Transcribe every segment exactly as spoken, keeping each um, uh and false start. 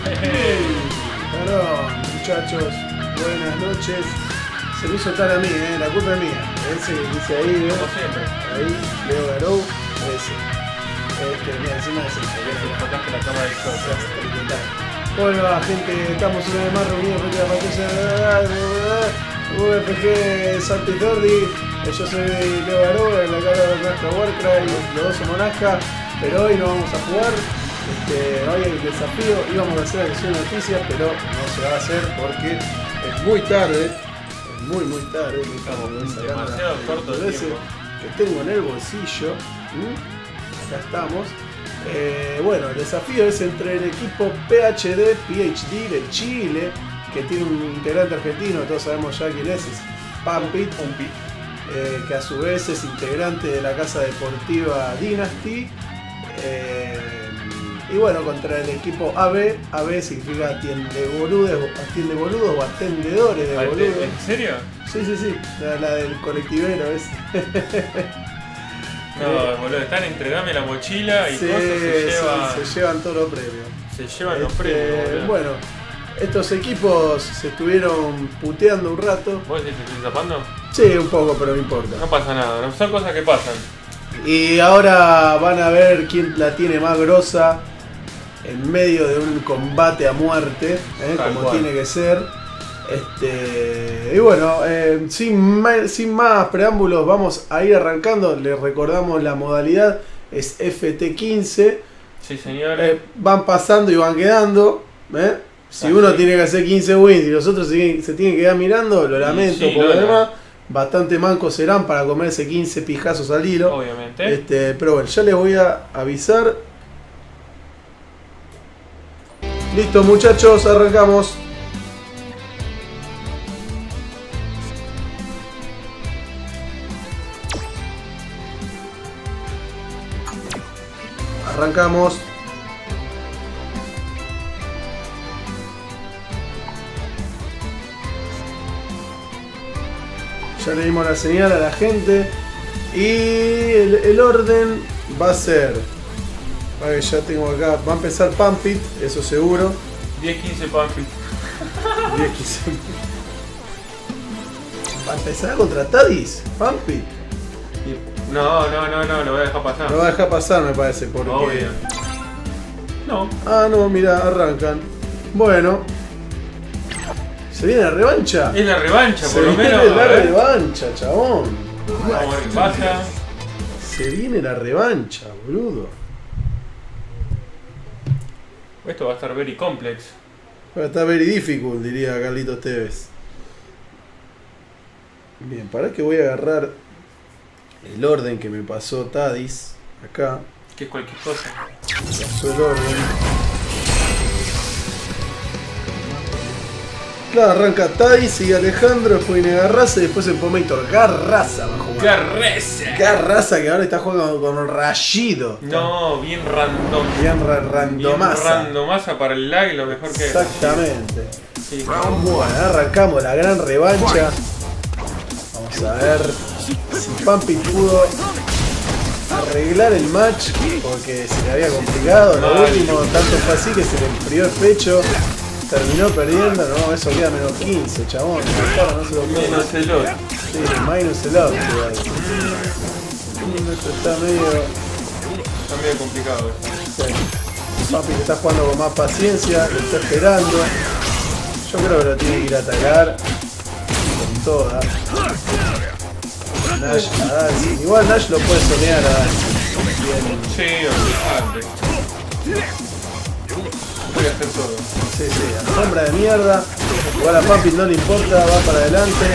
Perdón, muchachos. Buenas noches. Se me hizo tal a mí, ¿eh? La culpa es mía. Ese que dice ahí, ¿ves? Como siempre. Ahí, Leo Garou. Ese. Este, mira, encima de ese. Si le sacaste la cámara del show. Bueno, va, gente, estamos una vez más reunidos frente a la pantalla U F G Santitordi. Yo soy Leo Garou, en la cara de nuestra Warcraft, los dos somos Nazca, pero hoy no vamos a jugar. Este, hoy hay el desafío, íbamos a hacer la sesión de noticias, pero no se va a hacer porque es muy tarde. Es muy muy tarde. Estamos demasiado corto de tiempo que tengo en el bolsillo. ¿Mm? Acá estamos. Eh, bueno, el desafío es entre el equipo P H D, P H D de Chile, que tiene un integrante argentino, todos sabemos ya quién es, es Pampit, eh, que a su vez es integrante de la casa deportiva Dynasty. Eh, y bueno, contra el equipo A B, A B significa atiende boludos, atiende boludos o atendedores de boludos. ¿En serio? Sí, sí, sí, la, la del colectivero es. No, boludo, están entre dame la mochila y sí, cosas se llevan. Sí, se llevan todos los premios. Se llevan este, los premios, boludo. Bueno, estos equipos se estuvieron puteando un rato. ¿Vos decís que te estoy tapando? Sí, un poco, pero no importa. No pasa nada, no, son cosas que pasan. Y ahora van a ver quién la tiene más grosa en medio de un combate a muerte, ¿eh? Como cual. tiene que ser. Este, y bueno, eh, sin, más, sin más preámbulos, vamos a ir arrancando. Les recordamos la modalidad, es F T quince. Sí, señor. Eh, van pasando y van quedando. ¿eh? Si Así. uno tiene que hacer quince wins y los otros se, se tienen que quedar mirando, lo lamento sí, por lo no, demás. Bastante mancos serán para comerse quince pijazos al hilo. Obviamente. Este, pero bueno, ya les voy a avisar. Listo, muchachos, arrancamos. Arrancamos. Ya le dimos la señal a la gente. Y el, el orden va a ser. A ver, ya tengo acá. Va a empezar Pampit, eso seguro. diez quince Pampit. diez quince. Va a empezar contra Tadis, Pampit. No, no, no, no, lo voy a dejar pasar. Lo va a dejar pasar, me parece, porque. Obvio. No. Ah, no, mira, arrancan. Bueno. ¿Se viene la revancha? Es la revancha, Se por lo viene menos. la a ver. revancha, chabón. Vamos a ver qué pasa. Se viene la revancha, boludo. Esto va a estar very complex. Está very difficult, diría Carlitos Tevez. Bien, para que voy a agarrar el orden que me pasó Tadis. Acá. Que es cualquier cosa. Pasó el orden. Claro, arranca Tadis, sigue Alejandro, después viene Garraza y después el Pomator. Garraza va a jugar. Garreza. Garraza que ahora está jugando con Rayido. No, bien random. Bien ra Bien randomaza. randomaza para el lag, lo mejor que es. Exactamente. Sí. Bueno, arrancamos la gran revancha. Vamos a ver si Pampit pudo arreglar el match porque se le había complicado. Lo Mal. último, tanto fue así que se le enfrió el pecho. Terminó perdiendo, no, eso queda menos quince, chabón. No se lo puede. Menos el otro. Sí, minus el otro. Esto está medio. Está medio complicado esto. Sí. Papi que está jugando con más paciencia, lo está esperando. Yo creo que lo tiene que ir a atacar con toda. Nash a Dalsin. Igual Nash lo puede solear a Dalsin. Sí, olvidate. Voy a hacer todo. Sí, sí, alfombra de mierda. Igual a Papi no le importa, va para adelante.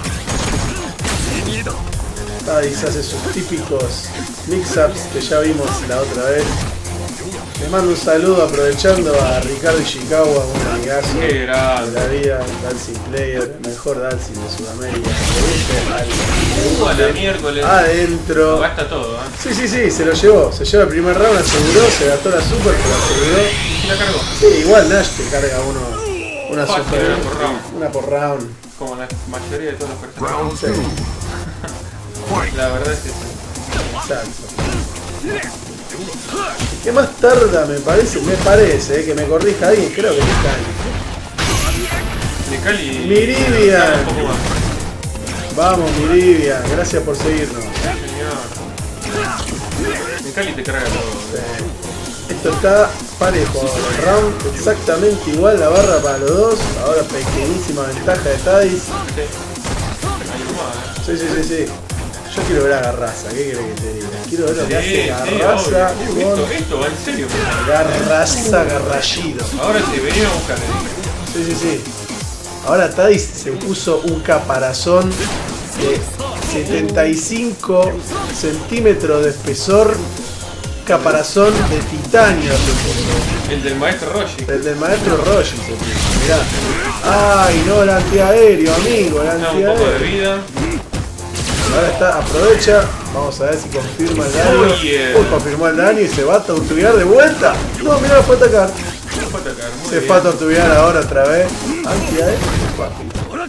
Tadis hace sus típicos mix-ups que ya vimos la otra vez. Le mando un saludo aprovechando a Ricardo Ishikawa, un amigazo Qué de grande. la vida, Dalsin Player, el mejor Dalsin de Sudamérica. Uh, a la miércoles. Lo Adentro. gasta todo, ¿eh? Sí, sí, sí, se lo llevó. Se lleva el primer round, aseguró, se gastó la super, pero aseguró. Y la cargó. Sí, igual Nash te carga uno, una Fácil, super, una por round. una por round. Como la mayoría de todos los personajes. Sí, La verdad es que sí. exacto. ¿Qué más tarda? Me parece, me parece, eh, que me corrija alguien, creo que es Cali. De Cali. Mirivian. Un poco más. Vamos, Mirivian, gracias por seguirnos. Señor. De Cali te carga todo. Eh, Esto está parejo ahora. El round exactamente igual, la barra para los dos. Ahora pequeñísima ventaja de Tadis. Sí. Ahí nomás, eh. Sí, sí, sí, sí. Yo quiero ver a Garraza, ¿qué querés que te diga? Quiero ver lo que Sí, hace sí, Garraza obvio. con Esto, esto va en serio. Garraza Garrallido. Ahora te venía a buscar. Sí, sí, sí. Ahora Tadis se puso un caparazón de setenta y cinco centímetros de espesor. Caparazón de titanio se puso. El del maestro Roshi. El del maestro Roshi se puso. Mirá. Ay, no, el antiaéreo, amigo, el Da un poco de antiaéreo. vida. Ahora está, aprovecha. Vamos a ver si confirma el daño. Oh, yeah. Uy, confirmó el daño y se va a tortuguear de vuelta. No, mirá, fue a atacar. Se fue a atacar. Muy Se bien. fue a tortuguear ahora otra vez. Antiaéreo. Papi.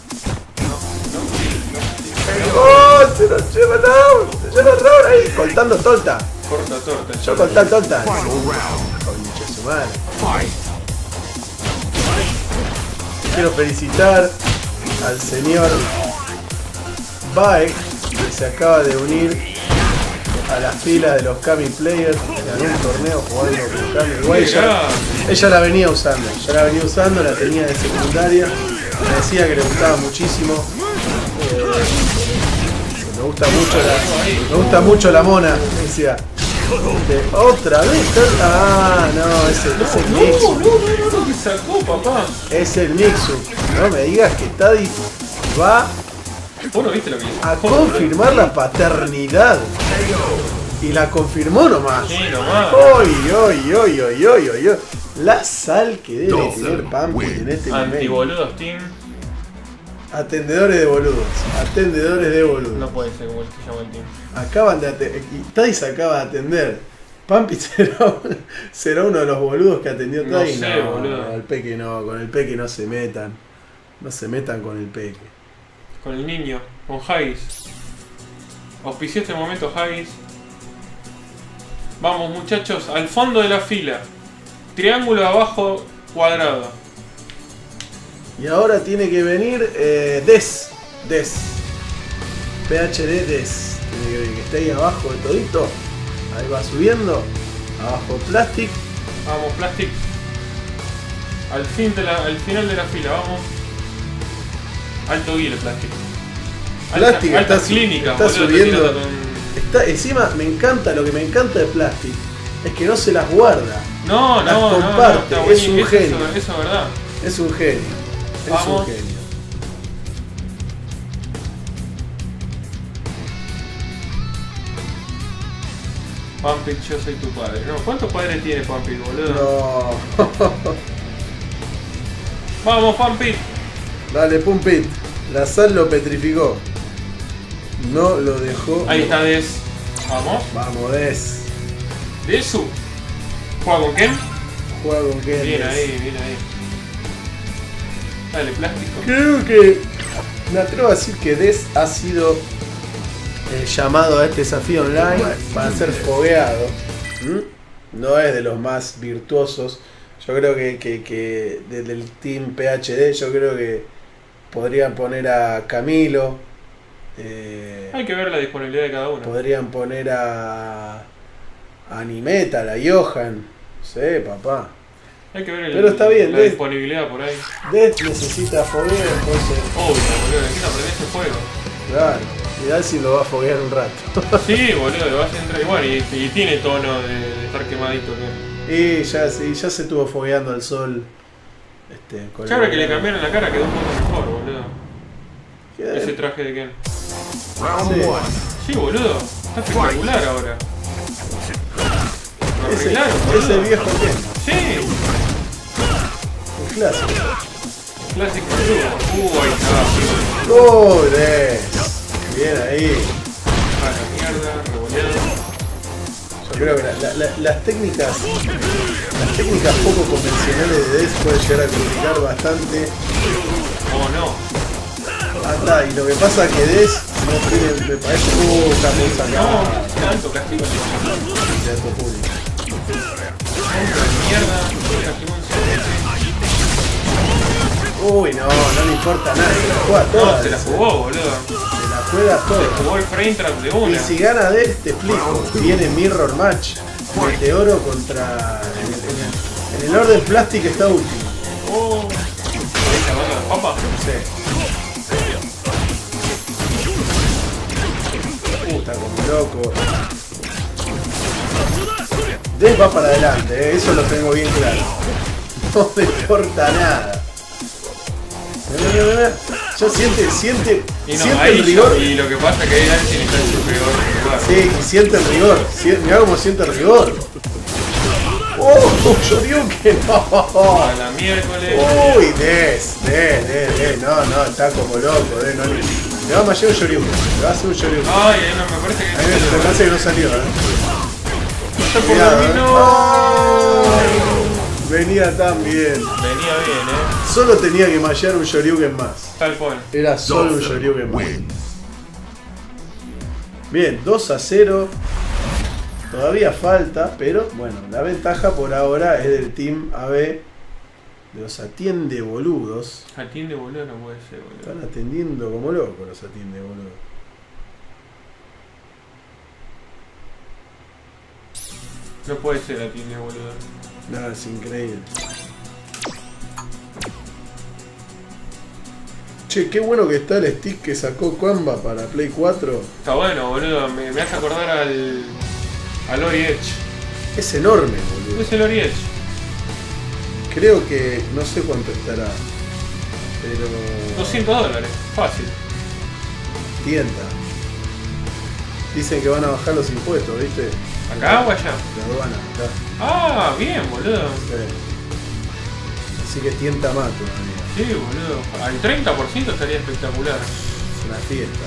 ¡Oh! Se lo lleva down. Se lleva down ahí. Cortando torta. Corta torta. Yo cortar torta. Concha su madre. Quiero felicitar al señor Baek, que se acaba de unir a las filas de los Kami Players en algún torneo jugando con Kami. Igual ella, ella la venía usando, ya la venía usando, la tenía de secundaria. Me decía que le gustaba muchísimo. Eh, me gusta mucho la, me gusta mucho la mona, me decía. Este, otra vez, ah, no, es el, es el No, Mixu. no, no, no, que sacó, papá. Es el Mixu. No me digas que Tadis va Vos no viste lo que hizo. a confirmar la paternidad. Y la confirmó nomás. Sí, nomás. Oy, oy, oy, oy, oy, oy, oy. La sal que debe tener Pampi en este momento. Antiboludos Team. Atendedores de boludos. Atendedores de boludos. No puede ser como el que llama el team. Acaban de atender. Tadis acaba de atender. Pampi será, será uno de los boludos que atendió No Tadis. sé, boludo. El Peque no, con el Peque no se metan. No se metan con el Peque. Con el niño, con Haggis. Auspició este momento Haggis. Vamos muchachos, al fondo de la fila. Triángulo abajo, cuadrado. Y ahora tiene que venir eh, Des. Des. P H D Des. Tiene que venir, que esté ahí abajo de todito. Ahí va subiendo. Abajo Plastic. Vamos, Plastic. Al, fin de la, al final de la fila, vamos. Alto guile, Plastic. Plastic alta está, clínica, está boludo, te subiendo. tira con- Está, encima me encanta, lo que me encanta de Plastic es que no se las guarda. No, Las no, no, comparte, no, está es un buenísimo, genio. Eso, eso es verdad. Es un genio. Es Vamos. un genio. Pampit, yo soy tu padre. No, ¿cuántos padres tiene Pampit, boludo? No. Vamos, Pampit. Dale, Pumpit. La sal lo petrificó. No lo dejó. Ahí está Des. Vamos. Vamos, Des. Desu. ¿Juega con Ken? Juega con Ken. Bien Des. ahí, bien ahí. Dale, plástico. Creo que me atrevo a decir que Des ha sido eh, llamado a este desafío online para ser fogueado. ¿Mm? No es de los más virtuosos. Yo creo que, que, que desde el team P H D, yo creo que podrían poner a Camilo. Eh, Hay que ver la disponibilidad de cada uno. podrían poner a, a Animeta, a Johan. No sé, papá. Hay que ver el, Pero está bien, la Des. disponibilidad por ahí. Des necesita fogueo, entonces. Obvio, boludo. Necesito aprender este juego. Claro. Y Dalsi lo va a foguear un rato. Sí, boludo. Vas a entrar igual. Y, y tiene tono de, de estar quemadito. Bien. Y ya, sí, ya se estuvo fogueando al sol. Este, con Ya el- ahora que le cambiaron la cara quedó un poco mejor, boludo. Queda- Ese traje de Ken. sí. Sí, boludo. Está espectacular ahora. Lo Ese, arreglaron, ese boludo. viejo que Sí. un clásico. Clásico boludo. Uh, ahí está. ¡Oh, Des! Bien ahí. A la mierda, revoleado. Yo creo que la- la- la- las técnicas las técnicas poco convencionales de Des pueden llegar a complicar bastante. Oh no. Ah, está, y lo que pasa es que Des no tiene, me parece, uh, Carlos No, acá. tanto castigo. Teatro público. Mierda, trajimos Uy, no, no le importa nada, se la juega toda. No, se la jugó, boludo. Se la juega Se toda. jugó el frame trap de una. Y si gana de él, te explico. Viene Mirror Match. Meteoro contra. En el, en el, en el orden Plastic está último. Oh. ¿Ahí sacando las papas? Sí. Uh, está como loco. Des va para adelante, eh, eso lo tengo bien claro. No me importa nada. Mirá, mirá, mirá. Ya siente, siente, Y no, siente ahí el rigor. yo- y lo que pasa es que ahí Dancing está en su peor lugar. Sí, y siente el rigor. Sie- Mirá cómo siente el rigor. ¡Oh! ¡Shoryuken! ¡No! A la miércoles. ¡Uy! Des, Des, Des, Des. No, no, está como loco, Des. No, le le va a mallar un Shoryuken. Le va a hacer un Shoryuken. Ay, ahí no, me parece que A mí me me parece que no salió, ¿eh? Está por Cuidado, dormir, ¿eh? no. Ay, venía tan bien. Venía bien, eh. Solo tenía que mallar un Shoryuken más. Tal cual. Era solo un Shoryuken más. Bien, dos a cero. Todavía falta, pero bueno, la ventaja por ahora es del Team A B. De los atiende boludos. Atiende, boludo, no puede ser, boludo. Están atendiendo como locos los atiende boludos. No puede ser atiende, boludo. No, es increíble. Che, qué bueno que está el stick que sacó Kwamba para Play cuatro. Está bueno, boludo. Me, me hace acordar al. al Ori Edge. Es enorme, boludo. Es el Ori Edge. Creo que no sé cuánto estará. Pero. doscientos dólares. Fácil. Tienta. Dicen que van a bajar los impuestos, ¿viste? ¿Acá o allá? La aduana, acá. Ah, bien, boludo. Sí. Así que tienta más todavía. Sí, boludo. Al treinta por ciento estaría espectacular. Es una fiesta.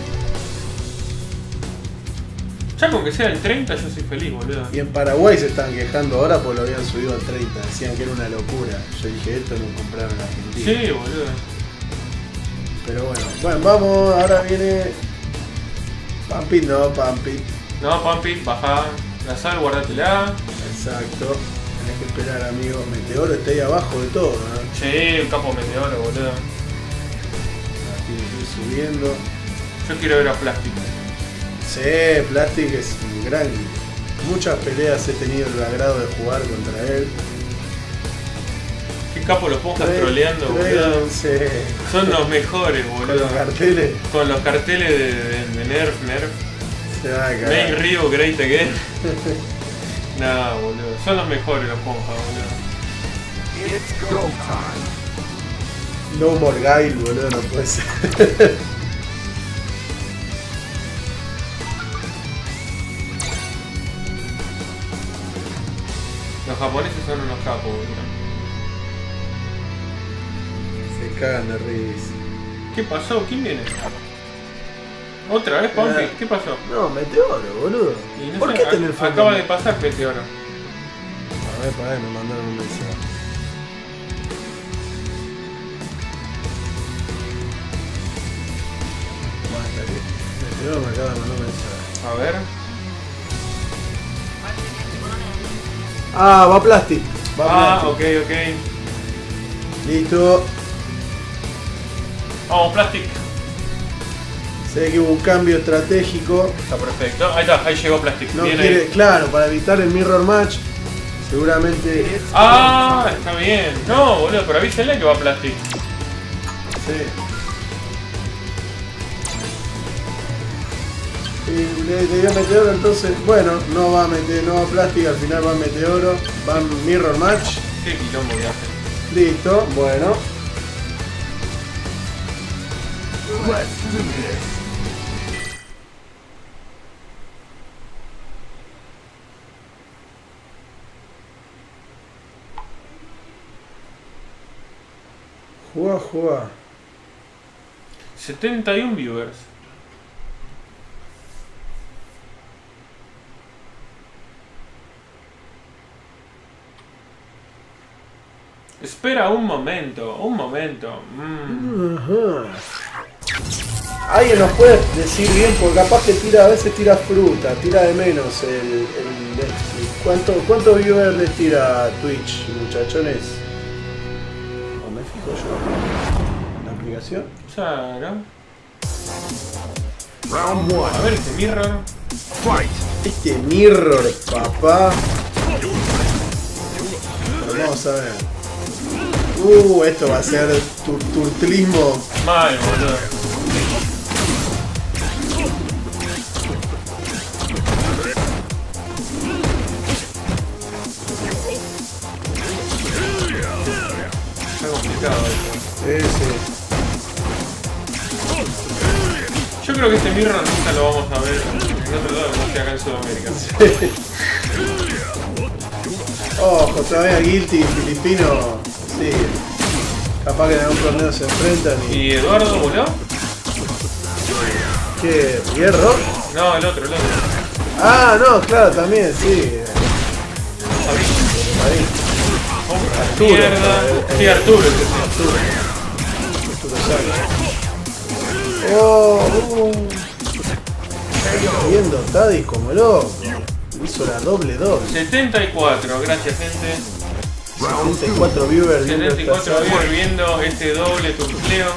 Ya con que sea el treinta yo soy feliz, boludo. Y en Paraguay se están quejando ahora porque lo habían subido al treinta. Decían que era una locura. Yo dije, esto no compraron en Argentina. Sí, boludo. Pero bueno, bueno, vamos, ahora viene. Pampit, no, Pampit. No, Pampi, baja la sal, guardatela. Exacto. Tenés que esperar, amigo. Meteoro está ahí abajo de todo, ¿no? Sí, el capo meteoro, boludo. La tiene que ir subiendo. Yo quiero ver a Plastic. Sí, Plastic es un gran. Muchas peleas he tenido el agrado de jugar contra él. Qué capo los ponjas Tre- troleando, boludo. Tregan, sí. Son los mejores, Con boludo. los carteles Con los carteles de, de, de Nerf, Nerf. se va a Main cagar. Rio, Great Again. Nah, boludo. Son los mejores los ponjas, boludo. It's go time. No more guy, boludo, no puede ser. Los japoneses son unos capos, boludo. Se cagan de risa. ¿Qué pasó? ¿Quién viene? ¿Otra vez, Pampi? Ah. ¿Qué pasó? No, Meteoro, boludo. Y no ¿Por sé, qué a- tenés fondo? Acaba de pasar Meteoro. A ver, para ver, me mandaron un mensaje. Mándale. Meteoro me acaba de mandar un mensaje. A ver. Ah, va Plastic. Va Ah, Plastic. ok, ok. Listo. Vamos, Plastic. Se ve que hubo un cambio estratégico. Está perfecto. Ahí está, ahí llegó Plastic. No Bien quiere, ahí. claro, para evitar el mirror match. Seguramente. Ah, está bien. No, boludo, pero avísenle que va Plastic. Sí. Y le, le dio Meteoro, entonces, bueno, no va a meter, no va Plastic, al final va Meteoro, va Mirror Match, Qué quilombo que hace. listo, bueno, Let's do this. jugá, jugá. setenta y uno viewers. Espera un momento, un momento. Mm. Ajá. Alguien nos puede decir bien, porque capaz que tira, a veces tira fruta, tira de menos el, el Netflix. ¿Cuánto, ¿Cuántos viewers les tira Twitch, muchachones? ¿O me fijo yo en la aplicación? Claro. Round one. A ver este mirror. Fight. Este mirror, papá. Pero vamos a ver. Uh, esto va a ser tur turtlismo. Mal, boludo. Está complicado esto. Sí, sí. Yo creo que este mirror nunca lo vamos a ver en otro lado, no sea acá en Sudamérica. Ojo, todavía Guilty, filipino. Sí. Capaz que en algún torneo se enfrentan y. ¿Y Eduardo voló? ¿Qué? ¿Hierro? No, el otro, el otro. Ah, no, claro, también, sí. Ahí. Arturo. Mierda. Sí, Arturo, ese sí. Arturo. Arturo Sánchez. Oh, uh. Está viendo Taddy como loco. Hizo la doble doble. setenta y cuatro, gracias gente. setenta y cuatro viewers viendo setenta y esta cuatro serie. viewers viendo este doble turtleo.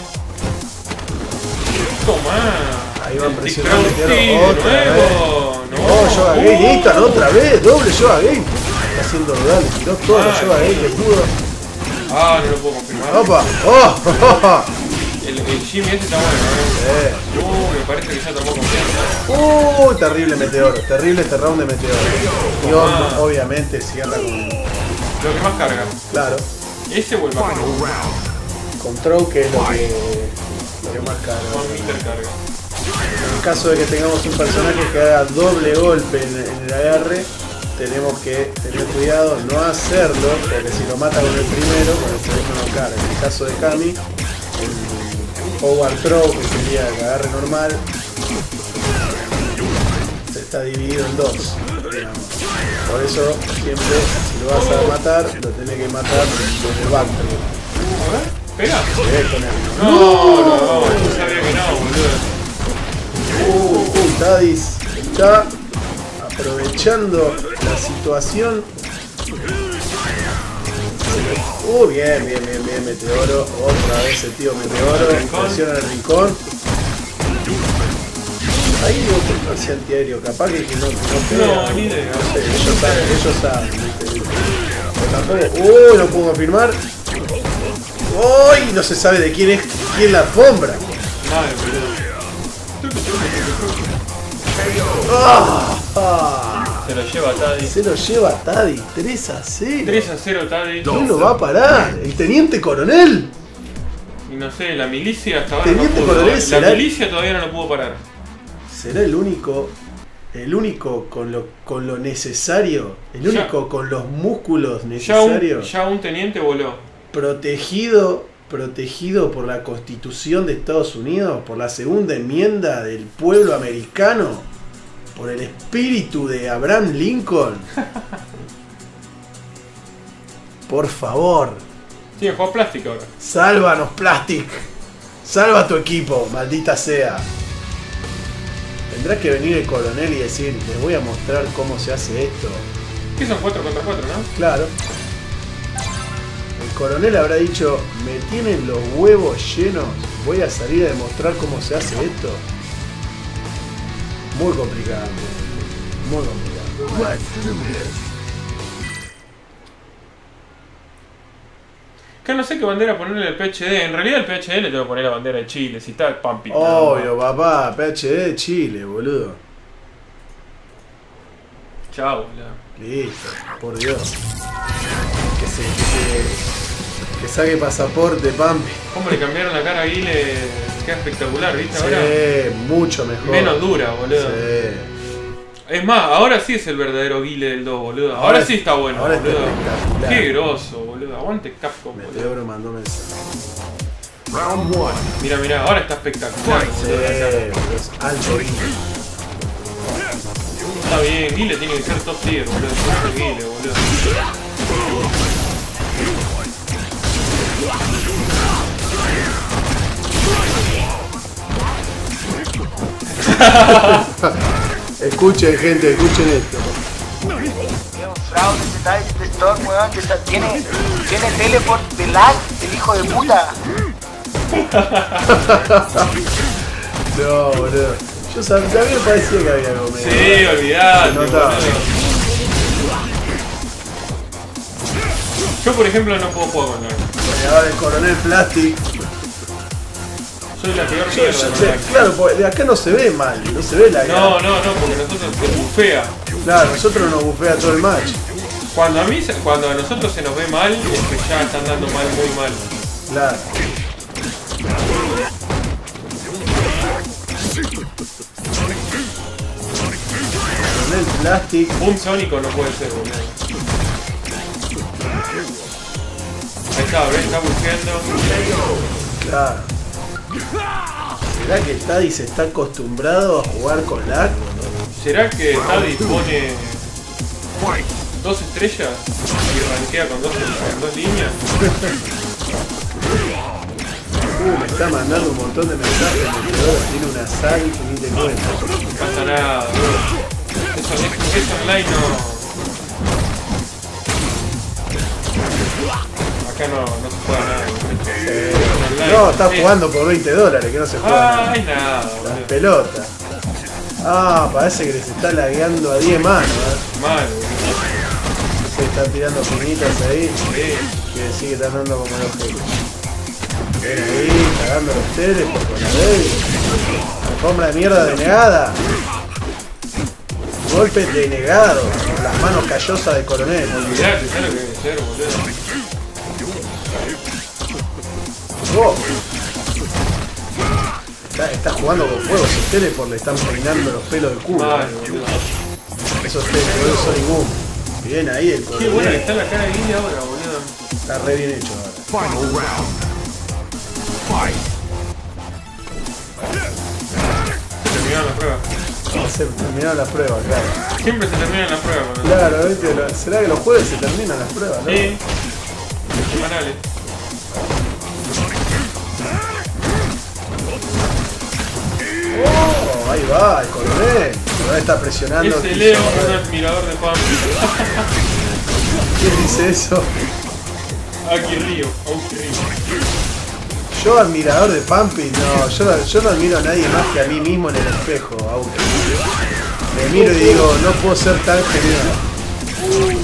Toma. Ahí van El presionando T-Cross y de quedaron otra vez. nuevo. No, Oh, Yoga Gate, Uh. Ethan, otra vez, doble Yoga Gate. Está haciendo dudar, le tiró todo Ah, a Yoga Gate que pudo. Ah, no lo puedo confirmar. Opa, oh, El, el Jimmy ese está bueno, eh. ¿no? Uh, me parece que ya tomó confianza. Uh, terrible meteoro, terrible este round de meteoro. Y ob- Ah. obviamente cierra con. Lo que más carga. Claro, Ese o el más Final round. con throw, que es lo que, lo que más carga. Más meter carga. En el caso de que tengamos un personaje que haga doble golpe en, en el agarre, tenemos que tener cuidado, no hacerlo, porque si lo mata con el primero, con el segundo no carga. En el caso de Kami, el power throw, que sería el agarre normal, se está dividido en dos, digamos. Por eso siempre, si lo vas a matar, lo tenés que matar con el back throw. A ver, pega. Eh, con el- No, no, no, yo sabía que no, boludo. Uh, uh, Tadis está aprovechando la situación. Uh, bien, bien, bien, bien, Meteoro. Otra vez el tío Meteoro. Rincón. Presiona el rincón. Ahí no hace antiaéreo, capaz que, que no, que no pega. No, ni idea. No sé, ellos saben, ellos saben. ¿viste? Pero tampoco. Uh, no puedo confirmar. Uy, no se sabe de quién es quién la alfombra. Madre, boludo. Ah, ah. Se lo lleva Taddy. Se lo lleva Taddy, tres a cero. tres a cero Taddy. ¿Quién lo va a parar? El teniente coronel. Y no sé, la milicia hasta ahora Teniente no pudo. coronel La será- milicia todavía no lo pudo parar. Será el único, el único con lo, con lo necesario, el Ya- único con los músculos Ya un, necesarios, ya un teniente voló. protegido, protegido por la Constitución de Estados Unidos, por la segunda enmienda del pueblo americano, por el espíritu de Abraham Lincoln. Por favor. Sí, juega plástica ahora. Sálvanos, Plastic. Salva a tu equipo, maldita sea. Tendrá que venir el coronel y decir, les voy a mostrar cómo se hace esto. ¿Qué son cuatro contra cuatro, no? Claro. El coronel habrá dicho, me tienen los huevos llenos, voy a salir a demostrar cómo se hace esto. Muy complicado. Muy complicado. Let's do this. Que no sé qué bandera ponerle al P H D. En realidad el P H D le tengo que poner la bandera de Chile. Si está Pampi. Obvio, papá, P H D de Chile, boludo. Chao, boludo. Listo, por Dios. Que se, que se- que saque pasaporte, Pampi. ¿Cómo le cambiaron la cara a Guile? Queda espectacular, ¿viste? Ahora Sí, mucho mejor. menos dura, boludo. Sí. Es más, ahora sí es el verdadero Guile del dos, boludo. Ahora, Ahora sí es- está bueno, ahora está boludo. espectacular. Qué grosso, boludo. Aguante Capcom, boludo. Meteoro mandó mensaje. Round one. Mira, mira, ahora está espectacular, Sí, boludo. es alto. Está bien, Guile tiene que ser top tier, boludo. Es Guile, boludo. Escuchen, gente, escuchen esto. Es un fraude ese Titan Storm, weón. que está- Tiene, tiene teleport de lag, el hijo de puta. No, boludo. Yo sabía, también me parecía que había algo medio. Sí, olvidate, Se notaba. boludo. Yo, por ejemplo, no puedo jugar con él. Y ahora el coronel Plastic. Soy la peor Yo- mierda yo- con de- él. claro, porque de acá no se ve mal, no se ve la No, no, no, porque nosotros se bufea. Claro, nosotros nos bufea todo el match. Cuando a mí, se- cuando a nosotros se nos ve mal, es que ya están dando mal, muy mal. Claro. Coronel Plastic. Un sónico no puede ser, boludo. Ahí está, ¿ves? Está bufeando. Claro. ¿Será que Taddy se está acostumbrado a jugar con lag? ¿Será que Taddy pone Fight. dos estrellas y rankea con dos, con dos líneas? Uh, me está mandando un montón de mensajes. Meteoro tiene una sal que ni te cuento. No pasa nada, boludo. Eso, es- eso online no... Acá no, no se juega nada. Eh, Online, no, está sí. jugando por veinte dólares, que no se juega Ah, nada. es nada, Las boludo. pelotas. Ah, parece que les está lagueando a diez manos. ¿eh? Mal, boludo. Se están tirando pinitas ahí. Sí. Que sigue están dando como los gelos. Ven ahí, cagando los teles por con la baby. Alfombra de mierda denegada. Golpe denegado. Con las manos callosas del coronel. Olvidate, ¿sabes lo que debe ser, boludo? Oh. Está, está jugando con fuego. Esos teleport le están peinando los pelos del culo. Mal, ¿eh? boludo. Esos teleport, esos Sonic Boom. Bien ahí el Qué buena que coronel. está la cara de Guille ahora, boludo. Está re bien hecho ahora. Final round. Fight. Se terminaron las pruebas. Se terminaron las pruebas, claro. Siempre se terminan las pruebas, boludo. Claro, ¿viste? Lo- ¿Será que los jueves se terminan las pruebas, no? Sí. Semanales. Oh, ahí va, el coronel. Ahora está presionando. Ese Leo, un admirador de Pam. ¿Quién dice eso? Aquí Río, Auki Río. Yo, admirador de Pampi, no, yo, no- yo no admiro a nadie más que a mí mismo en el espejo, Auki. Me miro y digo, no puedo ser tan genial.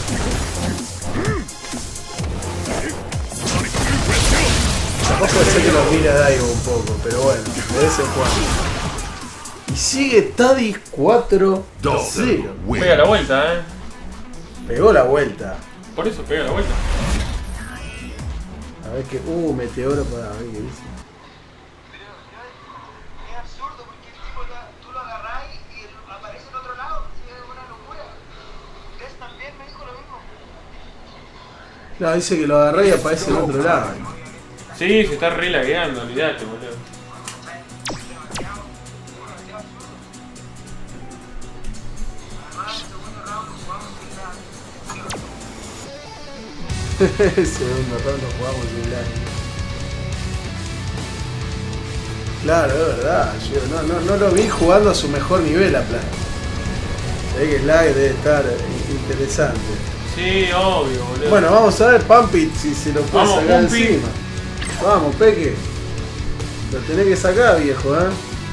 Tampoco puede ser que lo mire a Daigo un poco, pero bueno, de vez en cuando. Y sigue Taddy cuatro a cero. Win. Pega la vuelta, eh. Pegó la vuelta. Por eso pega la vuelta. A ver qué. Uh, meteoro para ver qué dice. Es absurdo porque el tipo ya- tú lo agarrás y él aparece en otro lado. Es una locura. Ustedes también me dijo lo mismo. No, dice que lo agarré y aparece en otro lado. Sí, se está re lagueando, olvidate, boludo. Segundo round lo jugamos sin lag. Claro, es verdad. Yo no, no, no lo vi jugando a su mejor nivel a Plan. Se ve que el lag debe estar interesante. Sí, obvio, boludo. Bueno, vamos a ver Pampi si se lo puede Vamos, sacar Pampi. encima. Vamos, Peque. Lo tenés que sacar, viejo, ¿eh?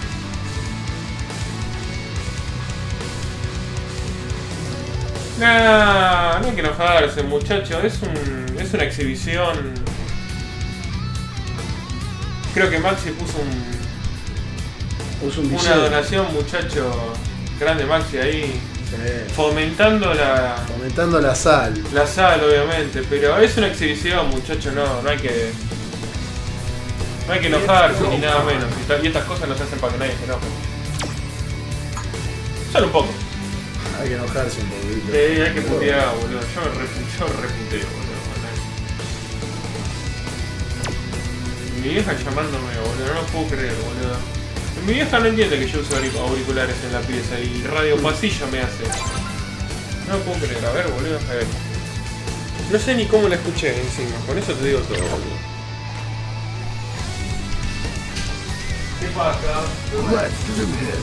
Nah, no hay que enojarse, muchacho. Es un, es una exhibición. Creo que Maxi puso un, Puso un una billete. donación, muchacho. Grande Maxi ahí. Sí. Fomentando la, Aumentando la sal. la sal, obviamente. Pero es una exhibición, muchacho. No, no hay que. No hay que enojarse ni nada menos. Y ta- Y estas cosas no se hacen para que nadie se enoje. Solo un poco. Hay que enojarse un poquito. Sí, hay que putear, boludo. Yo me re, yo me reputeo, boludo. Mi vieja llamándome, boludo. No lo puedo creer, boludo. Mi vieja no entiende que yo uso auric- auriculares en la pieza y radio pasillo me hace. No lo puedo creer. A ver, boludo. A ver. No sé ni cómo la escuché encima. Con eso te digo todo, boludo. ¿Qué Let them hit.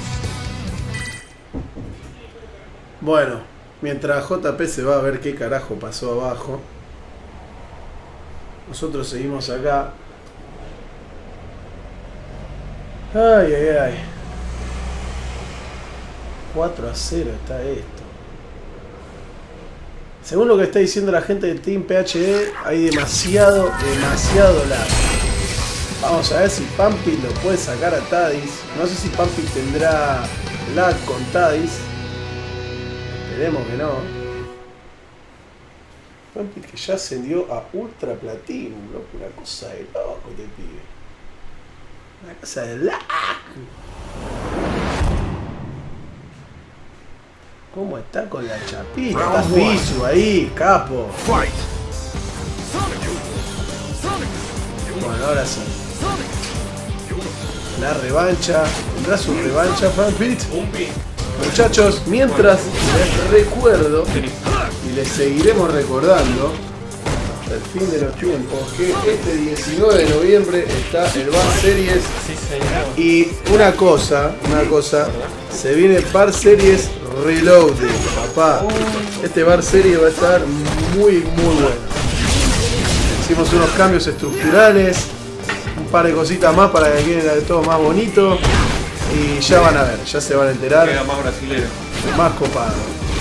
Bueno, mientras J P se va a ver qué carajo pasó abajo, nosotros seguimos acá. Ay, ay, ay. cuatro a cero está esto. Según lo que está diciendo la gente del Team P H D, hay demasiado, demasiado lag. Vamos a ver si Pampi lo puede sacar a Tadis. No sé si Pampi tendrá lag con Tadis. Esperemos que no. Pampi que ya ascendió a Ultra Platinum, loco. Una cosa de loco te pibe. Una cosa de lag. ¿Cómo está con la chapita? Está Fisu ahí, capo. Fight. Bueno, ahora sí. La revancha. ¿Tendrá su revancha, Fanpit? Muchachos, mientras les recuerdo y les seguiremos recordando hasta el fin de los tiempos que este diecinueve de noviembre está el Bar Series. Sí, señor. Y una cosa, una cosa, se viene Bar Series Reloaded, papá. Este Bar Series va a estar muy, muy bueno. Hicimos unos cambios estructurales, un par de cositas más para que quede todo más bonito. Y ya van a ver, ya se van a enterar. Queda más brasilero. Más copado.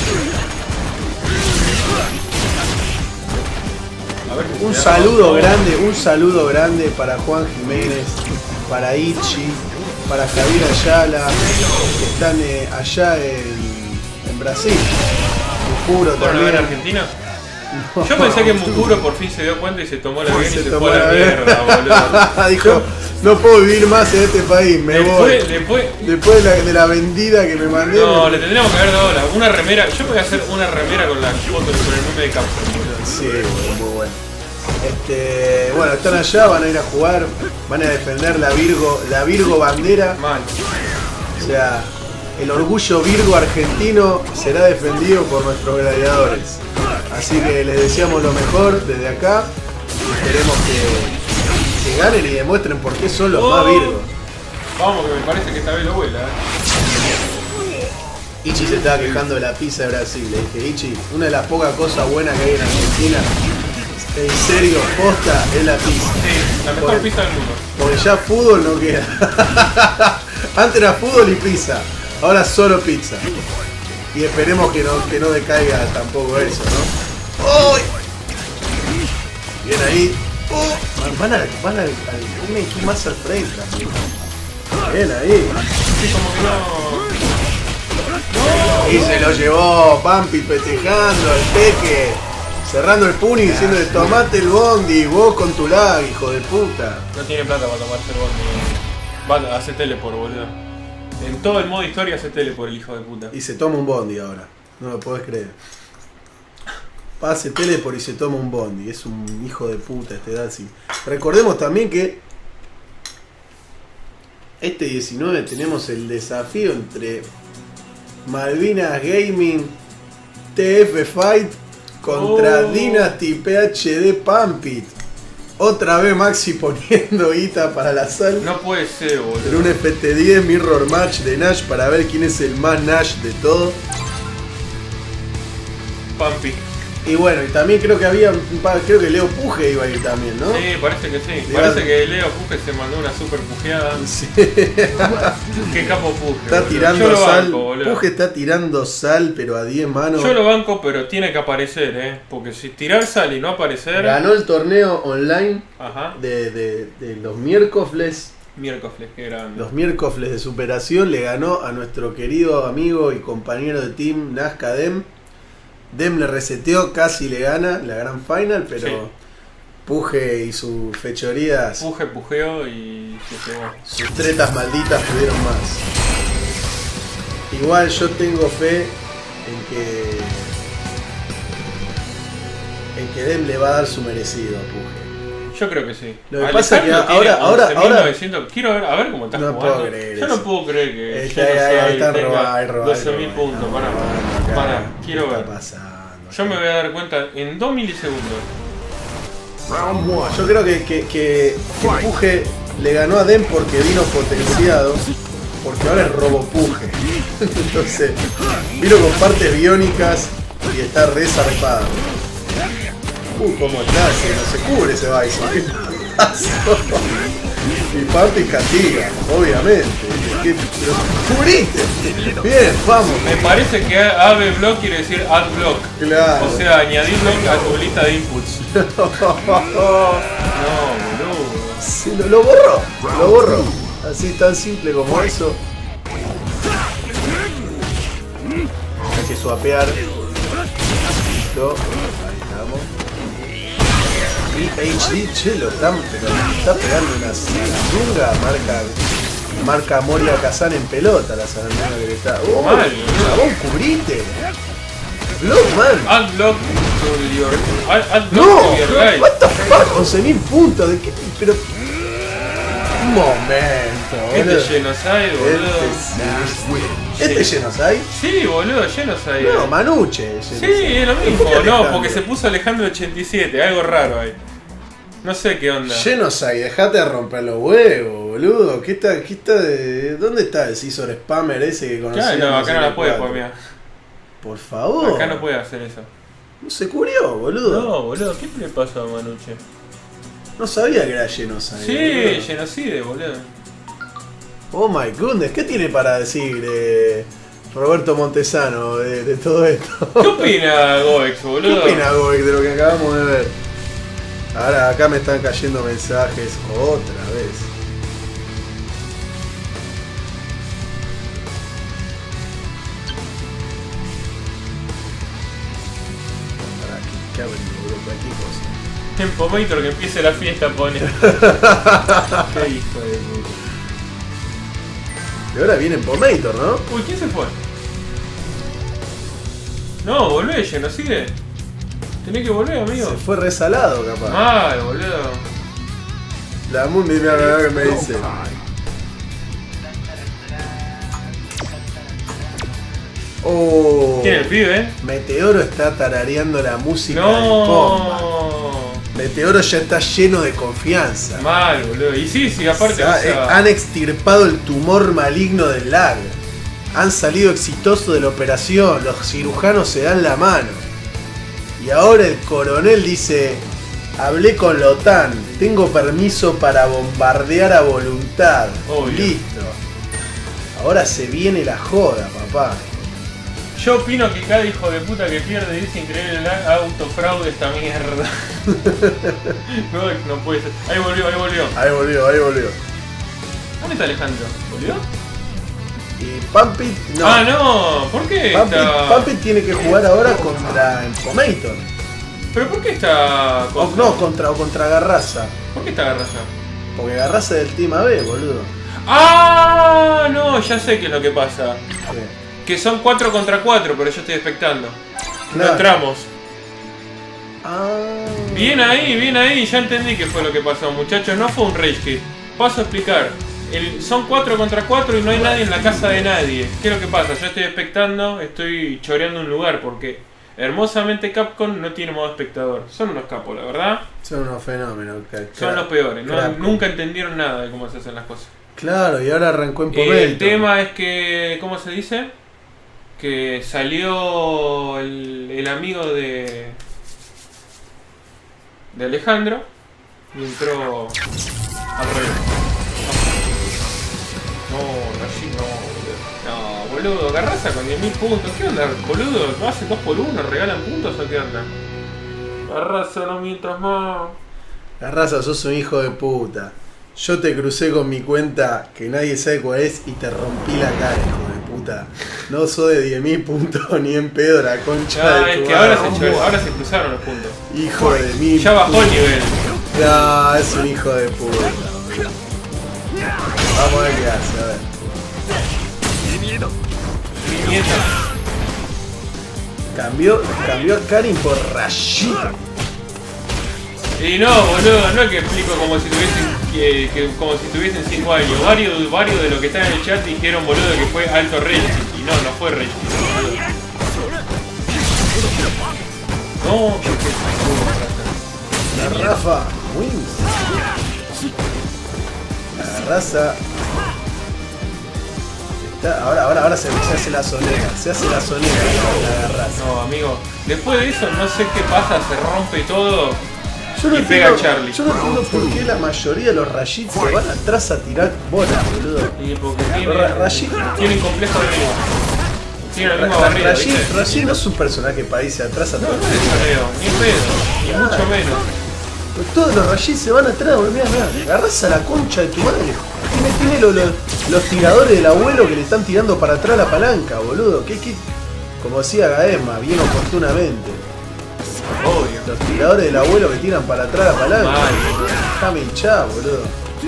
A ver si Un se da saludo más. grande, un saludo grande para Juan Jiménez, para Ichi, para Javier Ayala, que están eh, allá en, en Brasil. Mukuro ¿Fueron a ver también. a Argentina? Yo pensé que Mukuro por fin se dio cuenta y se tomó la Uy, bien y se se tomó fue a la la mierda, boludo. Dijo, no puedo vivir más en este país, me voy. Después, después, Después de la, de la vendida que me mandé. no, me- le tendríamos que haber dado la- una remera. Yo voy a hacer una remera con la foto con el nombre de Capcom, boludo. Sí, bueno, muy bueno. Este, bueno, están allá, van a ir a jugar, van a defender la Virgo, la Virgo bandera. Mal. O sea, el orgullo Virgo argentino será defendido por nuestros gladiadores. Así que les deseamos lo mejor desde acá. Esperemos que, que ganen y demuestren por qué son los más Virgos. Vamos, que me parece que esta vez lo vuela, eh. Ichi se estaba quejando de la pizza de Brasil. Le dije, Ichi, una de las pocas cosas buenas que hay en Argentina, en serio, posta, es la pizza. Sí, la mejor Por- pizza del mundo. Porque ya fútbol no queda. Antes era fútbol y pizza. Ahora solo pizza. Y esperemos que no, que no decaiga tampoco eso, ¿no? ¡Uy! Bien ahí. ¡Oh! Van, al, van al, al un equipo más al frente. Bien ahí. Sí, como que no. Y se lo llevó Pampi festejando, el Peque. Cerrando el puni diciéndole, tomate el bondi, vos con tu lag, hijo de puta. No tiene plata para tomarse el bondi. Va, hace teleport, boludo. En todo el modo historia hace teleport el hijo de puta. Y se toma un bondi ahora. No lo podés creer. Pase teleport y se toma un bondi. Es un hijo de puta este Dalsim. Recordemos también que este diecinueve tenemos el desafío entre Malvinas Gaming T F Fight contra Oh. Dynasty P H D Pampit. Otra vez Maxi poniendo guita para la sal. No puede ser, En boludo. un F T diez Mirror Match de Nash para ver quién es el más Nash de todo. Pampi. Y bueno, y también creo que había, un par- creo que Leo Puje iba a ir también, ¿no? Sí, parece que sí. Le Parece va- que Leo Puje se mandó una super pujeada. Sí. Qué capo Puje. Está boludo. tirando Yo lo sal. banco, boludo. Puje está tirando sal, pero a diez manos. Yo lo banco, pero tiene que aparecer, eh. Porque si tirar sal y no aparecer. Ganó el torneo online Ajá. de, de- de los miércoles. Miércoles, qué grande. Los miércoles de superación le ganó a nuestro querido amigo y compañero de team Nazca Dem. Dem le reseteó, casi le gana la gran final, pero Sí. Puje y sus fechorías, Puje, pujeo y se llevó. sus tretas malditas pudieron más. Igual yo tengo fe en que en que Dem le va a dar su merecido a Puje. Yo creo que sí. Lo que pasa es que Alejandro ahora- tiene ahora- once mil ahora- novecientos. Quiero ver, a ver cómo estás No jugando. puedo creer Yo eso. no puedo creer que Está, Genocide ahí, ahí está tenga robado, ahí robado, doce mil robado. puntos. No, Para, acá, para, quiero ¿qué ver. está pasando? Yo me voy a dar cuenta en dos milisegundos. Round one. Yo creo que, que, que, que Puje le ganó a Den porque vino potenciado. Porque ahora es Robopuje. Entonces, vino con partes biónicas y está re zarpado. Uh, cómo está, se no se cubre ese Bison. ¿Qué pasó? Y parte y castiga, obviamente. ¿Qué? Pero cubriste. Bien, vamos. Me parece que A B block quiere decir add block. Claro. O sea, añadir block a tu lista de inputs. No, boludo. Sí, lo, lo borró, lo borró. Así tan simple como eso. Hay que swapear. Listo. Ahí estamos. Y H D, che, lo está, pero está pegando una sarandunga, marca, marca Moria Kazan en pelota la sarandunga que le está. ¡Oh! Mal, ¡Chabón, cubrite! ¡Block, man! Add block to your... Add, add block ¡No! to your guy. ¿What the fuck? once mil puntos, ¿de qué? Pero... Un momento, Este boludo. Genocide, boludo. Este es Genocide. Sí, boludo, Genocide. No, Manuche. Sí, es lo mismo. ¿Por qué No, Alejandro? porque se puso Alejandro ochenta y siete, algo raro ahí. No sé qué onda. Genocide, dejate de romper los huevos, boludo. ¿Qué está, qué está de... ¿Dónde está el Scissor Spammer ese que conocía? Claro, no, acá no la puede spamear. Por favor. Acá no puede hacer eso. No se cubrió, boludo. No, boludo, ¿qué le pasó a Manuche? No sabía que era Genocide. Sí, boludo. Genocide, boludo. Oh my goodness, ¿qué tiene para decir eh, Roberto Montesano de, de todo esto? ¿Qué opina Goex, ¿Qué boludo? opina Goek de lo que acabamos de ver? Ahora acá me están cayendo mensajes otra vez. Pará, ¿qué, qué abrí, boludo? Cualquier cosa. En Pomator que empiece la fiesta pone. Qué hijo de puta. Y ahora viene Pomator, ¿no? Uy, ¿quién se fue? No, volvé, Genocide. Tenés que volver, amigo. Se fue resalado, capaz. Mal, boludo. La Mundi, mira la verdad que me dice. Oh, ¿Quién es el pibe, eh? Meteoro está tarareando la música del combat. No. Meteoro ya está lleno de confianza. Mal, boludo. Y sí, sí, aparte. O sea, o sea, eh, han extirpado el tumor maligno del lag. Han salido exitosos de la operación. Los cirujanos se dan la mano. Y ahora el coronel dice: hablé con la OTAN. Tengo permiso para bombardear a voluntad. Obvio. Listo. Ahora se viene la joda, papá. Yo opino que cada hijo de puta que pierde dice increíble lag, autofraude esta mierda. No, no puede ser. Ahí volvió, ahí volvió. Ahí volvió, ahí volvió. ¿Dónde está Alejandro? ¿Volvió? Y Pumpit, no. Ah, no. ¿Por qué Pumpit, está...? Pumpit tiene que jugar ahora contra Empomator. ¿Pero por qué está...? O no, contra, o contra Garraza. ¿Por qué está Garraza? Porque Garraza es del Team A B, boludo. ¡Ah! No, ya sé qué es lo que pasa. Sí. Que son cuatro contra cuatro, pero yo estoy expectando. No Claro. entramos. Ah. Bien ahí, bien ahí, ya entendí qué fue lo que pasó, muchachos. No fue un rage quit. Paso a explicar. El- son cuatro contra cuatro y no hay nadie en la casa de nadie. ¿Qué es lo que pasa? Yo estoy expectando, estoy choreando un lugar porque hermosamente Capcom no tiene modo espectador. Son unos capos, la verdad. Son unos fenómenos. ca- Son cra- los peores. No, crap. nunca entendieron nada de cómo se hacen las cosas. Claro, y ahora arrancó en Eh, Pomator. el tema es que, ¿cómo se dice? Que salió el, el amigo de de Alejandro y entró al revés. No, allí no, boludo. No, boludo, Garraza con diez mil puntos. ¿Qué onda, boludo? ¿Hacen dos por uno? ¿Regalan puntos o qué onda? Garraza no mientras más. Garraza, sos un hijo de puta. Yo te crucé con mi cuenta que nadie sabe cuál es y te rompí la cara, hijo de puta. No sos de diez mil puntos ni en pedo la concha Ah, de es tu que ahora madre. se, chore- ahora se cruzaron los puntos. Hijo de mil. Ya bajó el nivel. No, es un hijo de puta. boludo. Vamos a ver qué hace, a ver. Mi nieta. Cambió, cambió a Karin por Rashida. Y no, boludo, no es que explico como si tuviesen que, que- como si tuviesen cinco años. Varios, varios de los que están en el chat dijeron, boludo, que fue alto rage. Y no, no fue rage. No, La Rafa wins. Garraza. Está, ahora, ahora, ahora se, se hace la sonera. Se hace la sonera la Garraza. No, amigo. Después de eso, no sé qué pasa, se rompe todo. Yo no Y pega entiendo, a Charlie. yo no entiendo por qué la mayoría de los Rashid se van atrás a tirar bolas, boludo. Y porque Ra- tienen, Rashid- tienen complejo de ego. Tienen la misma Ra- barriga, Rashid, ¿viste? Rashid no es un personaje para irse atrás a No, todo. no es choreo, ni pedo, ni mucho menos. Pues todos los Rashid se van atrás, boludo. Mirá, mirá. Agarrás a la concha de tu madre. Tiene, tiene los, los, los tiradores del abuelo que le están tirando para atrás la palanca, boludo. ¿Qué, qué? Como decía Gaema, bien oportunamente. Obvio. Los tiradores del abuelo que tiran para atrás la palanca. Mal. Déjame hinchar, boludo.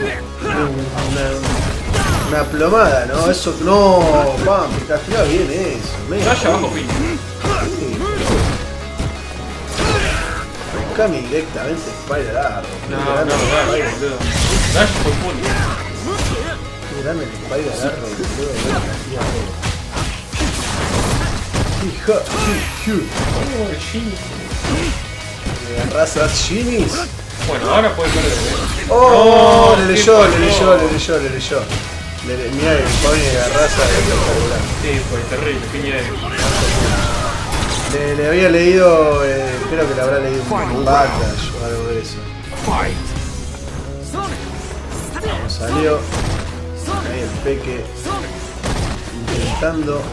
Una, una plomada, ¿no? Eso no, pam, te castigás bien eso. medio. Vaya abajo, piña. Sí, Buscame directamente Spider Arrow. No, no, Dash, boludo. Dash fue full. Qué grande el Spider Arrow, boludo. Me castiga todo. Hija, hijo. Oh, el Shinny. Razas Shinis. Bueno, ahora puede perder, ¿eh? Oh, No, le ¿qué leyó, le pasó? leyó, le leyó, le leyó. Le, le, mirá el pony de raza de espectacular. Sí, fue terrible, piña de... Le, le había leído, eh, creo que le habrá leído un Backdash o algo de eso. Fight! Como salió. Ahí el peque. Intentando.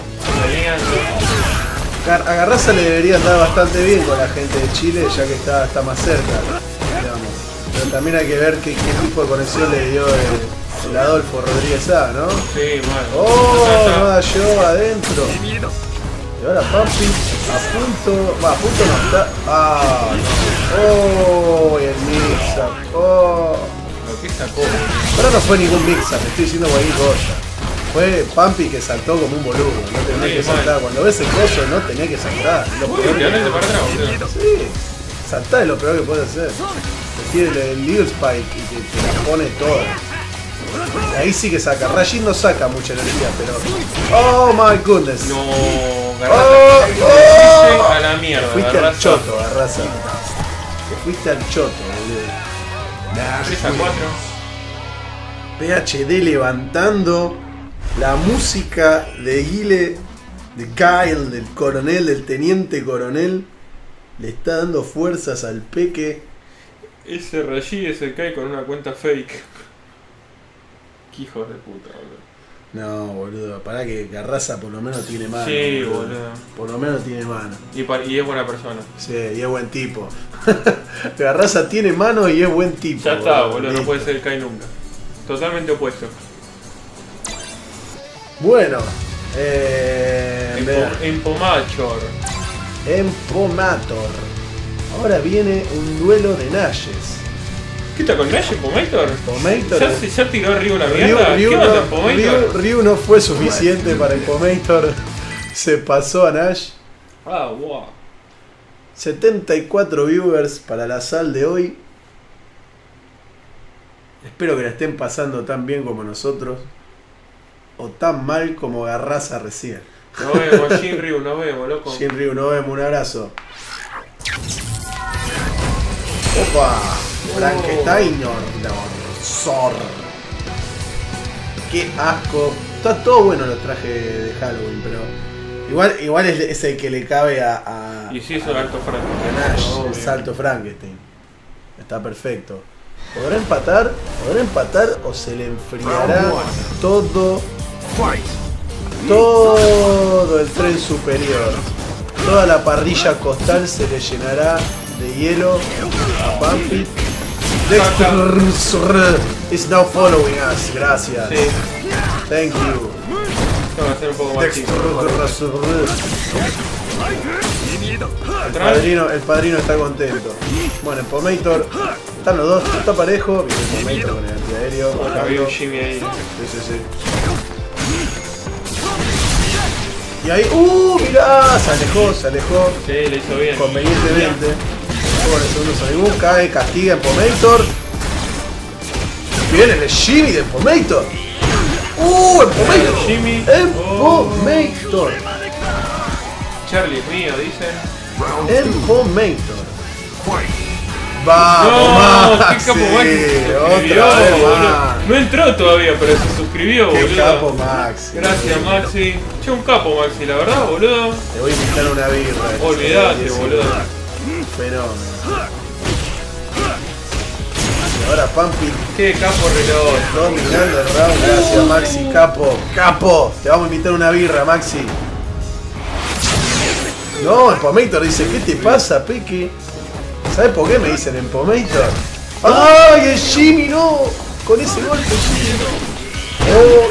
Gar- A Garraza le debería andar bastante bien con la gente de Chile, ya que está, está más cerca, digamos. Pero también hay que ver qué, qué tipo de conexión le dio el, el Adolfo Rodríguez A, ¿no? Sí, mal. ¡Oh! Ya No está. da yo adentro. Y ahora Pampi a punto. Va, a punto no está. ¡Ah! No. ¡Oh! Y el mix-up. ¡Oh! Lo que sacó. Ahora no fue ningún mix-up, estoy diciendo cualquier cosa. Fue Pampi que saltó como un boludo. No tenía Sí, que mal. saltar. Cuando ves el coso, no tenía que saltar. Lo Uy, peor que- literalmente para atrás, boludo. Sí, saltar es lo peor que puede hacer. Te tiene el, el Little Spike y te, te la pone toda. Ahí sí que saca. Rashid no saca mucha energía, pero. ¡Oh my goodness! No, ¡Oh! Garraza. ¡Oh! A la mierda, Te fuiste al Garraza. choto, Garraza. Te fuiste al choto, boludo. tres a cuatro. P H D levantando la música de Guile, de Kyle, del coronel, del teniente coronel. Le está dando fuerzas al peque. Ese Rashid se cae con una cuenta fake. Qué hijos de puta, boludo. No, boludo, pará que Garraza por lo menos tiene mano. Sí, boludo. Por lo menos tiene mano. Y, pa- y es buena persona. Sí, y es buen tipo. Garraza tiene mano y es buen tipo. Ya está, boludo, no Listo. puede ser el Kai nunca. Totalmente opuesto. Bueno, eh, Empo- Empomachor. Empomator. Ahora viene un duelo de Nashes. ¿Qué está con Nash Empomator? Empomator. ¿Ya, se- ¿Ya tiró Ryu la Ryu, mierda? Ryu ¿Qué no, onda Empomator? Ryu- Ryu no fue suficiente para Empomator. Se pasó a Nash. Ah, wow. setenta y cuatro viewers para la sal de hoy. Espero que la estén pasando tan bien como nosotros. O tan mal como Garraza recién. Nos vemos, Shinryu, nos vemos, loco. Shin Ryu, nos vemos, un abrazo. Opa, Frankenstein, no, Zor. Qué asco. Está todo bueno los trajes de Halloween, pero igual, igual es, es el que le cabe a, a, Y si hizo el alto a Frank. Nash, el salto Frankenstein. Está perfecto. ¿Podrá empatar? ¿Podrá empatar o se le enfriará todo, Fight! todo el tren superior? Toda la parrilla costal se le llenará de hielo a Pampi. Dexter is now following us. Gracias. Sí, Thank you. esto va a ser un poco más Dexter. chico. El Atrás. padrino, el padrino está contento. Bueno, Empomator. Están los dos, está parejo. Viene Empomator con el antiaéreo. Acá había un Jimmy ahí. Sí, sí, sí. Y ahí, ¡uh! Mirá, se alejó, se alejó Sí, le hizo bien. convenientemente. Por el segundo Sonic cae, castiga Empomator. Viene el Jimmy de Empomator. ¡Uh! Empomator. Jimmy. Empomator. Charlie es mío, dicen. Empomator. Fight! Vamos, No, más. qué capo, Sí, Maxi. otra Escribió, vez boludo. más. No entró todavía, pero se suscribió, Qué boludo. capo Maxi. Gracias, Maxi. Che, un capo, Maxi, la verdad, boludo. Te voy a invitar una birra. Olvidate, Sí, sí. boludo. Fenómeno. Y ahora Pampi Qué capo reloj. dominando el round. Gracias Maxi, capo. Capo. Te vamos a invitar una birra, Maxi. No, Empomator dice, ¿qué te pasa, Peque? ¿Sabes por qué me dicen Empomator? ¡Ay, el Jimmy no! Con ese golpe, Jimmy no. Oh.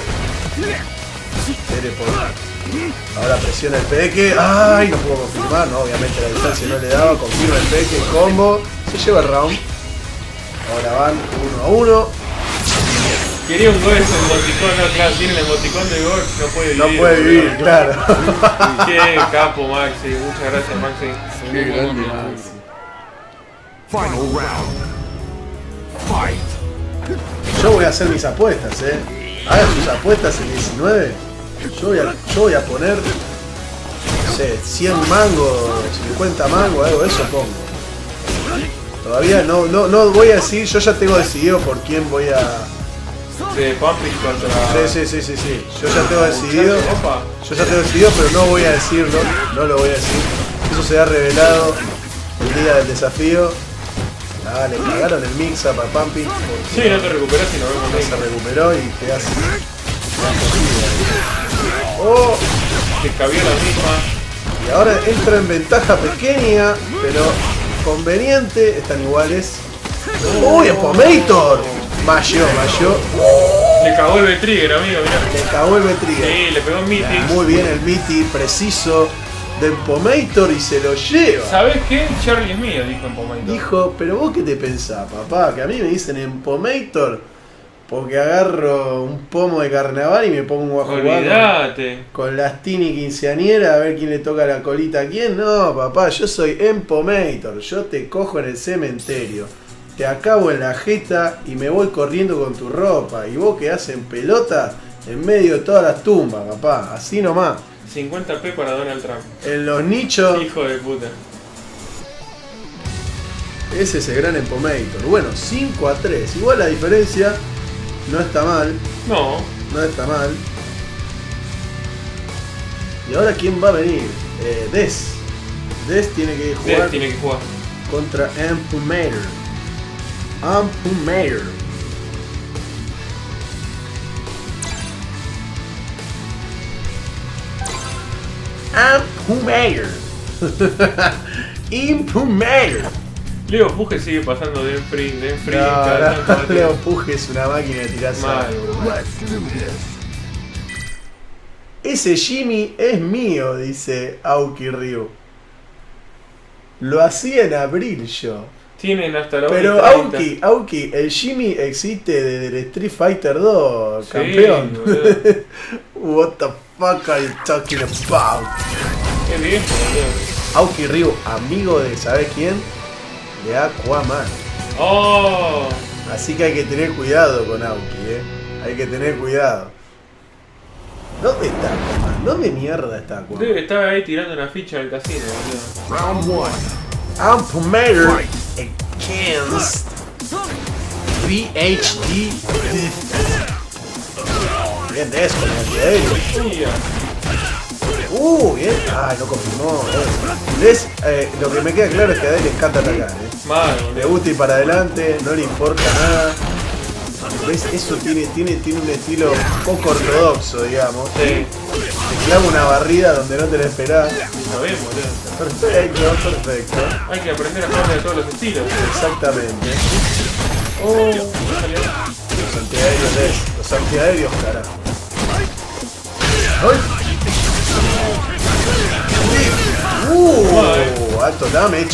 Por... Ahora presiona el Peque. ¡Ay! No puedo confirmar, no, obviamente la distancia no le daba. Confirma el Peque, combo. Se lleva el round. Ahora van uno a uno. Quería un gol ese emoticón, no, claro, tiene el emoticón de gol, no puede vivir. No puede vivir, claro. Qué capo, Maxi. Muchas gracias, Maxi. Qué grande, Maxi. Final round. Fight. Yo voy a hacer mis apuestas, eh. Hagan sus apuestas en diecinueve. Yo voy a, yo voy a poner, no sé, cien mangos, cincuenta mangos, algo de eso pongo. Todavía no, no, no voy a decir, yo ya tengo decidido por quién voy a... De Pumping contra... Sí, sí, sí, sí, sí. Yo ya tengo decidido. Opa. Yo ya tengo decidido, pero no voy a decirlo. No lo voy a decir. Eso será revelado el día del desafío. Ah, le cagaron el mix-up a Pampi. Sí, no te recuperas y nos vemos Se ahí. recuperó y quedas... Oh, Te cabió la misma. y ahora entra en ventaja pequeña, pero conveniente. Están iguales. ¡Uy, Empomator! Mayo, Mayo. Le cagó el B-Trigger, amigo, mirá. Le cagó el Betrigger. Sí, le pegó un meeting. Muy bien el Miti, preciso de Empomator y se lo lleva. ¿Sabés qué? Charlie es mío, dijo en Pomaito. Dijo, pero vos qué te pensás, papá, que a mí me dicen Empomator porque agarro un pomo de carnaval y me pongo a jugar con, Olvídate. con las tini quinceañeras a ver quién le toca la colita a quién. No, papá, yo soy Empomator, yo te cojo en el cementerio, te acabo en la jeta y me voy corriendo con tu ropa y vos quedás en pelota en medio de todas las tumbas, papá, así nomás. cincuenta p para Donald Trump. En los nichos, Hijo de puta. ese es el gran Empomator. Bueno, cinco a tres. Igual la diferencia no está mal. No. No está mal. ¿Y ahora quién va a venir? Eh, Des. Des tiene que jugar Des tiene que jugar. contra Empomator. Empomator. Empomator. Empomator. Leo Puje sigue pasando de free, de free. No, cada no, tanto Leo Puje es una máquina de tirar Mal, sal. boludo. Ese Jimmy es mío, dice Aoki Ryu. Lo hacía en abril yo. Tienen hasta la Pero una y treinta. Aoki, Aoki, el Jimmy existe desde el Street Fighter dos, Sí, campeón. boludo. What the fuck are you talking about? Qué viejo, boludo. Aoki Ryu, amigo de, ¿sabes quién? De Aquaman. Oh. Así que hay que tener cuidado con Aoki, eh. Hay que tener cuidado. ¿Dónde está Aquaman? ¿Dónde mierda está Aquaman? Debe estar ahí tirando una ficha del casino, boludo. Round one. Empomator against P H D. Bien de eso, bien. Tía. Uh, bien. Ay, no confirmó. Eh. ¿Ves? Eh, lo que me queda claro es que a él le encanta atacar. Eh. Mal, Le boludo. gusta ir para adelante, no le importa nada. ¿Ves? Eso tiene, tiene, tiene un estilo poco ortodoxo, digamos. Sí. Te clava una barrida donde no te la esperás. Lo ves, boludo. Perfecto, perfecto. Hay que aprender a jugar de todos los estilos. Exactamente. Oh, salió. Los antiaéreos de los antiaéreos, carajo. ¡Ay! ¡Uh! Alto damage.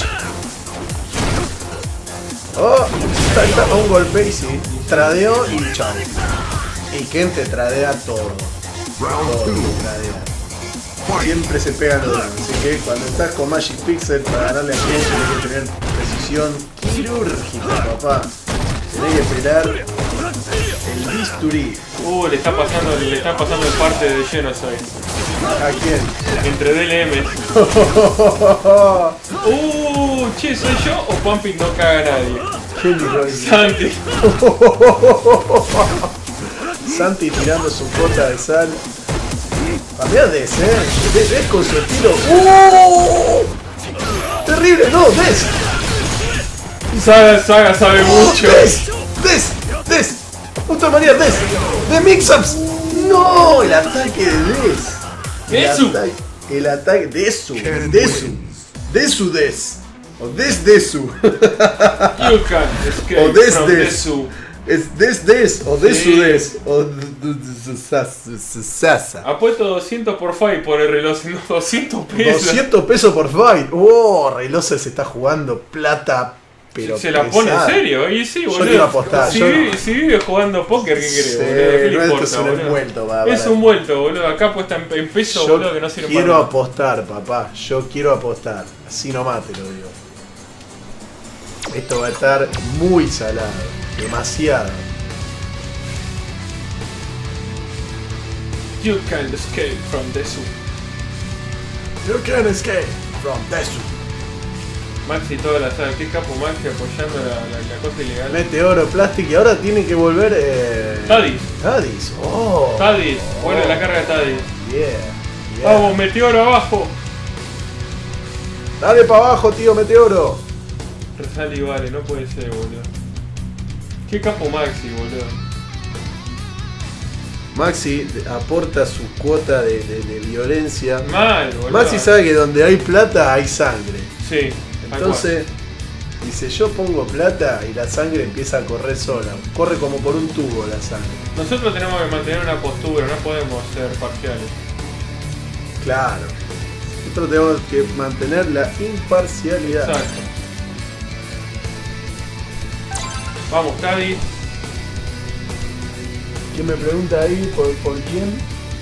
Oh, está, está, un golpe y sí. Tradeó y chao. Y Ken te tradea todo. Round Todo two. te tradea. Siempre se pegan los danos. Así que cuando estás con Magic Pixel para ganarle a Ken tienes que tener precisión quirúrgica, papá. Tenés que pelar el bisturí. Uh, le está pasando, le está pasando el parte de Genocide. ¿A quién? Entre D L M. Uh, che, ¿soy yo o Pumping no caga a nadie? ¿Quién dijo eso? Santi. Santi tirando su cota de sal. Cambiá Des, eh. Des, Des con su estilo. ¡Uh! Terrible, no, Des. Saga, Saga sabe ¡Oh, mucho. Des! ¡Des! ¡Des! ¡Otra manera, Des! ¡De Mix-Ups! ¡No! El ataque de Des. El Desu. ataque, el ataque Desu. Desu. Desu Des. O Des Desu. You can escape O Des from Des. Desu. Es Des Des. O Desu Sí. Des. O Sasa. Apuesto doscientos por fight por el reloj, no, doscientos pesos. doscientos pesos por fight. Oh, Relosa se está jugando plata. Pero se la pone en pesada. serio, y sí, Yo boludo. quiero apostar, Si, yo vive, no. si vive jugando póker, ¿qué Sí, querés, boludo? ¿Qué le no, esto importa, es un boludo? envuelto, va, Es para- un vuelto, boludo. Acá apuesta en, en peso, Yo boludo, que no sirve quiero para nada. apostar, papá. Yo quiero apostar. Así nomás te lo digo. Esto va a estar muy salado. Demasiado. You can escape from Desu. You can escape from Desu. Maxi toda la saga, qué capo Maxi apoyando la, la, la cosa ilegal. Meteoro, Plastic y ahora tiene que volver. Eh... Tadis, Tadis. Oh. Tadis, vuelve Oh. la carga de Tadis. Yeah. yeah. Vamos, meteoro abajo. Dale para abajo, tío Meteoro. Resali vale, no puede ser, boludo. Qué capo Maxi, boludo. Maxi aporta su cuota de, de- de violencia. Mal, boludo. Maxi sabe que donde hay plata hay sangre. Sí, tal Entonces, dice, yo pongo plata y la sangre empieza a correr sola. Corre como por un tubo la sangre. cual. Nosotros tenemos que mantener una postura, no podemos ser parciales. Claro. Nosotros tenemos que mantener la imparcialidad. Exacto. Vamos, Tadis. ¿Quién me pregunta ahí por, por quién?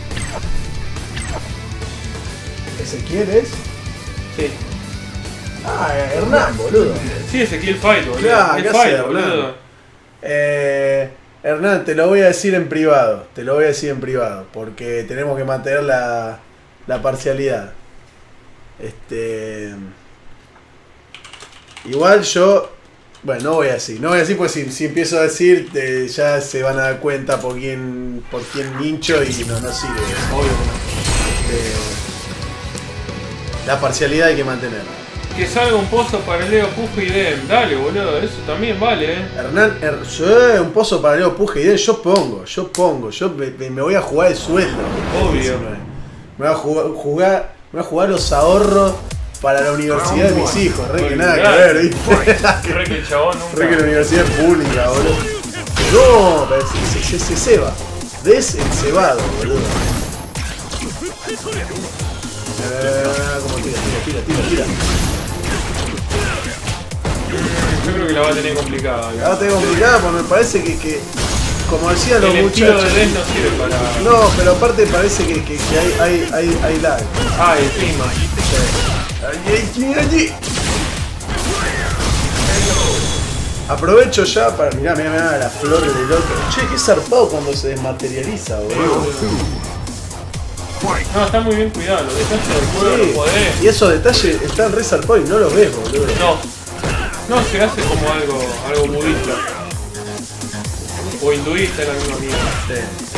¿Ezequiel es? Sí. Ah, Hernán, boludo. Sí, Ezequiel Fight, boludo. Claro, es ¿qué Fight, hace, boludo. Hernán? Eh, Hernán, te lo voy a decir en privado. Te lo voy a decir en privado. Porque tenemos que mantener la, la parcialidad. Este. Igual yo. Bueno, no voy a decir. No voy a decir porque si, si empiezo a decir, te- ya se van a dar cuenta por quién, por quién hincho y no, no sirve. Obvio que no. Eh, la parcialidad hay que mantenerla. Que salga un pozo para Leo, Pujo y Dem. Dale, boludo, eso también vale, eh. Hernán, her, sí, un pozo para Leo Puje y Den, yo pongo, yo pongo, yo me, me- me voy a jugar el sueldo. Obvio. Me voy a jugar, jugar, me voy a jugar los ahorros para la universidad de mis hijos, re que nada que ver, ¿viste? Re que el chabón nunca. Re que la universidad es pública, boludo. No, pero se, se, se, se ceba. Des el cebado, boludo. Eh, como tira, tira, tira, tira, tira. Yo creo que la va a tener complicada. ¿no? Ahora tengo complicada porque me parece que, que como decían los El estilo muchachos. de Dem no sirve para. No, pero aparte parece que, que, que hay, hay, hay, hay lag. Ah, el clima. Allí, allí, allí. Aprovecho ya para. Mirá, mirá, mirá las flores del otro. Che, qué zarpado cuando se desmaterializa, boludo. No, está muy bien cuidado, los detalles del juego, los Sí. poderes. Y esos detalles están re zarpados y no los ves, boludo. No. No, se hace como algo, algo budista. O hinduista en la misma mierda. Sí.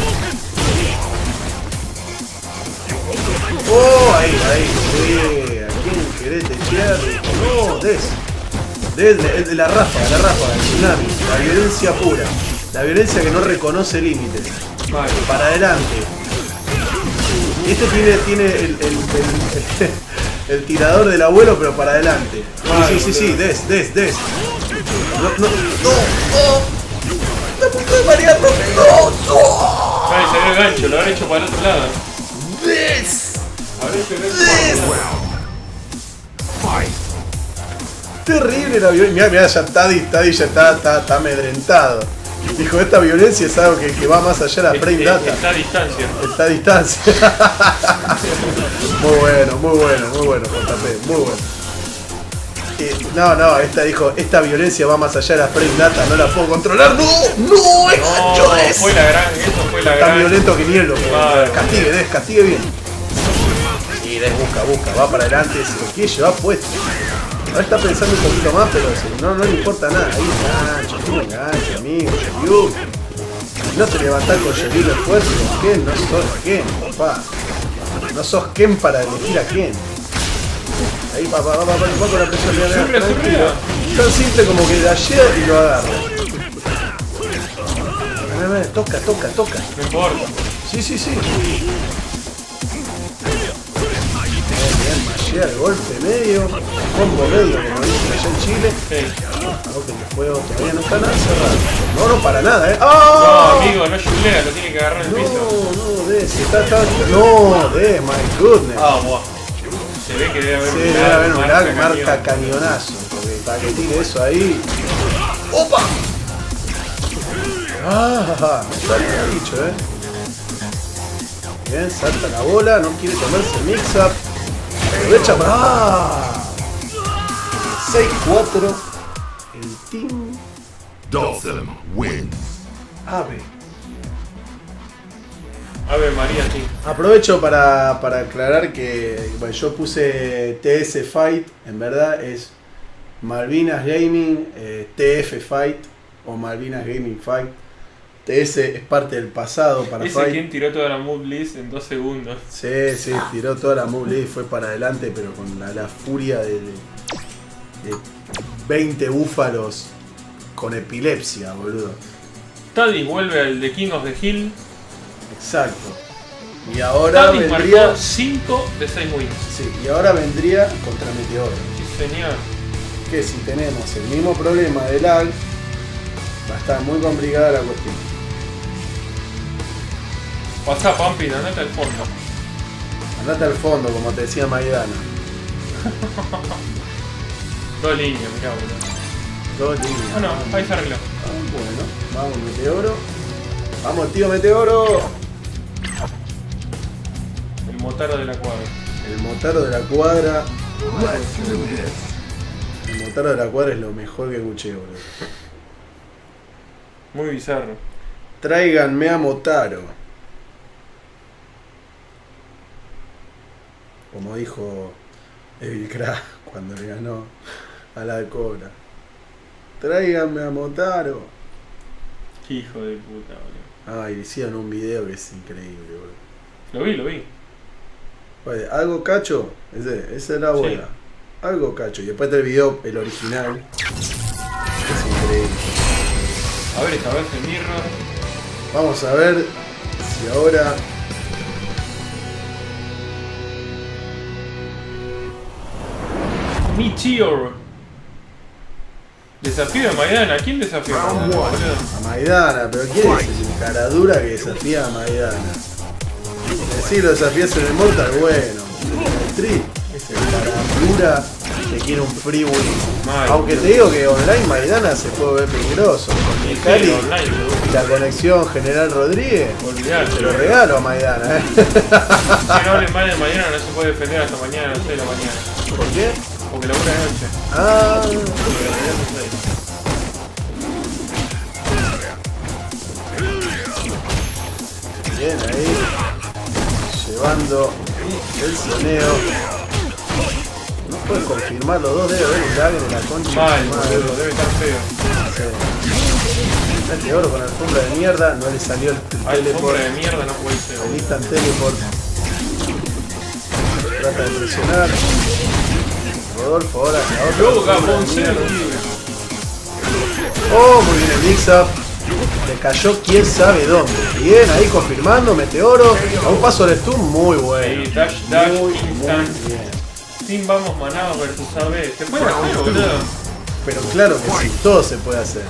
Oh, ahí, ahí. Sí. ¿A quién querés techear? No, Des. Des de, de la ráfaga, la ráfaga, el tsunami. La violencia pura. La violencia que no reconoce límites. Vale. Para adelante. Este tiene, tiene el, el, el, el tirador del abuelo, pero para adelante. Sí, sí, sí, sí, Des, Des, Des. No, no, no, no. ¡La puta de Mariano! ¡No, no! Vale, salió el gancho, lo habrá hecho para el otro lado. ¡Des! Habrá hecho el ¡Des! gancho. Fight. Terrible la violencia. Mirá, mirá, ya Taddy, Taddy ya está, está, está amedrentado. Dijo, esta violencia es algo que, que va más allá de la frame data. Está a distancia. Está a distancia. Muy bueno, muy bueno, muy bueno, J P, muy bueno. Eh, no, no, esta dijo, esta violencia va más allá de la frame data, no la puedo controlar. ¡No! ¡No! ¡Es gancho No, Des! fue la gran, eso fue la Tan gran. violento que ni él lo puede. Vale. Castigue, Des, castigue bien. Y Des busca, busca, va para adelante, se lo quiere llevar puesto. Ahora está pensando un poquito más, pero no, no le importa nada. Ahí engancho, tiene engancho, amigo. Yu. No te levantás con Yelilo fuerte con Ken, no sos Ken, papá. No sos Ken para elegir a Ken. Ahí papá, papá, papá, papá con la presión de Siempre tranquilo. sufría. Tan simple como que dashea y lo agarra. Toca, toca, toca. No importa. Sí, sí, sí. Bien, mashea el golpe medio, combo medio, como dicen allá en Chile. Sí. Algo que el juego todavía no está nada cerrado. No, no, para nada, eh. No, ¡Oh! amigo, no yulea, lo tiene que agarrar en el piso. No, no, de, si está, está. No, de, my goodness. Ah, buah. Se ve que debe haber Sí, un debe lag, haber un lag, marca cañón. cañonazo. Porque para que tire eso ahí. ¡Opa! Ah, salta el bicho, eh. Bien, salta la bola, no quiere tomarse el mix-up. Aprovecha para. ¡Ah! seis cuatro. El team Dothan wins. Ave. Ave María, sí. Aprovecho para, para aclarar que bueno, yo puse T S Fight, en verdad es Malvinas Gaming eh, T F Fight o Malvinas Gaming Fight. T S es parte del pasado para Ese Fight. quien tiró toda la move list en dos segundos. Sí, sí, tiró toda la move lead y fue para adelante, pero con la, la furia de, de, de veinte búfalos con epilepsia, boludo. Tadis vuelve al The King of the Hill. Exacto. Y ahora Tadis vendría. marcó cinco de seis wins. Sí, y ahora vendría contra Meteoro. Sí, señor. Que si tenemos el mismo problema de lag, va a estar muy complicada la cuestión. Pasá, Pumpkin, andate al fondo. Andate al fondo, como te decía Maidana. Dos líneas, mirá, boludo. Dos líneas. Ah, no, ahí se arregló. Ah, bueno, vamos Meteoro. Vamos, tío Meteoro. El motaro de la cuadra. El motaro de la cuadra. Let's do this. El motaro de la cuadra es lo mejor que escuché, boludo. Muy bizarro. Tráiganme a Motaro. Como dijo Evil Kra cuando le ganó a la Cobra. Tráiganme a Motaro. Qué hijo de puta, boludo. Ay, hicieron un video que es increíble, boludo. Lo vi, lo vi. Oye, algo cacho, ese, esa es la buena. Sí. Algo cacho. Y después del video, el original. Es increíble. A ver esta vez el mirror. Vamos a ver si ahora. Meteor. Desafío de Maidana. ¿Quién desafía a Maidana, boludo? A Maidana, pero ¿quién es el caradura que desafía a Maidana? Si lo desafías en el Mortal, bueno. En el Tri, es el caradura que quiere un free win. Mal, Aunque te boludo. digo que online Maidana se puede ver peligroso. Con el Sí, Cali online, boludo. y la conexión General Rodríguez. Olvidate. Se lo regalo a Maidana, ¿eh? Si no hables mal de mañana no se puede defender hasta mañana a las seis de la mañana. ¿Por qué? Porque labura de noche. Ah, Porque la mañana no sé. bien ahí. Llevando el soneo. No puedes confirmar los dos dedos del lag de la concha. de Mal, su madre. boludo, debe estar feo. Sí. Este oro con alfombra de mierda, no le salió el Ay, teleport. hombre de mierda no puede ser. El boludo. instant teleport. Trata de presionar. Rodolfo ahora la otra Luego alfombra de Gabón cero, mierda. tío. Oh, muy bien el mix up. Le cayó quién sabe dónde. Bien, ahí confirmando, Meteoro. A un paso del stun, muy bueno. Sí, dash, dash, Muy, instant. muy bien. Team Vamos Manados versus A B. Se puede hacer, boludo. Pero claro que sí, todo se puede hacer.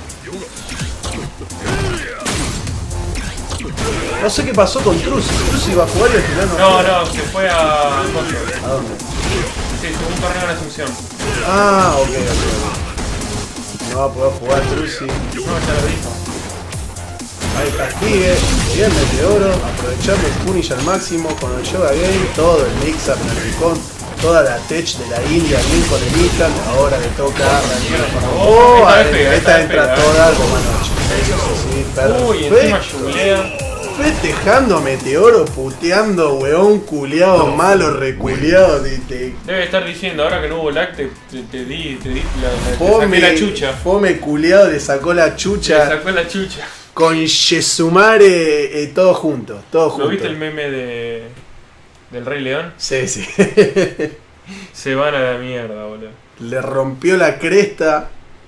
No sé qué pasó con Trucy. Trucy iba a jugar y al final no. No, fue. no, se fue a. ¿A dónde? Sí, tuvo un torneo en Asunción. Ah, ok, ok, ok. No va a poder jugar Trucy. No, ya lo dijo. Ahí castigue. Bien, Meteoro. Aprovechando el punish al máximo con el Yoga Game. Todo el mix up en el rincón. Toda la tech de la India bien con el instant. Ahora le toca. Oh, Oh, esta ahí- vez pega, esta esta entra vez pega. toda como anoche. Sí, Uy, encima perfecto. yulea. Festejando a Meteoro, puteando, weón, culiado, malo, reculeado. Te, te, Debe estar diciendo, ahora que no hubo lag, te, te, te di, te di la, la, te fome, saqué la chucha. Fome culiado, le sacó la Le chucha. sacó la chucha. con Yesumare, eh, todos juntos, todos juntos. ¿No viste el meme de del Rey León? Sí, sí. Se van a la mierda, boludo. Le rompió la cresta.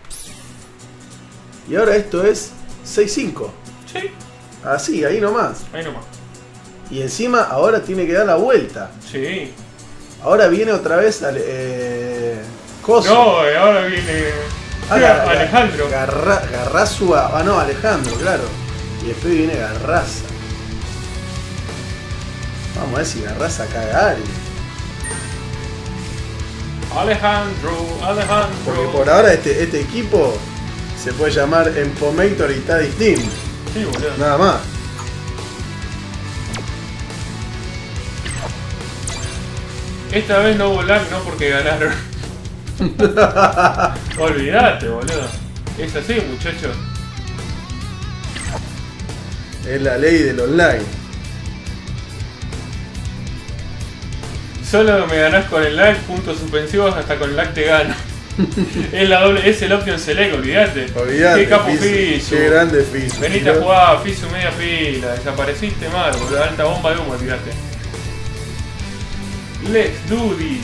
Y ahora esto es seis cinco. Sí, Así, ahí nomás. ahí nomás. Y encima ahora tiene que dar la vuelta. Sí. Ahora viene otra vez al, eh, Coso. No, eh, ahora viene Ah, Ga- Ga- Alejandro. Garra, Garrazua. Ah, no, Alejandro, claro. Y después viene Garraza. Vamos a ver si Garraza caga a alguien. Alejandro, Alejandro. Porque por ahora este, este equipo se puede llamar Empomator y Taddy Team. Sí, boludo. Nada más. Esta vez no volar, no porque ganaron. Olvídate, boludo. Es así, muchachos. Es la ley del online. Solo me ganás con el lag, puntos suspensivos, hasta con el lag te gano. Es la doble, es el option select, olvídate. Olvídate. Qué capo Fisu. Fisu. Qué grande Fisu. Venite a jugar, Fisu media pila, desapareciste mal, boludo, alta bomba de humo, tiraste. Let's do this.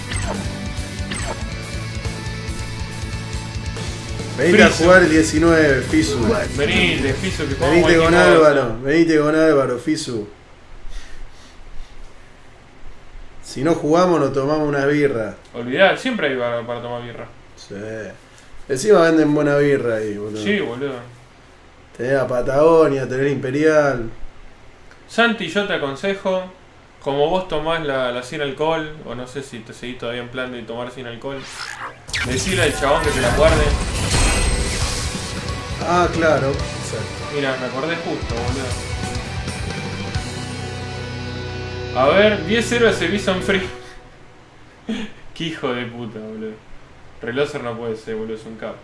Venite a Fisu. jugar el diecinueve, Fisu. Venite, Fisu, que jugamos Venite cualquier con cosa. Álvaro. Venite con Álvaro, Fisu. Si no jugamos, nos tomamos una birra. Olvidate, siempre hay para, para tomar birra. Sí. Encima venden buena birra ahí, boludo. Sí, boludo. Tenés a Patagonia, tenés Imperial. Santi, yo te aconsejo, como vos tomás la, la sin alcohol, o no sé si te seguís todavía en plan de tomar sin alcohol, decirle al chabón que te la guarde. Ah, claro. Exacto. Mira, me acordé justo, boludo. A ver, diez cero ese Bison Free. Qué hijo de puta, boludo. Reloser no puede ser, boludo, es un capo.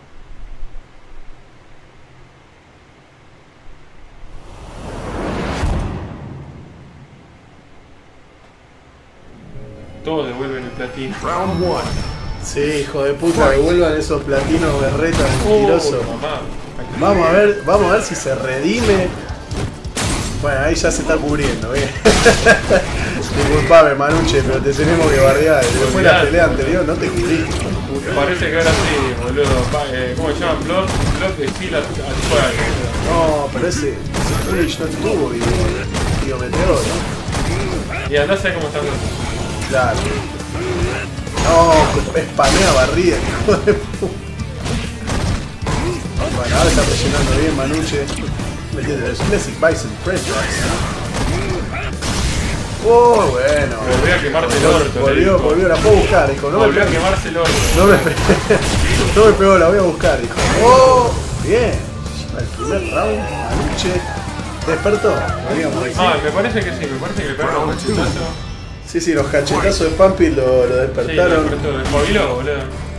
Todos devuelven el platino. Round one. Sí, hijo de puta, devuelvan esos platinos berretas mentirosos. Oh, mamá. Vamos a ver, vamos a ver si se redime. Bueno, ahí ya se está cubriendo, bien. Disculpame, Manuche, pero te tenemos que bardear. Después de la pelea anterior no te cubriste, hijo de Me puta. parece que ahora sí, boludo. Pa- eh, ¿Cómo se llama? Blood, Blood de Steel at at No, pero ese, ese Foolish no estuvo y tío Meteor, ¿no? Y andá a saber cómo están los. Claro. No, spamea barrida, hijo de puta. Bueno, ahora está presionando bien Manuche. Metiendo los Classic Bison French Fries. Oh, bueno. Volvió a quemarse el orto. le Volvió, dijo. volvió, la puedo buscar, dijo. No me, Volvió a pe- quemarse el orto. no me, pe- no me pegó, la voy a buscar, dijo. Oh, bien. El primer round, Manuche. ¿Despertó? Podríamos decir. Ah, me parece que sí, me parece que le pegaron un cachetazo. Sí, sí, los cachetazos de Pampi lo, lo Sí, lo despertaron. despertó, desmoviló, boludo.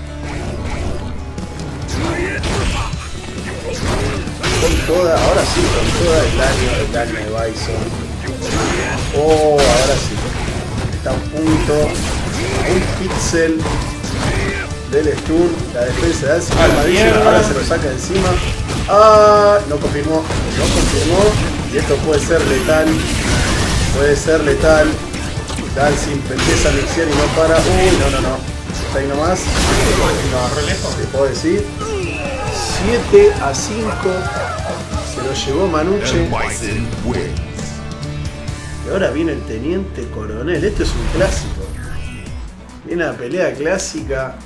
Con toda, ahora sí, con toda el daño, el daño de Bison. Oh, ahora sí. Está a un punto, a un pixel del stun. La defensa de A la mierda. ahora se lo saca encima. Ah, no confirmó, no confirmó. Y esto puede ser letal. Puede ser letal. Dalsim empieza a mixear y no para. Uy, no, no, no. Está ahí nomás. Lo agarró lejos. Te puedo decir. siete a cinco. Se lo llevó Manuche. And Bison wins. Y ahora viene el Teniente Coronel. Esto es un clásico. Viene la pelea clásica.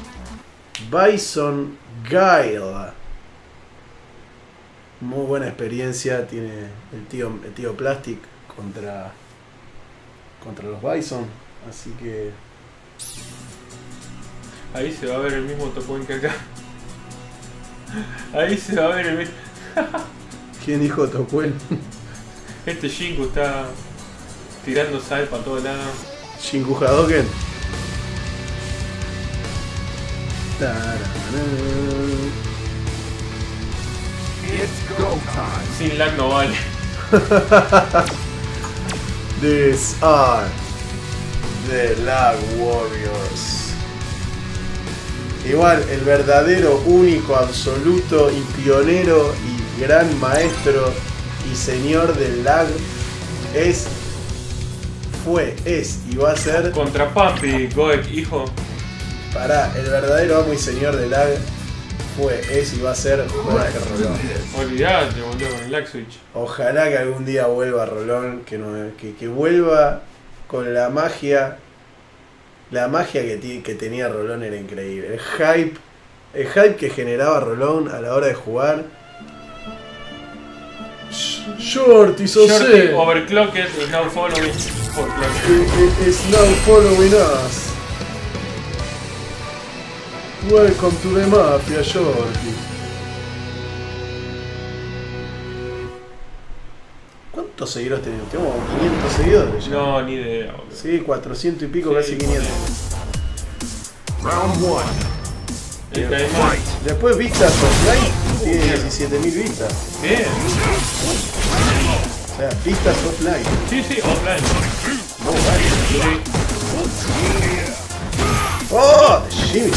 Bison Guile. Muy buena experiencia tiene el tío, el tío Plastic contra, contra los Bison. Así que Ahí se va a ver el mismo Topuen que acá. Ahí se va a ver el mismo. ¿quién dijo Topuel? Este Shinku está tirando sal para todos lados. Shinku Hadoken. It's go time. Sin lag no vale. These are the Lag Warriors. Igual, el verdadero, único, absoluto y pionero y gran maestro y señor del lag, es, fue, es y va a ser, Contra Pampi, Goek, hijo. para el verdadero amo y señor del lag, fue, es y va a ser Jorge Rolón. Olvidate, boludo, con el lag switch. Ojalá que algún día vuelva Rolón, que, no, que, que vuelva con la magia. La magia que, ti- que tenía Rolón era increíble. El hype, el hype que generaba Rolón a la hora de jugar. Sh- Shorty, so Shorty sick. overclocked is now following. Overclocked. It- it- It's now following us. Welcome to the mafia, Shorty. ¿Cuántos seguidores tenemos? Tenemos como quinientos seguidores ya. No, ni idea, boludo. Sí, cuatrocientos y pico, Sí, casi quinientos. Round one. El caimán. Después vistas offline tiene diecisiete mil vistas. Bien. O sea, vistas offline. Sí, sí, offline. No, vale. Sí. ¡Oh! De Jimmy.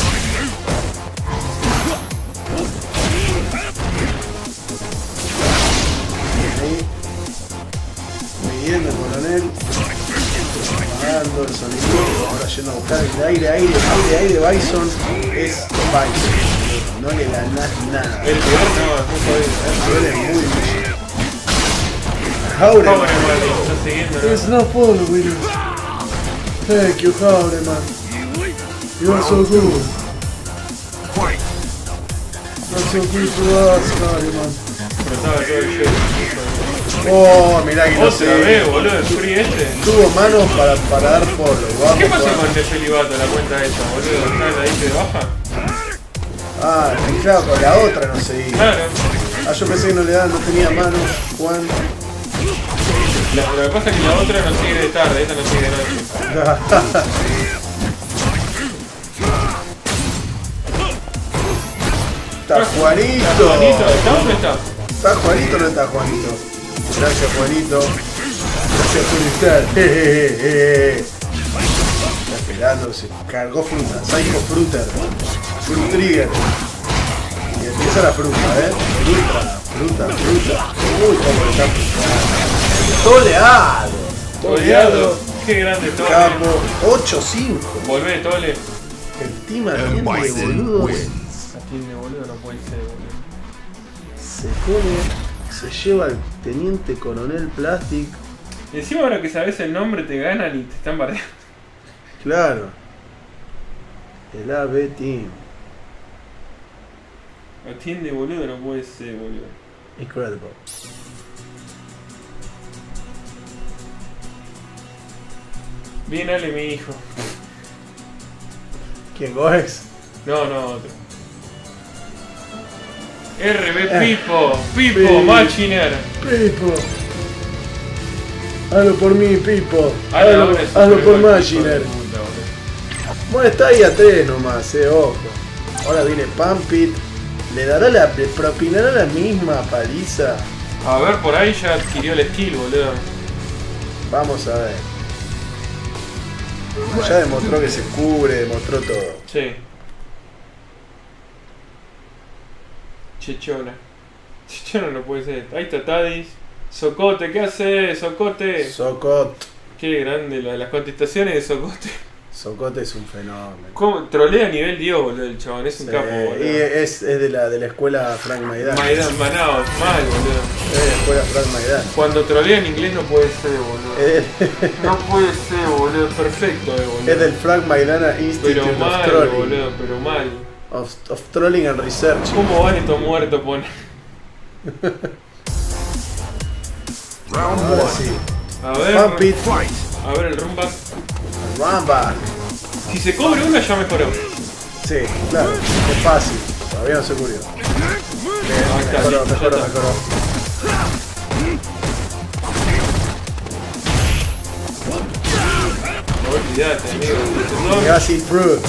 Ahí. Midiendo el coronel. Apagando el sonido. Ahora yendo a buscar el aire, aire, aire, aire. Bison es Bison. No le ganás nada. El peor no, es muy jodido. El nivel es muy difícil. Pobre Jaureman. man, está siguiendo, ¿no? It's not following us. Thank you, Jaureman. You're so good. Fight. You're so good to us, Jaureman. Pero estaba todo el shit. Oh, mirá que no Otra sé. vez, boludo, el free este. Tuvo manos para, para dar polo. Vamos ¿Qué pasó con- con el celibato, la cuenta esa, boludo? ¿Está ahí de baja? Ah, y claro, con la otra no seguí. Claro. Ah, yo pensé que no le daban, no tenía manos. Juan. La- lo que pasa es que la otra no sigue de tarde, esta no sigue de noche. Está Juanito. Juanito, ¿está dónde está? ¿Está Juanito o no está Juanito? Gracias, Juanito. Gracias por estar. Jejeje. Está esperando, se cargó fruta. Psycho Fruiter. Fruit Trigger. Y empieza la fruta, ¿eh? Fruta, fruta, fruta. Uy, cómo está frutando. Toleado. Toleado. Qué grande Tole. Capo. ocho cinco. Volvé, Tole. El team atiende, Bison boludo. wins. Atiende, boludo, no puede ser, boludo. Se pone. Se lleva al teniente coronel Plastic. Y encima ahora que sabes el nombre te ganan y te están bardeando. Claro. El A B Team. Atiende, boludo, no puede ser, boludo. Incredible. Bien, Ale, mi hijo. ¿Quién Goex? No, no, otro. R B Eh. Pipo, Pipo, Pi- Machiner. Pipo. Hazlo por mí, Pipo. Ale, Hazlo, ahora es hazlo super por gol, hijo de Machiner. puta, boludo. Bueno, está ahí a tres nomás, eh, ojo. Ahora viene Pampit. ¿Le dará la, le propinará la misma paliza? A ver, por ahí ya adquirió el skill, boludo. Vamos a ver. Ya demostró que se cubre, demostró todo. Sí. Chechona. Chechona no puede ser. Ahí está Tadis. Socote, ¿qué hace? Socote. Socot. Qué grande la- las contestaciones de Socote. Socote es un fenómeno. ¿Cómo? Trolea a nivel Dios, boludo, el chabón. Es un Sí, capo, y boludo. es, es de, la, de la escuela Frank Maidana. Maidan Manaos, mal, boludo. Es de la escuela Frank Maidana. Cuando trolea en inglés no puede ser, boludo. Es, No puede ser, boludo. Perfecto, eh, boludo. es del Frank Maidana Institute Pero of mal, Trolling. boludo, pero mal. Of, of Trolling and Research. ¿Cómo van estos muertos, pone? Round Ahora one. sí. A ver. Pampit. Fight. A ver el rumba. Ramba. Si se cobre una ya mejoró. Sí, claro. Es fácil. Todavía no se murió. Bien, Ahí está, mejoró, listo, mejoró, ya está. mejoró. Olvídate, amigo. No, Gas in fruit.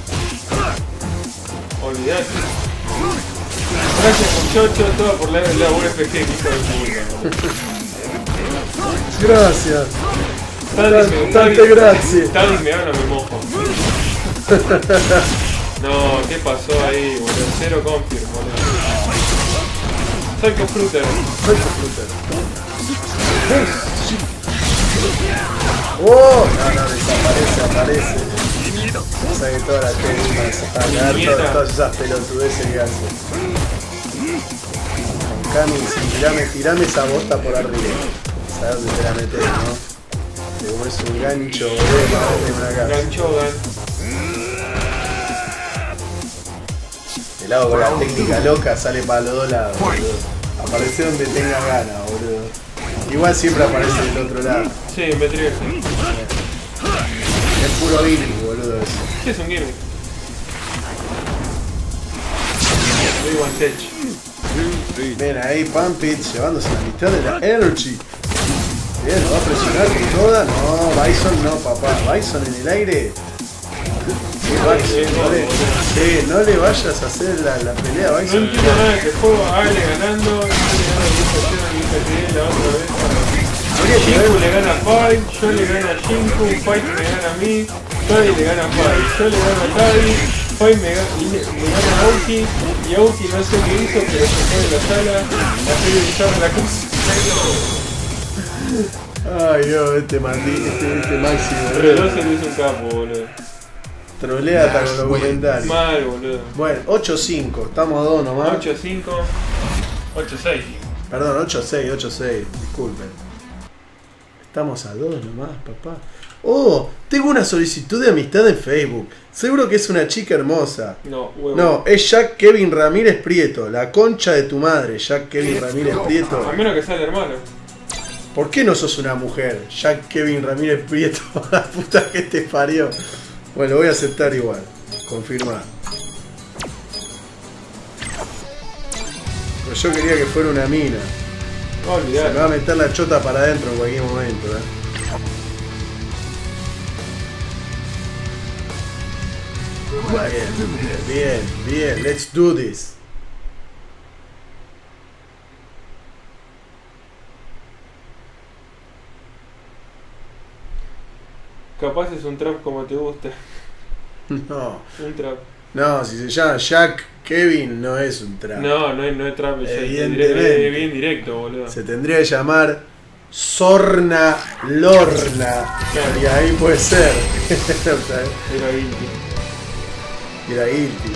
olvídate. Gracias muchachos, todo por la, la U F G que hizo de puta. Gracias. Tadis me- Tante Tadis- gracias. Tadis me habla, me mojo. No, ¿qué pasó ahí, boludo? Cero confirm, boludo. Psycho Fruiter. Psycho Fruiter. ¡Oh! No, no, desaparece, aparece. O sea que toda la técnica se está cagando, todas esas pelotudeces que hace. Con Kami, sí, tirame, tirame esa bosta por arriba. ¿Sabes dónde te la metes, no? Te comes un gancho, boludo, para darte una casa. Ganchogan. El lado con la técnica loca sale para los dos lados, boludo. Aparece donde tengas ganas, boludo. Igual siempre aparece del otro lado. Sí, me trigo. Es puro gimmick, boludo, eso. ¿Qué es un gimmick? Muy one touch. Ven ahí, Pumpit, llevándose la mitad de la Energy. Bien, ¿lo va a presionar con toda? No, Bison no, papá. Bison en el aire. Sí, Bison, no le, sí, no le vayas a hacer la, la pelea a No Bison. entiendo nada de este juego. Ale ganando, Ale ganando diez a cero, diez a cero, la otra vez. Shinku le gana a Five, yo le gano a Shinku, Five me gana a mí, Toddy le gana a Five, yo le gano a Toddy, Five me, ga me gana a Aoki, y Aoki no sé qué hizo, pero se fue de la sala a revisar la cosa. Ay, Dios, este maldito, este, este Maxi, Pero no boludo. se le hizo un capo, boludo. Trolea hasta con los comentarios. Mal, boludo. Bueno, ocho cinco, estamos a dos nomás. ocho cinco, ocho seis. Perdón, ocho seis, ocho seis, disculpen. Estamos a dos nomás, papá. Oh, tengo una solicitud de amistad en Facebook. Seguro que es una chica hermosa. No, huevo. No, es Jack Kevin Ramírez Prieto. La concha de tu madre, Jack Kevin Ramírez Prieto. A menos que sea el hermano. ¿Por qué no sos una mujer? Jack Kevin Ramírez Prieto. La puta que te parió. Bueno, voy a aceptar igual. Confirmar. Pero yo quería que fuera una mina. No, Se me va a olvidar. meter la chota para adentro en cualquier momento, eh. Bien, bien, bien, let's do this. Capaz es un trap como te gusta. No, Un trap. no, si se llama Jack Kevin no es un trap. No, no es, no es trap, es, Evidentemente. es bien directo, boludo. Se tendría que llamar Sorna Lorna. Claro. Y ahí puede ser. Era guilty. Y era guilty.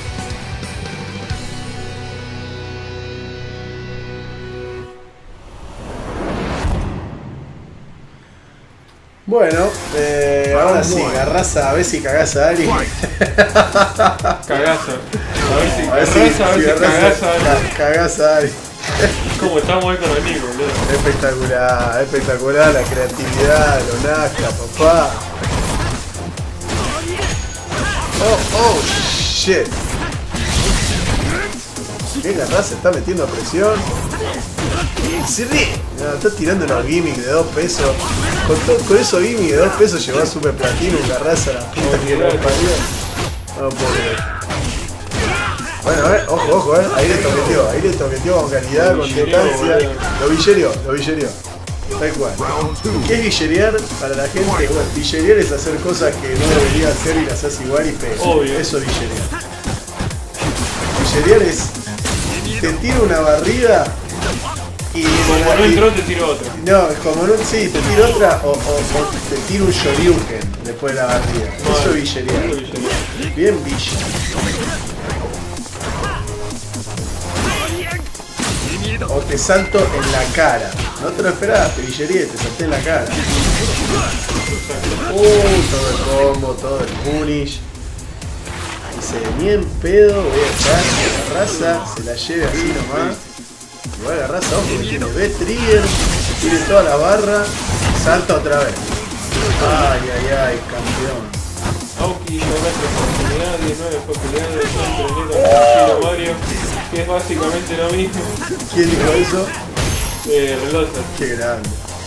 Bueno, eh, ahora sí, agarrás a ver si cagás a alguien. Cagazo. A ver si A ver si, cagás, a ver si si agarrás cagás a- a ca- cagás a alguien. Como estamos hoy con el Nico, boludo. Espectacular, espectacular la creatividad, lo nazca, papá. Oh, oh, shit. ¿Qué garra se está metiendo a presión? Se ríe. No, está tirando unos gimmicks de dos pesos. Con, to- con esos gimmicks de dos pesos llevó a Super Platino un garraza a la puta que lo parió. No puedo creer. Bueno, a ver, ojo, ojo, eh. Ahí le toqueteó, ahí le toqueteó con calidad, Lo con villereó, distancia. boludo. Lo villereó, lo villereó. Tal cual. ¿Qué es villerear para la gente? Bueno, villerear es hacer cosas que no debería hacer y las hace igual y pega. Obvio. Eso es villerear. Villerear es. Te tira una barrida y. Como no y- entró, te tiro otro. no, como no, sí, te tira otra o, o, o te tira un shoryuken después de la barrida. Eso es villerear. Eso es villerear. Bien villa. O te salto en la cara. No te lo esperabas, te villería, te salté en la cara. Uh, todo el combo, todo el punish. Dice, ni en pedo voy a dejar que la raza se la lleve así nomás. Igual la raza, ojo, que tiene B-Trigger, tiene toda la barra, salta otra vez. Ay, ay, ay, campeón. Aoki logra su oportunidad, diecinueve fue peleado, entrenando con Mario, que es básicamente lo mismo. ¿Quién dijo eso? Eh, Relosa. Qué grande.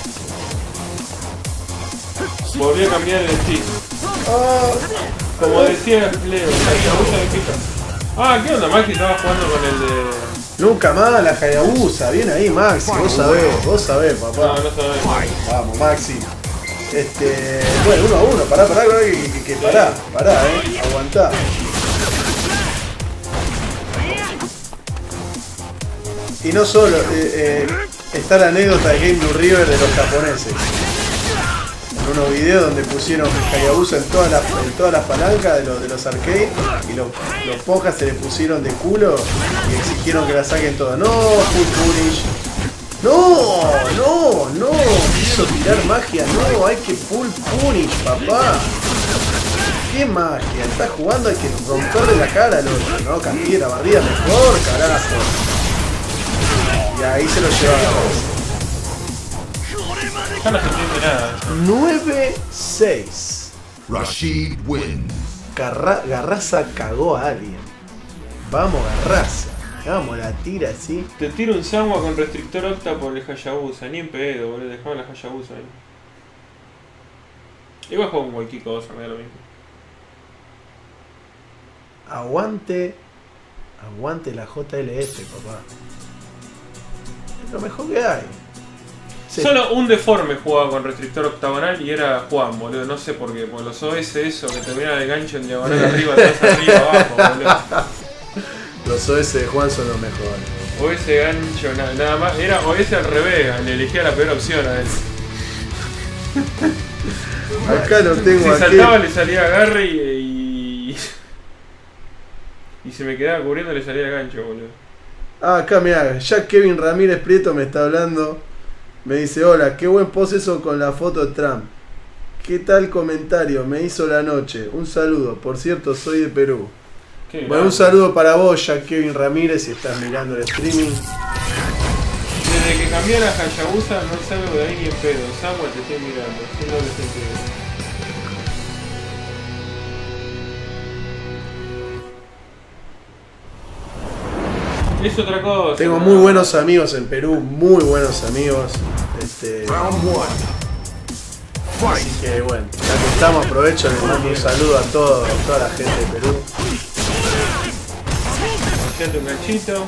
Volvió a cambiar el estilo. Oh, Como decía Leo, la Hayabusa de FIFA. Ah, ¿qué onda, Maxi? Estaba jugando con el de... nunca más la Hayabusa, bien ahí Maxi, vos sabés, vos sabés, No, papá. no sabemos. Vamos, Maxi. Este, bueno, uno a uno, pará, pará, pará, que, que, que pará, pará, eh, aguantá. Y no solo, eh, eh, está la anécdota de Game Blue River de los japoneses. En unos videos donde pusieron Hayabusa en todas las en todas las palancas de los, de los arcades y los, los pojas se le pusieron de culo y exigieron que la saquen todas. No, full punish. No, no, no, quiso tirar magia, no, hay que full punish, papá. ¿Qué magia? Está jugando, hay que romperle la cara al otro, ¿no? Cambié la barrida mejor, carajo. Y ahí se lo llevaron. Ya no se entiende nada. nueve seis. Rashid wins. Garra, Garraza cagó a alguien. Vamos, Garraza. Vamos, la tira así. Te tiro un Sanwa con restrictor octa por el Hayabusa. Ni en pedo, boludo. Dejame la Hayabusa ahí. Igual juego con cualquier cosa, me da lo mismo. Aguante. Aguante la J L F, papá. Es lo mejor que hay. Sí. Solo un deforme jugaba con restrictor octagonal y era Juan, boludo. No sé por qué. Por los O S, eso que termina de gancho en diagonal arriba, atrás, arriba, abajo, boludo. Los O S de Juan son los mejores. O S gancho, na nada más. Era O S al revés, le elegía la peor opción a él. Acá lo tengo Si aquí. saltaba le salía agarre y, y. Y si me quedaba cubriendo le salía gancho, boludo. Ah, acá mirá, ya Kevin Ramírez Prieto me está hablando. Me dice, hola, qué buen post eso con la foto de Trump. ¿Qué tal comentario? Me hizo la noche. Un saludo. Por cierto, soy de Perú. Qué Bueno, grande. un saludo para vos, ya Kevin Ramírez, si estás mirando el streaming. Desde que cambié a la Hayabusa no salgo de ahí ni en pedo. Samuel, te estoy mirando. Sin doble sentido. Es otra cosa. Tengo ¿no? muy buenos amigos en Perú, muy buenos amigos. Este, Round one. así Fight. que bueno, ya que estamos, aprovecho, les mando un saludo a, todo, a toda la gente de Perú. Hacete un ganchito.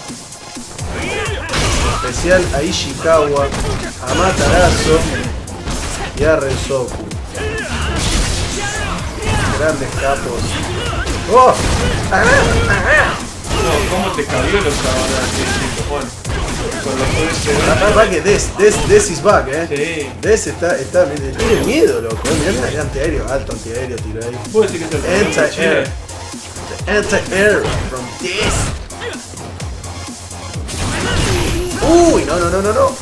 En especial a Ishikawa, a Matarazo y a Rensoku. Grandes capos. ¡Oh! No, ¿cómo te cabió los cabrones así, Juan? Con los O S. Acá va que Des, Des, Des is back, eh. Sí. Des está, está, tiene miedo, loco. Mirá el antiaéreo, alto antiaéreo tiro ahí. ¿Puedo decir que es el primero de Anti-air. Chile? Anti-air from Des. Uy, no, no, no, no, no.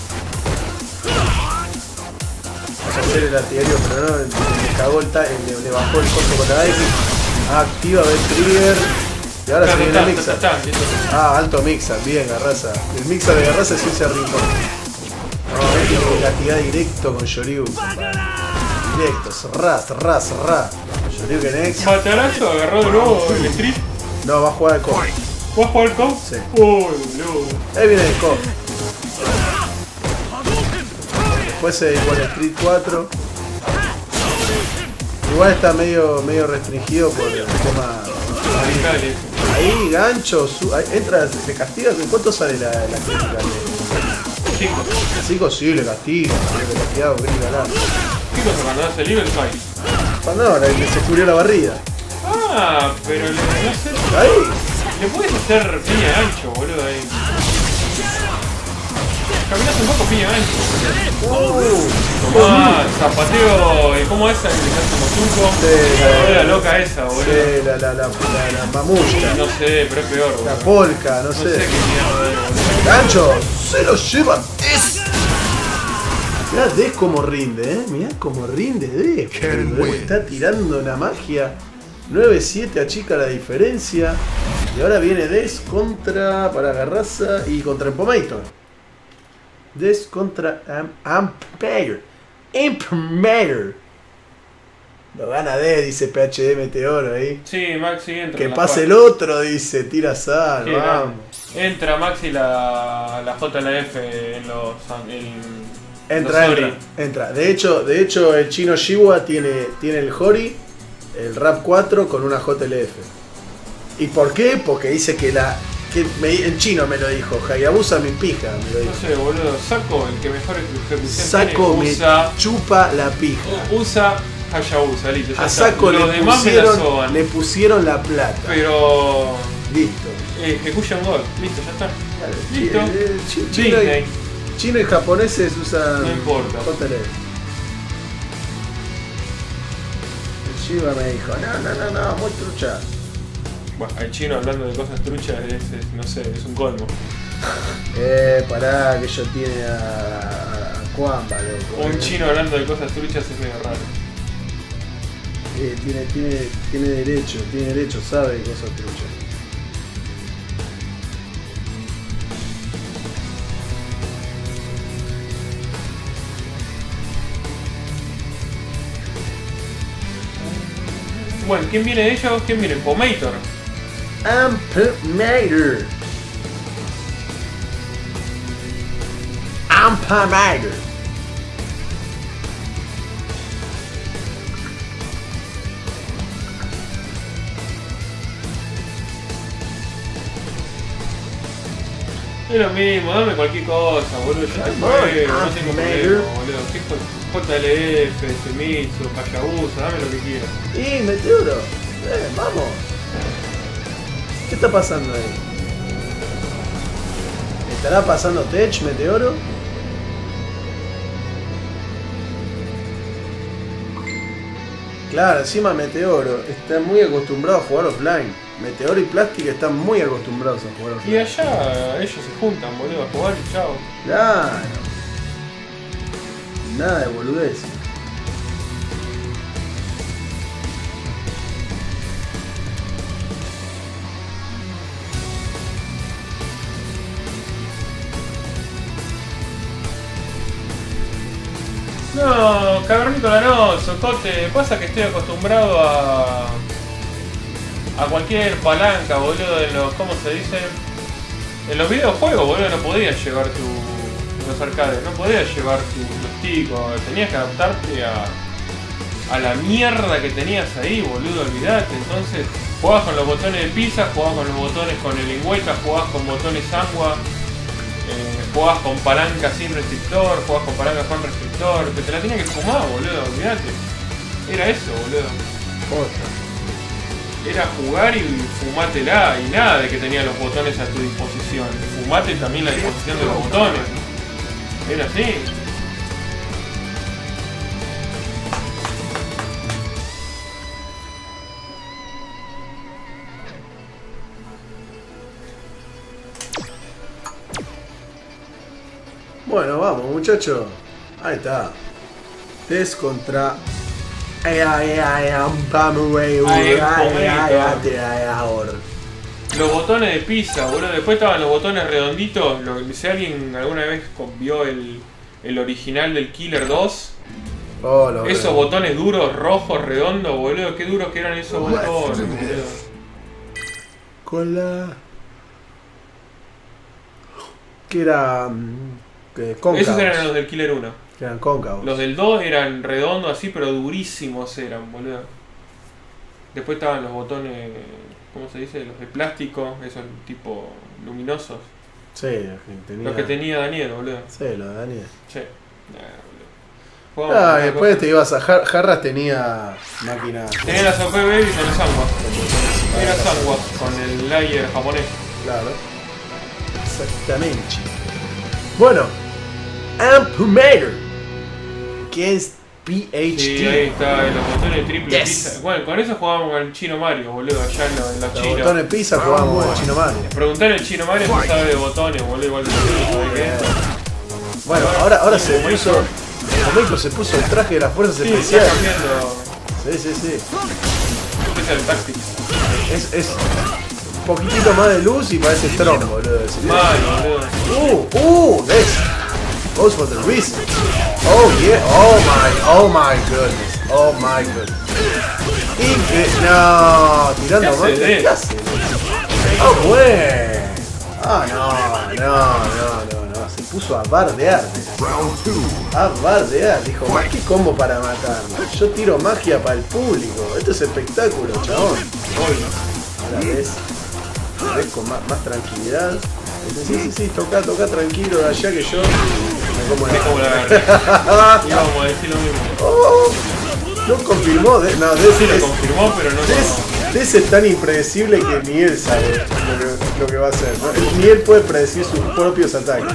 Vamos a hacer el antiaéreo, pero no, le cagó el ta- le, le bajó el costo con la X. Activa el trigger. Y ahora se viene el mixer. Está, está, está, está. Ah, alto mixer, bien, Garraza. El mixer de Garraza es irse a rincón. No, hay que latigar directo con Shoryuken. Directo, cerrá, cerrá, cerrá. Shoryuken X. Matarazo agarró de nuevo el street. No, va a jugar al co. ¿Vas a jugar el comp? Sí. Uy, boludo. Ahí viene el co. Después se dedicó al Street cuatro. Igual está medio, medio restringido por el tema. Radicales. Ahí, gancho, su- ahí, entra, le castiga. ¿Cuánto sale la, la crítica? Chicos, cinco sí, le castiga, le castiga, gringa la. chicos, cuando hace level fight. Cuando no, la que se cubrió la barrida. Ah, pero le, no sé, Ahí. le puedes hacer piña gancho, boludo, ahí. Caminás un poco piña gancho. Uh, Tomá, zapateo, eh, ¿cómo es esa que le hace motuco? Sí, La la- rueda loca esa, boludo. sí, la, la, la, la, la mamushka, No sé, pero es peor, boludo. la polka, no No sé sé. qué mierda es, boludo. Gancho, se lo lleva Des. Mirá Des como rinde, eh. Mirá como rinde Des. Qué boludo. bueno. Está tirando una magia. nueve siete achica la diferencia. Y ahora viene Des contra para Garraza y contra Empomator. Des contra Am Ampere. Ampere. Lo gana Des, dice P H D Meteoro ahí. Sí, Maxi entra. Que en la pase el cuarta. otro, dice, tira sal, Sí, vamos. entra Maxi la, la J L F en los. En, Entra, los entra, Ori. entra. De hecho, de hecho el chino Shiwa tiene, tiene el Hori, el Rap cuatro con una J L F. ¿Y por qué? Porque dice que la. Que me, en chino me lo dijo, Hayabusa me pija, me lo No dijo. sé, boludo. Saco, el que mejor ejecución Saco tiene, me usa, chupa la pija. usa Hayabusa, listo. Ya A está. Saco Los le demás me la pusieron, soban. le pusieron la plata. Pero. Listo. Eh, Ejecution God, listo, ya está. Listo. Eh, chi- Chino Disney. y, chino y japoneses usan No importa. J L E. El Shiva me dijo, no, no, no, no, muy trucha. Bueno, el chino hablando de cosas truchas es, es, no sé, es un colmo. Eh, pará, que yo tiene a, a, a Cuamba, loco. Un chino hablando de cosas truchas es medio raro. Eh, tiene, tiene, tiene derecho, tiene derecho, sabe cosas truchas. Bueno, ¿quién viene de ellos? ¿Quién viene? Pomator. Ampamator. Ampamator. Es lo mismo, dame cualquier cosa, boludo. Yo te Come on, juego, no tengo Ampamator. problema, boludo. ¿Qué J L F, Zenitsu, Hayabusa, dame lo que quieras. Y Meteoro. Eh, vamos. ¿Qué está pasando ahí? ¿Estará pasando Tech, Meteoro? Claro, encima Meteoro está muy acostumbrado a jugar offline. Meteoro y Plastic están muy acostumbrados a jugar Y offline. allá ellos se juntan, boludo, a jugar y chao. Claro. Nada de boludez. No, cavernícola no, Socote. Pasa que estoy acostumbrado a. a cualquier palanca, boludo, en los. ¿Cómo se dice? En los videojuegos, boludo, no podías llevar tu. En los arcades, no podías llevar tu joystick, o tenías que adaptarte a. a la mierda que tenías ahí, boludo, olvidate. Entonces, jugabas con los botones de pizza, jugabas con los botones con el lingüeta, jugabas con botones agua. Eh, jugabas con palanca sin restrictor, jugabas con palanca con restrictor, que te la tenía que fumar, boludo, olvídate. Era eso, boludo. Posta. Era jugar y fumátela, y nada de que tenía los botones a tu disposición. Fumate también la disposición de los botones. Era así. Bueno, vamos, muchachos. Ahí está. Test contra. Ay, ay, ay, Ampamator. Ay, Ay, ay, Pomator. ay, ay, ahora. Los botones de pizza, boludo. Después estaban los botones redonditos. Lo, si alguien alguna vez vio el, el original del Killer dos. Oh, lo Esos veo. botones duros, rojos, redondos, boludo. Qué duros que eran esos botones, boludo. Con la. Que era. mm, Que cóncavos. Esos eran los del Killer uno. Que eran cóncavos. Los del dos eran redondos así, pero durísimos eran, boludo. Después estaban los botones, ¿cómo se dice? Los de plástico, esos tipo luminosos. Sí, los que tenía. Los que tenía Daniel, boludo. Sí, los de Daniel. Sí. Nah, boludo. Jugábamos Ah, con y después una te ibas a Jar- Jarras, tenía máquina. cosa. Tenía las O P Baby con el Sangwa. Era Sangwa, con el layer japonés. Claro. Exactamente. Bueno, Ampamator. Que es P H D. Sí, ahí está, los botones de triple Yes. pizza. Bueno, con eso jugábamos con el Chino Mario, boludo, allá en, lo- en los Los chinos. botones pizza jugábamos con el Chino Mario. Preguntar al Chino Mario si sabe de botones, boludo, igual de ¿sabe qué? Bueno, ahora, ahora se puso. Momento se puso el traje de las fuerzas Sí, está especiales. cambiando. Sí, sí, sí. Es el Tactics. Es, es un poquitito más de luz y parece Strong, boludo. Si Mal, boludo. Uh, uh, this goes for the reason. Oh yeah, oh my, oh my goodness, oh my goodness. Incre no, tirando ¿Qué más. hace, ¿Qué eh? hace? Ah, bueno. Ah, no, no, no, no, no. Se puso a bardear. Round two. A bardear. Dijo, más que combo para matarme. Yo tiro magia para el público. Esto es espectáculo, chabón. Ahora ves, ves con más, más tranquilidad. Dice, sí, sí, sí, toca, toca tranquilo de allá que yo me como Es como la... la verga. Íbamos a decir lo mismo. Oh, no confirmó, de, no, de, Sí lo es- confirmó, pero no des- lo... Tess es tan impredecible que ni él sabe lo que, lo que va a hacer, ¿no? Ni él puede predecir sus propios ataques.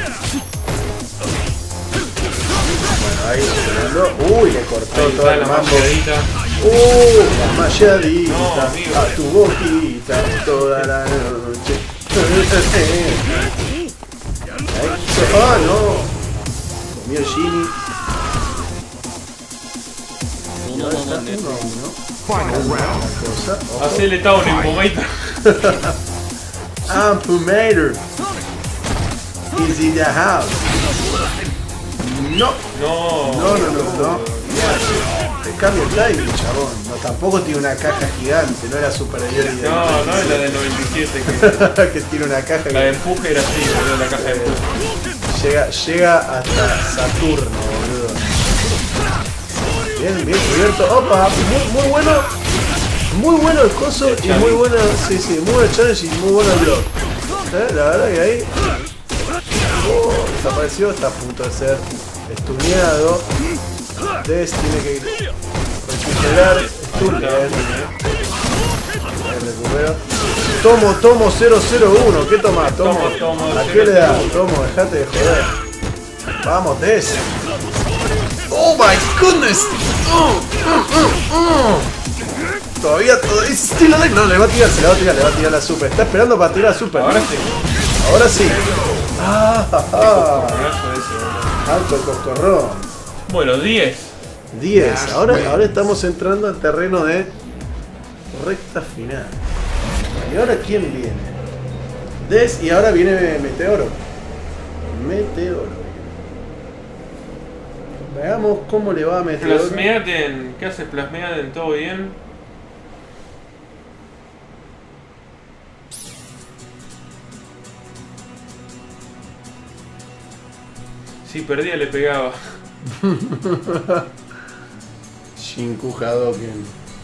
Bueno, ahí tirando. Uy, le cortó Ahí todo está el la mambo. malladita. Uh, la malladita. No, amigo. A tu boquita toda la noche. Ah, no. Comió Jimmy. Y ahora está uno a uno. Final round. Cosa. Ojo. Hacele town en Pomaita. Ampumator. Is in the house. No. No. No, no, no, no. Te cambia el timing, chabón. No, tampoco tiene una caja gigante, no era superior y No, no es la del noventa y siete que que tiene una caja la de que empuje era así, boludo, la caja de empuje. llega, llega hasta Saturno, boludo. Bien, bien cubierto. Opa, muy, muy bueno. Muy bueno el coso y muy bueno. Sí, sí, muy buen challenge y muy bueno el block. ¿Eh? La verdad que ahí. Oh, desapareció, está a punto de ser estuneado. Des tiene que recuperar. Stun. Bien. Ahí recupero. Tomo, tomo cero cero uno. ¿Qué toma? Tomo. Tomo, tomo, ¿A cero qué le da? cero uno. Tomo, dejate de joder. Vamos, Des. Oh my goodness. Oh, oh, oh, oh. Todavía, todavía. Still alive. No, le va a tirar, se le va a tirar, le va a tirar la super. Está esperando para tirar la super. Ahora sí. Ahora sí. Ah, ja, ja. Cagazo ese, boludo. Alto coscorrón. Bueno, diez. diez. Ahora, ahora estamos entrando al terreno de recta final. ¿Y ahora quién viene? Des y ahora viene Meteoro. Meteoro. Veamos cómo le va a Meteoro. Plasmeaten. ¿Qué hace Plasmeaten? ¿Todo bien? Si perdía le pegaba. Shinku Hadoken.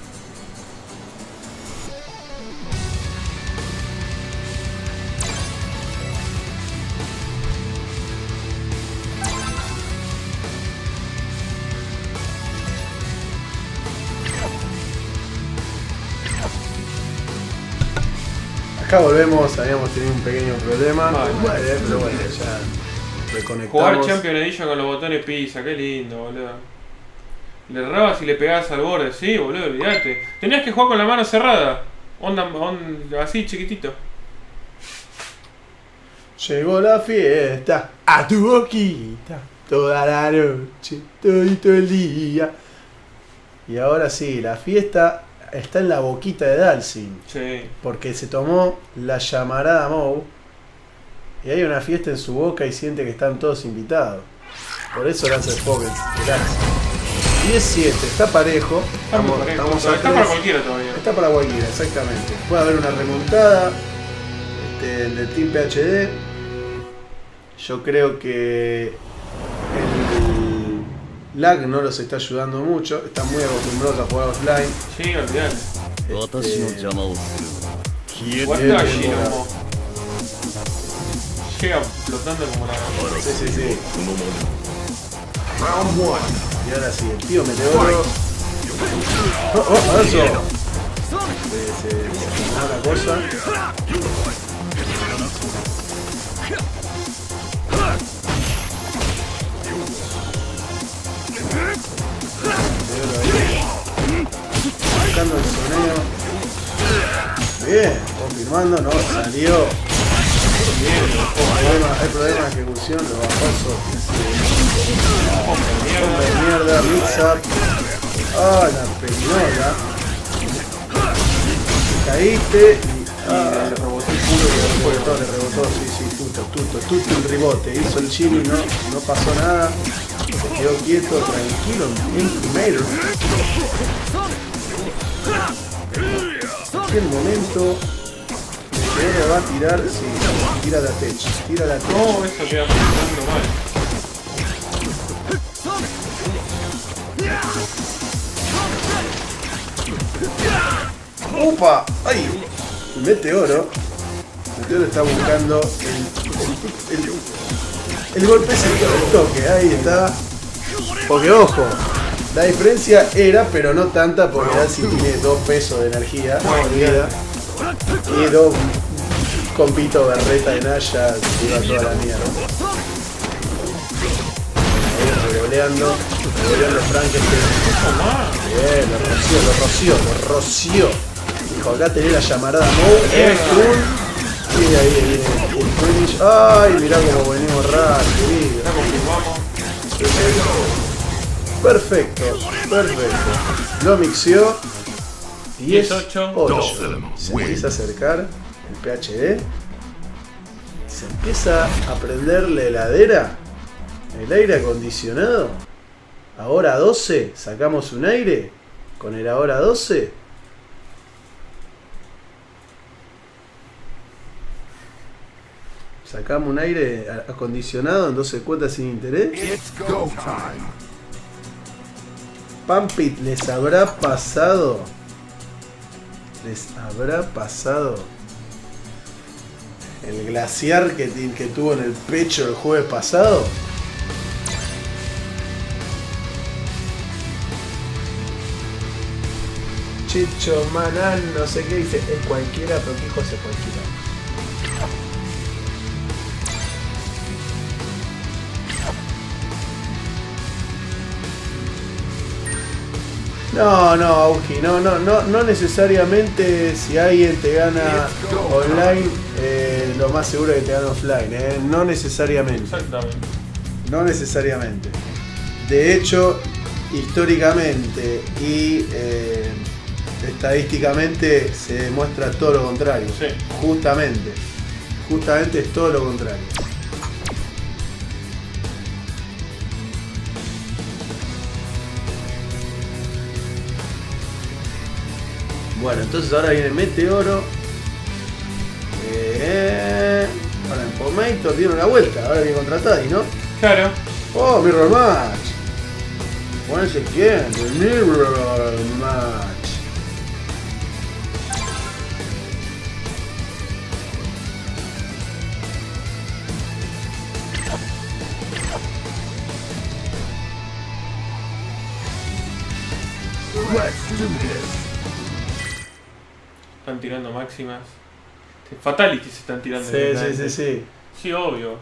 Acá volvemos, habíamos tenido un pequeño problema. Vale. Bueno, pero bueno, ya reconectamos. Jugar Champion Edition con los botones pizza, qué lindo, boludo. Le errabas y le pegabas al borde, sí, boludo, olvidate. Tenías que jugar con la mano cerrada. Onda, onda así, chiquitito. Llegó la fiesta a tu boquita toda la noche, todito el día. Y ahora sí, la fiesta está en la boquita de Dalsim. Sí. Porque se tomó la llamarada Mou. Y hay una fiesta en su boca y siente que están todos invitados. Por eso lanza el Pokémon. diez siete, está parejo. Estamos, Estamos, estamos está a para tres. cualquiera todavía. Está para cualquiera, exactamente. Puede haber una remontada este, del Team P H D. Yo creo que el lag no los está ayudando mucho. Están muy acostumbrados a jugar offline. Sí, olvidate. Este, Guarda bien, bien, Shinomo. Llega flotando como la. sí, sí, sí. Round one. Y ahora sí, el tío Meteoro. Oh, oh, eso. Se, se, se tomó la cosa. Meteoro ahí. Buscando el soneo. Bien, confirmando, no, salió. Bien, hay problema, hay problema de ejecución, lo bajó Sofía. Bomba de mierda, mix up. Ah, la perinola. Caíste y. Ah, Le rebotó el culo y le le rebotó, le rebotó, sí, sí, tuto, tuto, tuto el rebote. Hizo el Jimmy, no, no pasó nada. Se quedó quieto, tranquilo, en primero. En cualquier momento. Meteoro va a tirar, sí, tira la tech, tira la tech. No, eso queda funcionando mal. ¡Opa! ¡Ay! El Meteoro. Meteoro está buscando el, el, el, el golpe secreto del toque. Ahí está. Porque ojo, La diferencia era, pero no tanta, porque Alci tiene dos pesos de energía por vida. Y dos compitos berreta de Naya, iba toda la mierda. Ahí revoleando, revoleando Frankenstein. Bien, lo roció, lo roció, lo roció. Dijo, acá tenés la llamarada Moe, el Tool. Y ahí viene el finish. Ay, mirá cómo venimos rápido. Perfecto, perfecto. Lo mixió. diez ocho. Se empieza a acercar el P H D. Se empieza a prender la heladera. El aire acondicionado. Ahora doce. Sacamos un aire. Con el ahora doce. Sacamos un aire acondicionado en doce cuotas sin interés. Pampit, ¿les habrá pasado? ¿Les habrá pasado el glaciar que, que tuvo en el pecho el jueves pasado? Chicho, Manán, no sé qué dice. Es cualquiera, pero ¿qué cosa es cualquiera? No, no, Augi, no, no, no, no necesariamente si alguien te gana online, eh, lo más seguro es que te gana offline, eh, no necesariamente. Exactamente. No necesariamente. De hecho, históricamente y eh, estadísticamente se demuestra todo lo contrario. Sí. Justamente. Justamente es todo lo contrario. Bueno, entonces ahora viene Meteoro. Eh, ahora en Pomator dieron la vuelta. Ahora viene contra Taddy, ¿no? Claro. Oh, Mirror Match. Once again, the Mirror Match. Let's do this. Están tirando máximas. Fatality se están tirando. Sí, sí, sí, sí. Sí, obvio.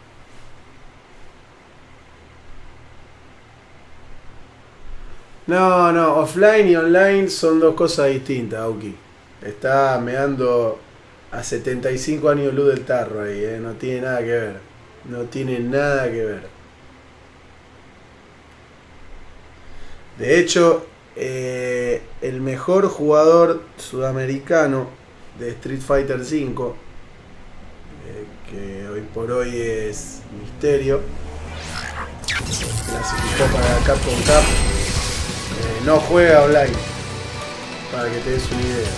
No, no, offline y online son dos cosas distintas, Auki. Está meando a setenta y cinco años luz del tarro ahí, ¿eh? No tiene nada que ver. No tiene nada que ver. De hecho, eh, el mejor jugador sudamericano de Street Fighter cinco, eh, que hoy por hoy es Misterio, clasificó para Capcom Cup, eh, no juega online, para que te des una idea.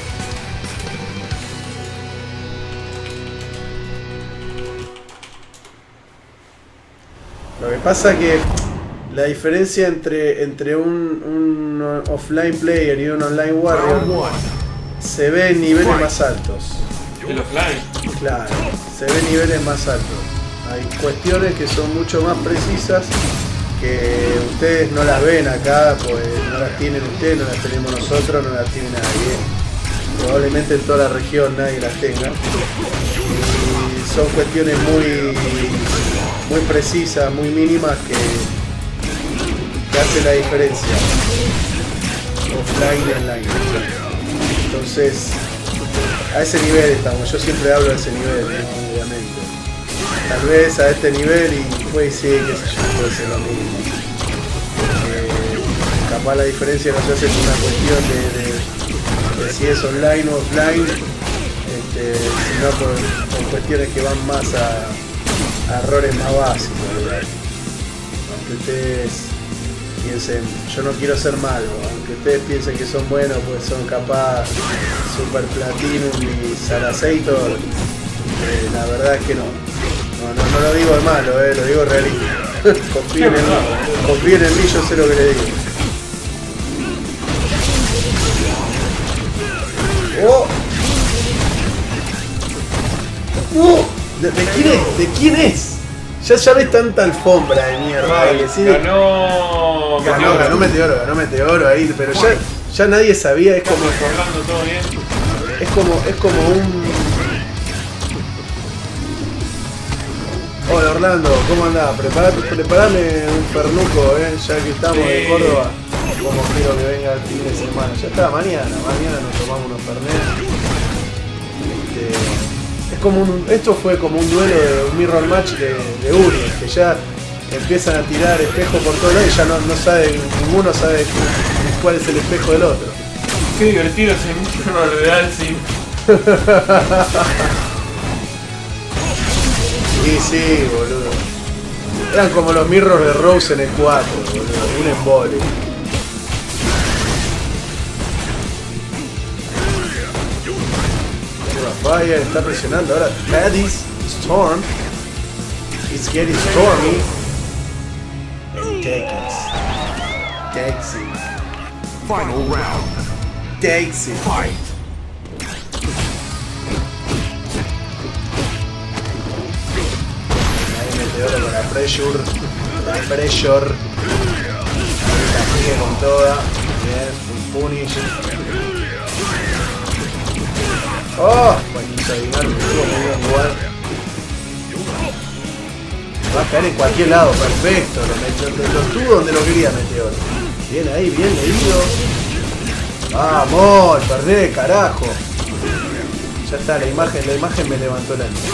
Lo que pasa que la diferencia entre, entre un, un offline player y un online warrior se ve en niveles más altos. El offline. Claro, se ve en niveles más altos. Hay cuestiones que son mucho más precisas que ustedes no las ven acá, pues no las tienen ustedes, no las tenemos nosotros, no las tiene nadie. Probablemente en toda la región nadie las tenga. Y son cuestiones muy, muy precisas, muy mínimas que, que hacen la diferencia. Offline y online. Entonces, a ese nivel estamos. Yo siempre hablo de ese nivel, ¿no? Obviamente. Tal vez a este nivel y puede ser, qué sé yo, puede ser lo mismo. Eh, capaz la diferencia no se hace por una cuestión de, de, de si es online o offline, este, sino por, por cuestiones que van más a, a errores más básicos, ¿verdad? Aunque ustedes piensen, yo no quiero ser malo, aunque ustedes piensen que son buenos, pues son capaz Super Platinum y Sarasator, eh, la verdad es que no. No, no, no lo digo de malo, eh, lo digo realista. Confíen en mí, confíen en mí, yo sé lo que le digo. ¡Oh! ¡Oh! ¿De, de quién es? ¿De quién es? Ya ya ves tanta alfombra de mierda. Ay, que sí. ganó No, Ganó, Meteoro. ganó Meteoro, ganó Meteoro ahí, pero ya, ya nadie sabía, es como, Estamos Orlando todo bien. es como, es como un... Hola Orlando, ¿cómo andás? Preparate, preparame un pernuco, eh, ya que estamos de Sí. Córdoba. Como quiero que venga el fin de semana. Ya está, mañana, mañana nos tomamos unos fernet. Este, es como un, esto fue como un duelo de un mirror match de, de Uri, que ya empiezan a tirar espejo por todos lados y ya no, no sabe, ninguno sabe cuál es el espejo del otro. Qué divertido ese mirror de Dalsim. Sí, sí, boludo. Eran como los mirrors de Rose en el cuatro, boludo. Un embole. Fire está presionando ahora. Paddy's Storm. It's getting stormy. And takes. Takes it. Final round. Takes it. Fight. Ahí Meteoro con la pressure. La pressure. Ahí la sigue con toda. Bien, un punish. Oh, Juanito Aguilar me estuvo muy bien igual. Va a caer en cualquier lado, perfecto. Lo, metió, lo estuvo donde lo quería Meteoro. Bien ahí, bien leído. Vamos, perdé, carajo. Ya está, la imagen, la imagen me levantó la noche.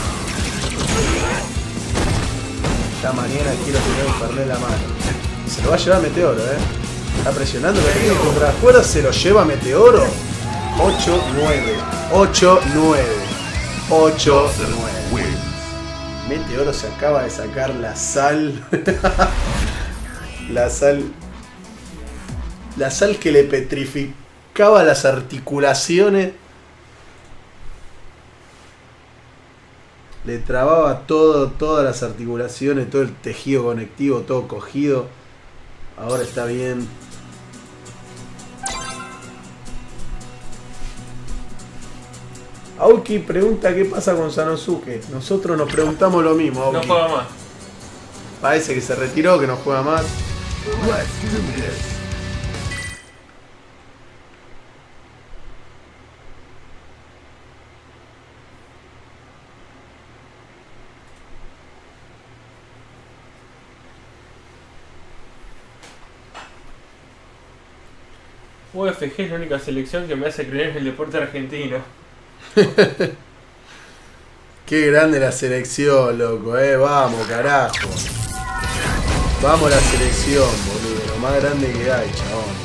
Ya mañana quiero tener un Fernet en la mano. Se lo va a llevar Meteoro, eh. Está presionando, lo tiene contra las cuerdas, se lo lleva Meteoro. ocho nueve. ocho nueve. ocho nueve. Win. Meteoro se acaba de sacar la sal. La sal. La sal que le petrificaba las articulaciones. Le trababa todo, todas las articulaciones, todo el tejido conectivo, todo cogido. Ahora está bien. Aoki pregunta qué pasa con Sanosuke. Nosotros nos preguntamos lo mismo, No Aoki. juega más. Parece que se retiró, que no juega más. Let's do this. U F G es la única selección que me hace creer en el deporte argentino. Qué grande la selección, loco, eh. Vamos, carajo. Vamos a la selección, boludo. Lo más grande que hay, chabón.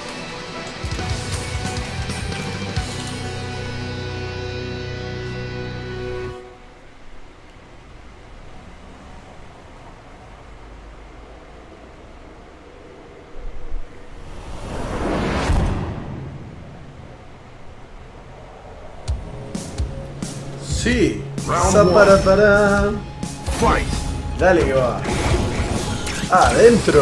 Sí. Round Para, para. Fight. Dale que va. Ah, adentro.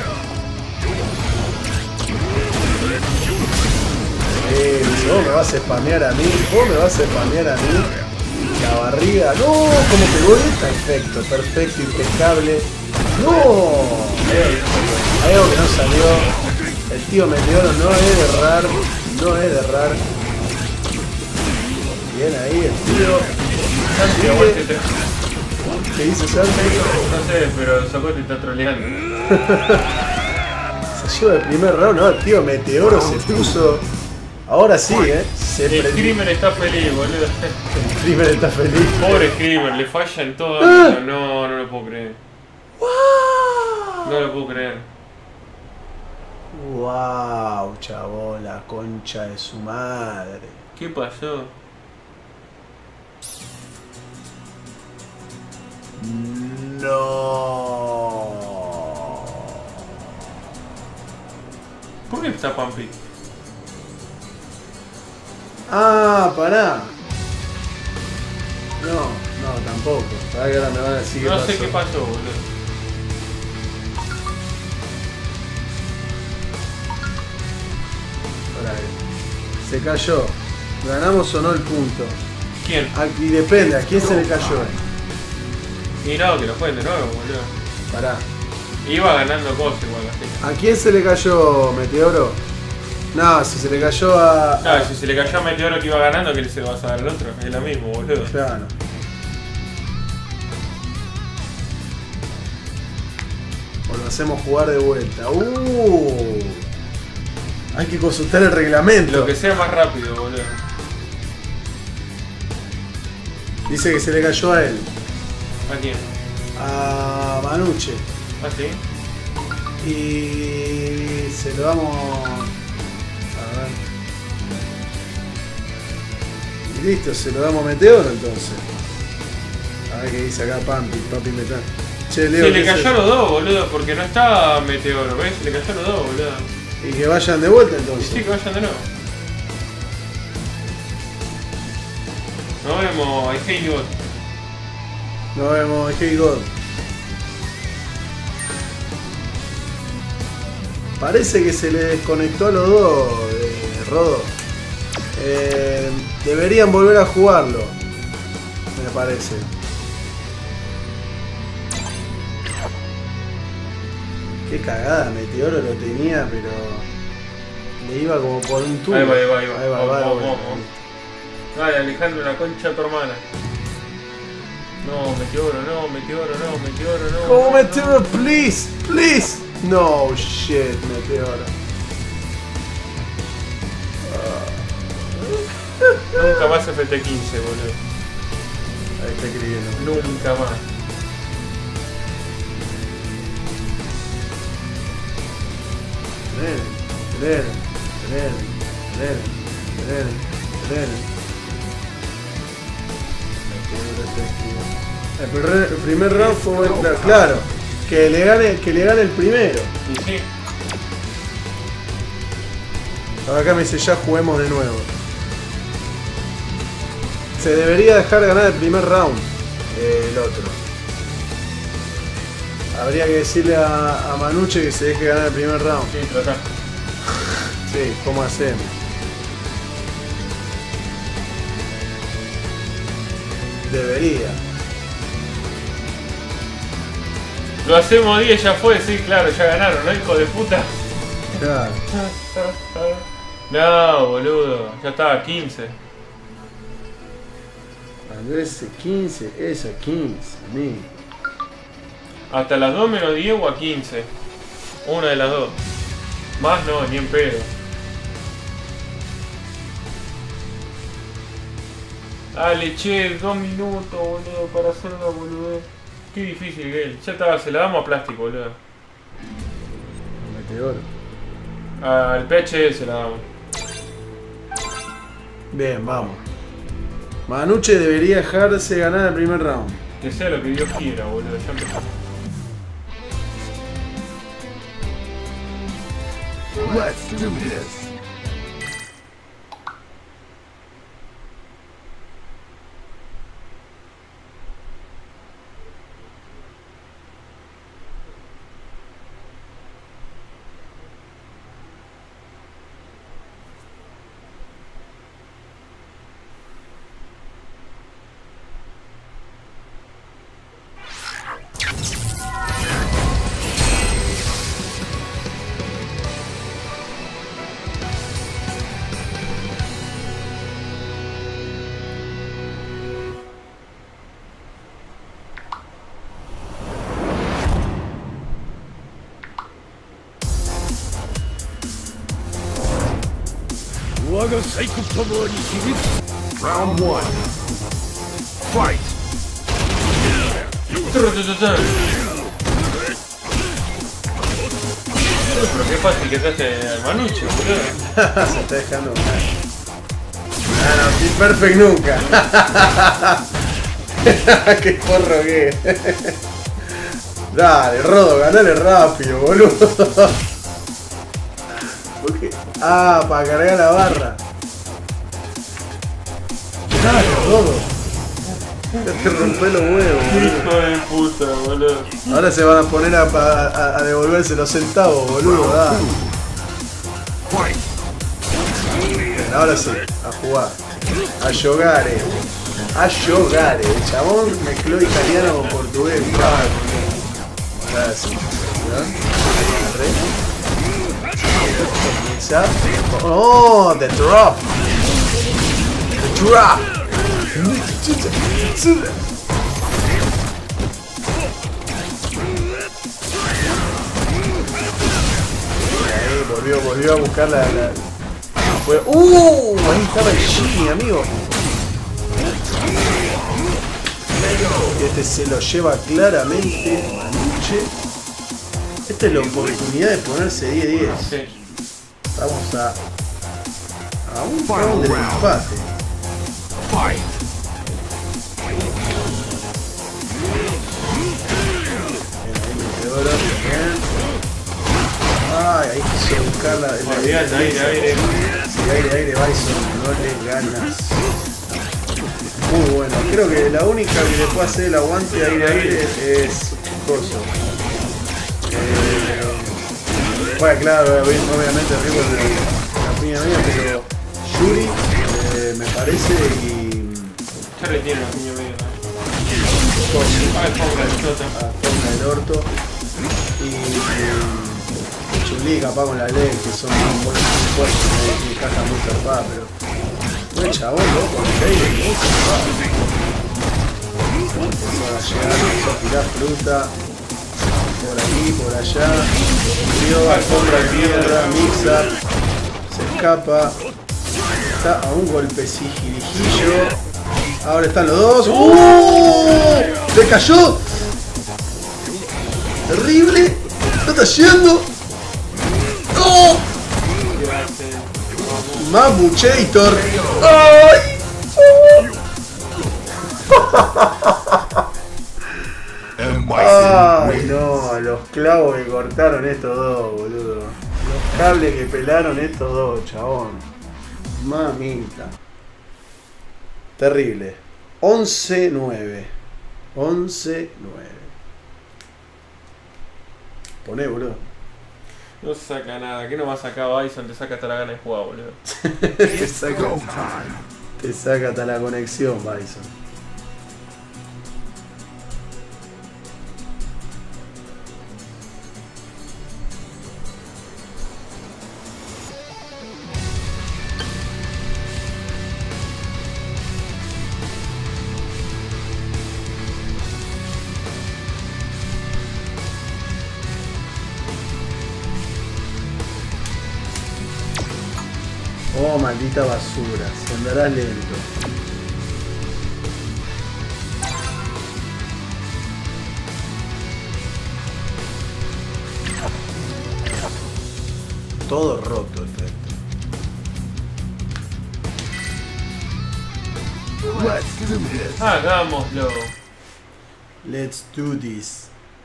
Eh, vos me vas a spamear a mí. Vos me vas a spamear a mí. La barriga. No, como pegó esta. Perfecto, perfecto, impecable. No. Hay algo que no salió. El tío Meteoro no es de errar. No es de errar. Bien ahí el tío. Santi, aguante, te- ¿Qué dice Santi? no sé, pero Soco te está troleando. Se lleva el primer round, no, el tío Meteoro se puso. Ahora sí, eh. Se El prendió. Screamer está feliz, boludo. El Screamer está feliz. Pobre Screamer, le falla en todo. Ah. ámbito. No, no lo puedo creer. No lo puedo creer. Wow, chabón, la concha de su madre. ¿Qué pasó? No. ¿Por qué está Pampi? Ah, pará. No, no, tampoco. Pará que ahora me van a decir qué No pasó. sé qué pasó, boludo. Pará que- Se cayó. ¿Ganamos o no el punto? ¿Quién? Aquí depende, ¿a quién se le cayó? Y no, que lo jueguen de nuevo, boludo. Pará. Iba ganando cosas igual así. ¿A quién se le cayó Meteoro? No, si se le cayó a... Claro, si se le cayó a Meteoro que iba ganando, ¿qué se le vas a dar al otro? Es lo mismo, boludo. Claro. O lo hacemos jugar de vuelta. Uh. Hay que consultar el reglamento. Lo que sea más rápido, boludo. Dice que se le cayó a él. ¿A quién? A Manuche. ¿Ah, sí? Y se lo damos... A ver. Y listo, se lo damos a Meteoro entonces. A ver qué dice acá Papi, Papi Metal. Che, Leo, Se le ¿qué cayó es a eso? los dos, boludo, porque no estaba Meteoro, ¿ves? Se le cayó a los dos, boludo. Y que vayan de vuelta Y entonces. sí, que vayan de nuevo. Nos vemos, I hate God. Nos vemos, Hey God. Parece que se le desconectó a los dos, eh, Rodo. Eh, deberían volver a jugarlo, me parece. Qué cagada, Meteoro lo tenía, pero le iba como por un tubo. Ahí va, ahí va, ahí va. Ahí va, Vamos, va, vamos, va. vamos. Dale, Alejandro, la concha de tu hermana. No, Meteoro, no, Meteoro, no, Meteoro, no. Como no, Meteoro, please, please. No shit, Meteoro. no. Nunca más F T quince, boludo. Ahí está escribiendo. Nunca más. Tener, tener, tener, tener, tener, tener. El primer, el primer round fue claro, claro, que le gane, que le gane el primero. Y sí. Ahora acá me dice ya juguemos de nuevo. Se debería dejar ganar el primer round eh, el otro. Habría que decirle a, a Manuche que se deje ganar el primer round. Sí, tratá. Sí, ¿cómo hacemos? Debería. Lo hacemos diez, ya fue, sí, claro, ya ganaron, ¿no, hijo de puta? Claro. No, boludo, ya estaba quince. Andrés quince, esa quince, mi. Hasta las dos menos diez o a quince. Una de las dos. Más no, ni en pedo. Dale, che, dos minutos, boludo, para hacer una boludez. Qué difícil que es. Ya está, se la damos a plástico, boludo. Meteoro. Al P H D se la damos. Bien, vamos. Manuche debería dejarse ganar el primer round. Que sea lo que Dios quiera, boludo. Ya empezó. Let's do this. Round one. Fight. Pero qué fácil que se hace al Manuche, boludo. Se está dejando ganar. Ah, no, Team Perfect nunca. Qué porro que es. Dale, Rodo, ganale rápido, boludo. ¿Por qué? Ah, para cargar la barra. Dale, Rodo. Ya te rompé los huevos, boludo. Hijo de puta, boludo. Ahora se van a poner a, a, a devolverse los centavos, boludo. Dale. Fight. Bien, ahora sí, a jugar. A yogare. A yogare. El chabón mezcló italiano con portugués. Gracias. Oh, the drop. The drop. Ahí volvió, volvió a buscar la... la... Fue... ¡Uh! Ahí estaba el Jimmy, amigo. Este se lo lleva claramente Manuche. Esta es la oportunidad de ponerse diez diez. Sí. Vamos a... a un round del empate. Fight! Ay, ahí quiso buscar la... la Olvidate, aire, aire. Sí, aire, aire, Bison, no le ganas. Muy bueno, creo que la única que le puede hacer el aguante aire, aire es Coso. Eh, bueno, claro, obviamente arriba de la piña mía, pero Yuri eh, me parece y... Ya le tiene la piña media. Coso. Ah, el Fonga, el Chota. A Fonga del orto. Y... Chun-Li capaz con la ley, que son muy buenos fuertes, me encaja muy zarpada, pero... Buen chabón, loco, el aire, muy zarpado. Empezó a llegar, empezó a tirar fruta. Por aquí, por allá. Río, alfombra de piedra, mixa. Se escapa. Está a un golpecijirijillo. Ahora están los dos. ¡Uh! ¡Le cayó! ¡Terrible! ¡Está cayendo! ¡Oh! Mamuchator. ¡Ay! Ay, no, los clavos que cortaron estos dos, boludo. Los cables que pelaron estos dos, chabón. Mamita. Terrible. once nueve. once nueve. Poné, boludo. No saca nada. ¿Qué no va a sacar Bison? Te saca hasta la gana de jugar, boludo. te, saca, te saca hasta la conexión, Bison. Oh, maldita basura, se andará lento. Todo roto el resto. Let's do this. Hagámoslo. Let's do this.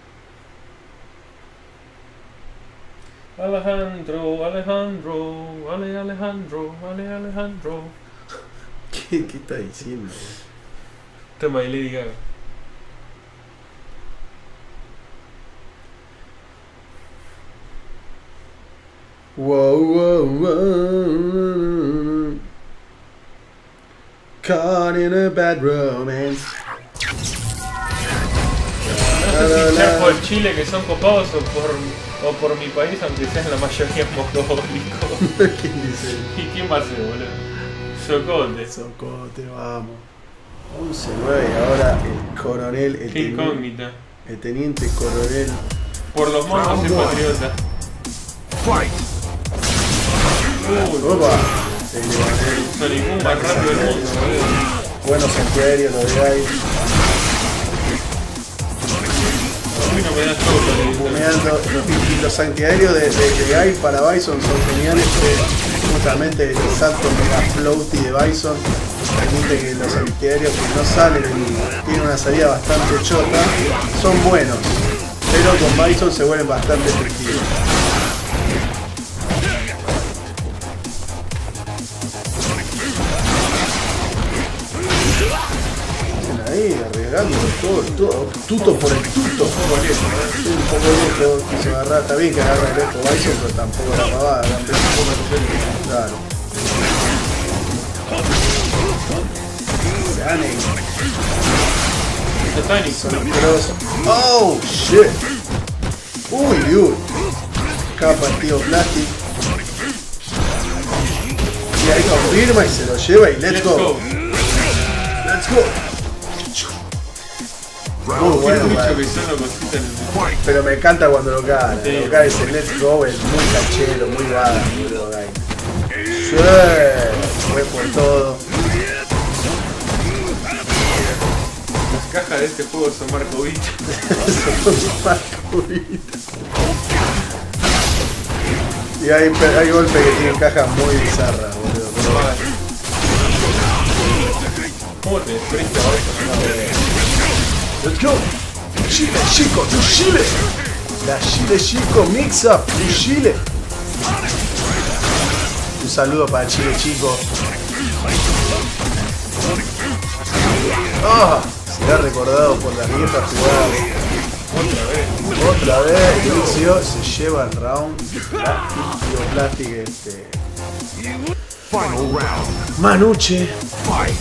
Alejandro, Alejandro, Ale Alejandro, Ale Alejandro. ¿Qué, qué está diciendo? Tema de Lady Gaga. Wow, wow, wow. Caught in a bad romance. No sé si sea por Chile que son copados o por, o por mi país, aunque sean la mayoría mongólicos. ¿Quién dice? ¿Y quién va a ser, boludo? Socote. Socote, vamos. once nueve y ahora el coronel, el, Qué teni- incógnita. el teniente coronel. Por los monos es patriota. Fight! Uy, Opa, el Sonicum más rápido del mundo, boludo. buenos antiaéreos los de ahí. A mí no me da todo, Bumeando. Y los antiaéreos de, de, de Guy para Bison son geniales. Que justamente el salto mega floaty de Bison permite que los antiaéreos que no salen y tienen una salida bastante chota son buenos, pero con Bison se vuelven bastante efectivos. Ahí, arriesgando todo, todo, tuto por el tuto. Un poco lejos, ¿eh? Un poco lejos, quiso agarrar, está bien que agarra el lejos Bison, pero tampoco la pavada, también un poco de claro. Sane. Satánico. Sonic Cross. Oh, shit. Uy, uy. Capa el tío Plastic. Y ahí confirma y se lo lleva y let's, Let's go. go. Let's go. Muy Qué bueno, mucho man. que son los cositas en el... Pero me encanta cuando lo cagan. Sí. Lo cagan ese let's go, es muy cachero, muy badass, boludo, guy. Sí, fue por todo. Las cajas de este juego son Markovich. Y hay, hay golpes que tienen cajas muy bizarras, boludo. Pero ¿Cómo te desprende ahora? let's go. Chile chico, tu Chile. La Chile chico mix up, tu Chile. Un saludo para Chile chico. Ah, será recordado por las viejas jugadas. Otra vez, inicio, se lleva el round. Plastic, Plastic, este. Final round. Manuche. Fight.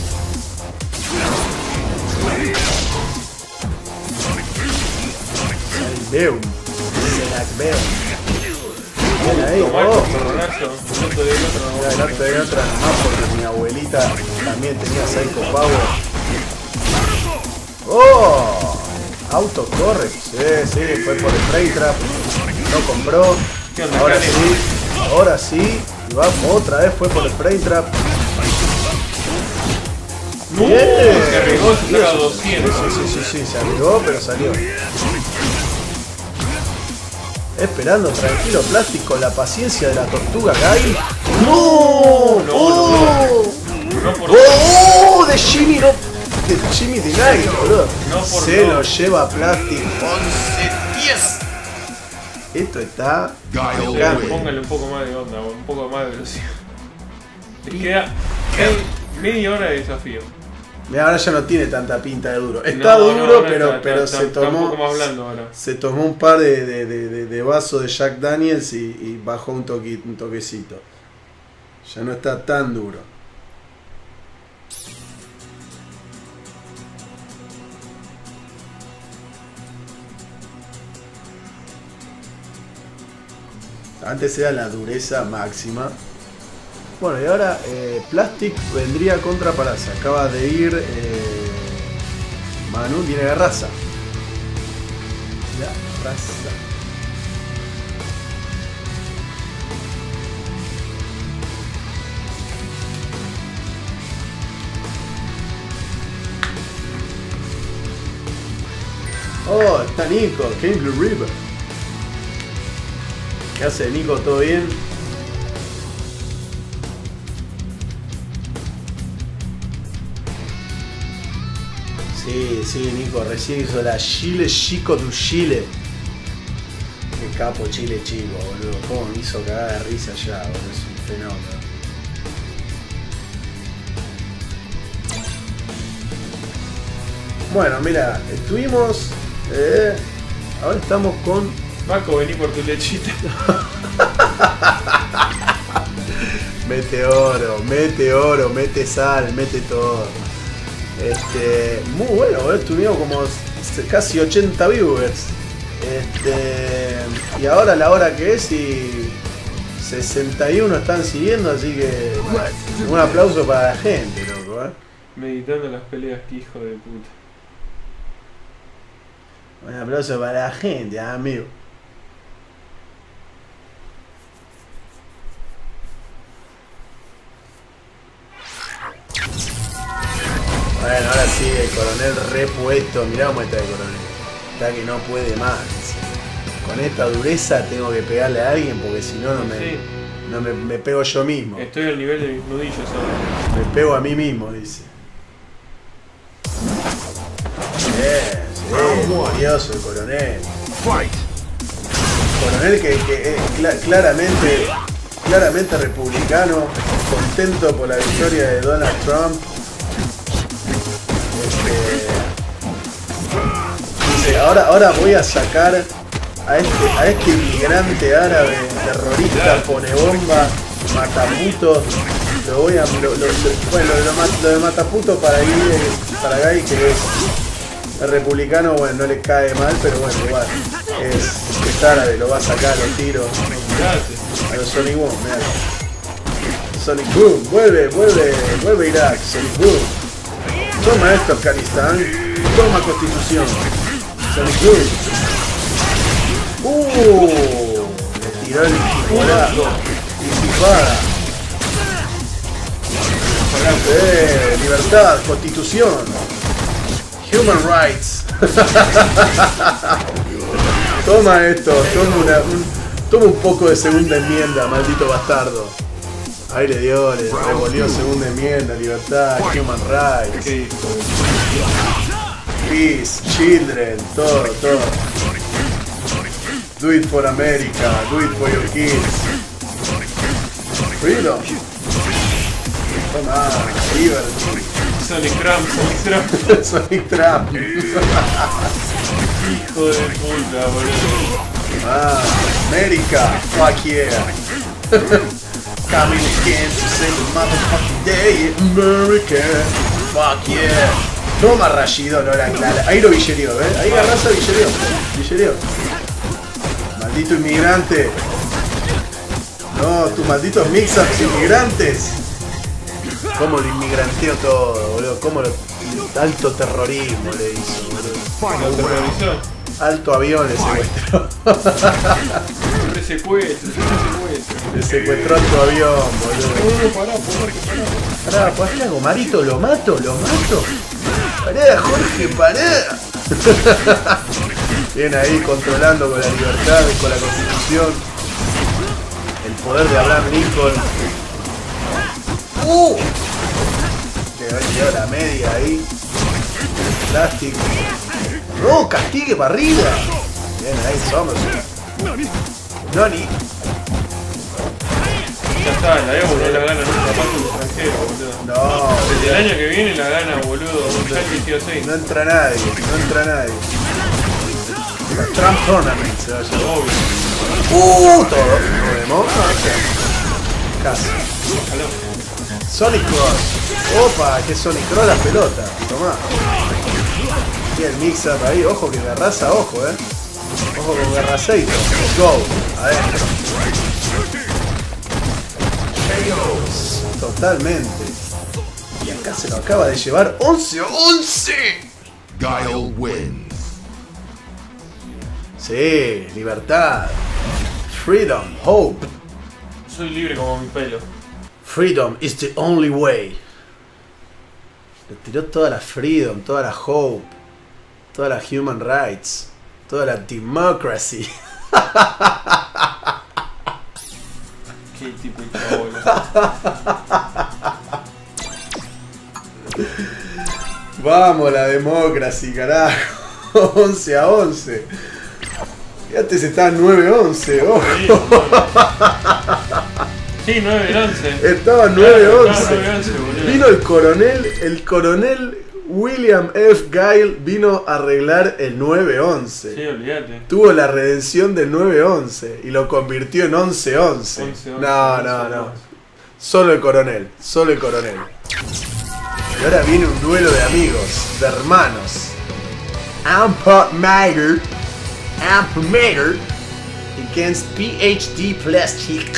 Veo. Se la veo. Bien ahí, Tomar oh. con coronazo, un otro de otro. Mira, el otro de otra nomás porque mi abuelita también tenía Psycho Power. ¡Oh! Auto corre. Sí, sí, fue por el Frame Trap. No compró. ¿Qué onda, Ahora Kane? sí, ahora sí. Y va otra vez, fue por el Frame Trap. No, Bien. se arriesgó, se saca Sí, doscientos. sí, sí, sí, se arriesgó, pero salió. Esperando tranquilo Plastic con la paciencia de la tortuga Guy. ¡No! No, ¡Oh! No por ¡Oh! De Jimmy, no. De Jimmy de Guy, boludo. No por Se no. lo lleva Plastic. once diez. Esto está. Guy Sí, Cambio. póngale un poco más de onda, un poco más de velocidad. Les queda me- media hora de desafío. Mira, ahora ya no tiene tanta pinta de duro. Está No, no, duro, ahora pero, está- pero está- se está un tomó. poco más blando ahora. Se tomó un par de, de, de, de, de vasos de Jack Daniels y, y bajó un, toqui, un toquecito. Ya no está tan duro. Antes era la dureza máxima. Bueno, y ahora eh, Plastic vendría contra Parasa. Acaba de ir eh, Manu, viene de raza. La raza. Oh, está Nico, King Blue River. ¿Qué hace Nico? ¿Todo bien? Sí, sí, Nico, recién hizo la Chile Chico du Chile. Qué capo Chile Chico, boludo. Cómo me hizo cagar de risa ya, boludo. Es un fenómeno. Bueno, mira, estuvimos... Eh, ahora estamos con... Marco, vení por tu lechita. Mete oro, mete oro, mete sal, mete todo. Este, muy bueno, boludo. Estuvimos como casi ochenta viewers. Este, y ahora la hora que es y sesenta y uno están siguiendo, así que un aplauso para la gente, loco, ¿eh? Meditando las peleas, que hijo de puta. Un aplauso para la gente, amigo. Bueno, ahora sí, el coronel repuesto. Mirá cómo está el coronel. Está que no puede más. Con esta dureza tengo que pegarle a alguien porque si no, no me, Sí. no me, me pego yo mismo. Estoy al nivel de mis nudillos ahora. Me pego a mí mismo, dice. Bien, sí, glorioso el coronel. Fight. Coronel que, que es cla- claramente, claramente republicano, contento por la victoria de Donald Trump. Este, dice, ahora, ahora voy a sacar a este, a este inmigrante árabe, terrorista, pone bomba, mataputo. Lo voy a. Lo, lo- lo- bueno, lo, lo, lo de mataputo para Guy, para Guy que es el republicano, bueno, no le cae mal, pero bueno, igual. Es, es árabe, lo va a sacar los tiros. Mirate. A los Sonic Boom, mirá. Sonic Boom, vuelve, vuelve, vuelve Irak, Sonic Boom. Toma esto, Afganistán. Toma Constitución. Sonic Boom. Uh, le tiró el intifada. Intifada. Eh, libertad, Constitución. Human Rights. Toma esto, toma, una, un, toma un poco de segunda enmienda, maldito bastardo. Ahí le dio, le revolvió segunda enmienda, libertad, human rights, peace, children, todo, todo. Do it for America, do it for your kids. Freedom. Toma, liberty. Sonic Trump, Sonic Trump. Sonic Trump. Hijo de puta, boludo. Ah, America, fuck yeah. Coming again to save the motherfucking day, America, fuck yeah. Toma Rashido, no era clara. Ahí lo villerió, ¿ves? Ahí la raza villerió. Villerió. Maldito inmigrante. No, tus malditos mix-ups inmigrantes. Cómo lo inmigranteo todo, boludo. Cómo lo... Alto terrorismo le hizo, boludo. ¿Lo terrorizó? Alto avión le secuestró. Siempre secuestro, siempre secuestro. Le secuestró alto avión, boludo. No, no, pará, pará, pará. Pará, ¿puedo hacer algo? Marito, ¿lo mato? ¿Lo mato? Pará, Jorge, pará. Bien ahí, controlando con la libertad, con la Constitución. El poder de Abraham Lincoln. ¡Uh! Le dio la media ahí. Plástico. ¡No! ¡Castigue para arriba! Bien ahí, somos. Noni. Ya está, la Evo no la gana nunca más el extranjero, boludo. No. Desde el año que viene la gana, boludo. Ya que sí o sí. No entra nadie, no entra nadie. La Trump Tournament se va a llamar. Obvio. ¡Uh! Todo. ¿Lo vemos? Casi. Ojalá. Sonic Cross. Opa, que Sonic Cross la pelota. Tomá. Y el mix-up ahí. Ojo que Garraza, ojo, eh. Ojo con Garraceito. Let's go. Adentro. Totalmente. Y acá se lo acaba de llevar once a once. Guile wins. Sí, libertad. Freedom, hope. Soy libre como mi pelo. Freedom is the only way. Le tiró toda la freedom, toda la hope, toda la human rights, toda la democracy. Qué tipo de boludo. Vamos, la democracy, carajo. once a once. Y antes estaba nueve a once, ojo. Sí, nueve a once. Estaba nueve a once. Estaba nueve a once, boludo. Vino el coronel, el coronel William F. Guile vino a arreglar el nueve a once. Sí, olvídate. Tuvo la redención del nueve a once y lo convirtió en once a once. once, once, No, once, no, once. no. Solo el coronel, solo el coronel. Y ahora viene un duelo de amigos, de hermanos. Ampa Mager, Ampa Mager against P H D Plastic.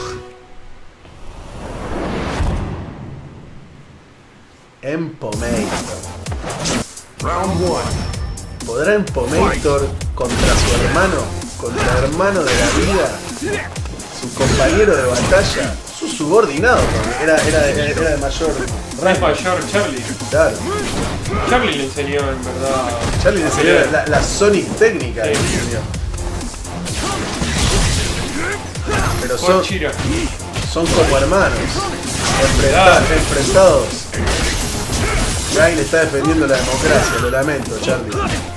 Empomator. Round one. ¿Podrá Empomator contra su hermano, contra el hermano de la vida, su compañero de batalla, su subordinado? Era, era, era, era de mayor Es rango. mayor Charlie. Claro. Charlie le enseñó en verdad. Charlie le enseñó la, la Sonic técnica. Sí. le enseñó. Pero Juan son, Chira. son como hermanos, enfrenta- enfrentados. Guile está defendiendo la democracia, lo lamento, Charlie.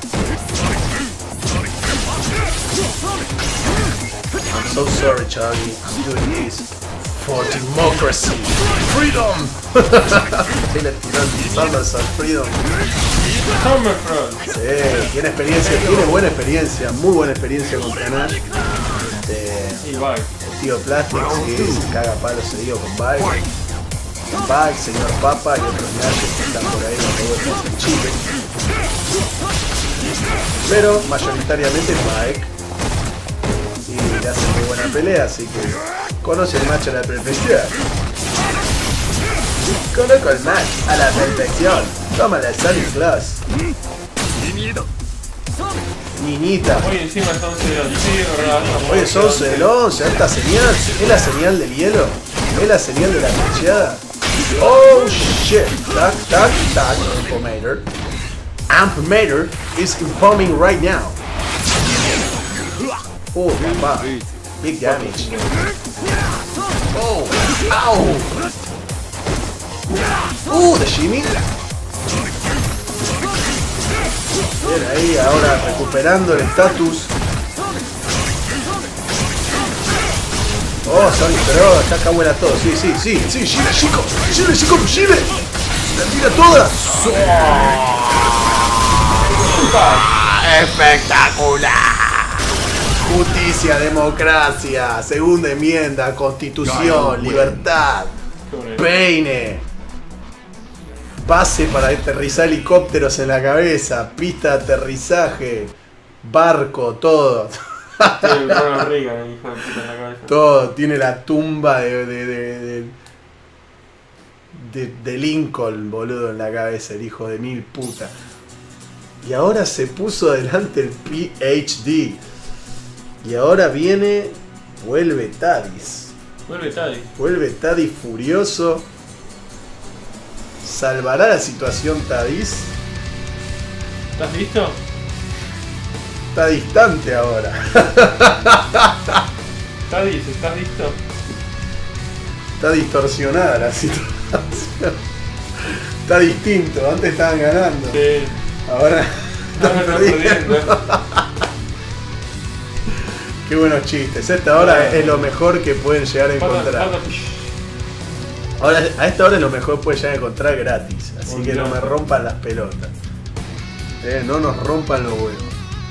I'm so sorry, Charlie. I'm doing this for democracy. Freedom! Ahí le tiró palmas al Freedom. Hammerfront. Sí, tiene experiencia, tiene buena experiencia, muy buena experiencia contra Nash. Este, Y bye. el tío Plastic, sí, se caga a palo seguido con Bike. Bike, señor Papa y otros Nash que están por ahí dando vueltas en Chile. pero mayoritariamente Mike. Y le hace muy buena pelea, así que conoce el match a la perfección. Conozco el match a la perfección. Toma la Sonic Class. Niñita. Oye, encima son once del once. Sí, verdad. Oye, son once del once. Esta señal es la señal del hielo. Es la señal de la flecheada. Oh shit. Tac, tac, tac. Ampomator. Ampomator is impalming right now. Oh, papá. Big damage. Oh, ow. Uh, the shimmy. Bien ahí, ahora recuperando el estatus. Oh, Sonic, pero está acá buena todo. Sí, sí, sí, sí, Chile, chico. Chile, chico, Chile. La tira toda. Espectacular. Justicia, democracia, segunda enmienda, constitución, libertad, peine. Base para aterrizar helicópteros en la cabeza, pista de aterrizaje, barco, todo. Tiene el Ronald Reagan, hijo de puta, en la cabeza. Todo, tiene la tumba de, de, de, de, de, de Lincoln, boludo, en la cabeza, el hijo de mil puta. Y ahora se puso adelante el P H D. Y ahora viene, vuelve Tadis. Vuelve Tadis. Vuelve Tadis furioso. ¿Salvará la situación Tadis? ¿Estás listo? Está distante ahora. Tadis, ¿estás listo? Está distorsionada la situación. Está distinto. Antes estaban ganando. Sí. Ahora Ahora están están perdiendo. perdiendo. Qué buenos chistes. Esta hora es lo mejor que pueden llegar a encontrar. Ahora, a esta hora es lo mejor que pueden llegar a encontrar gratis. Así que no me rompan las pelotas. Eh, no nos rompan los huevos.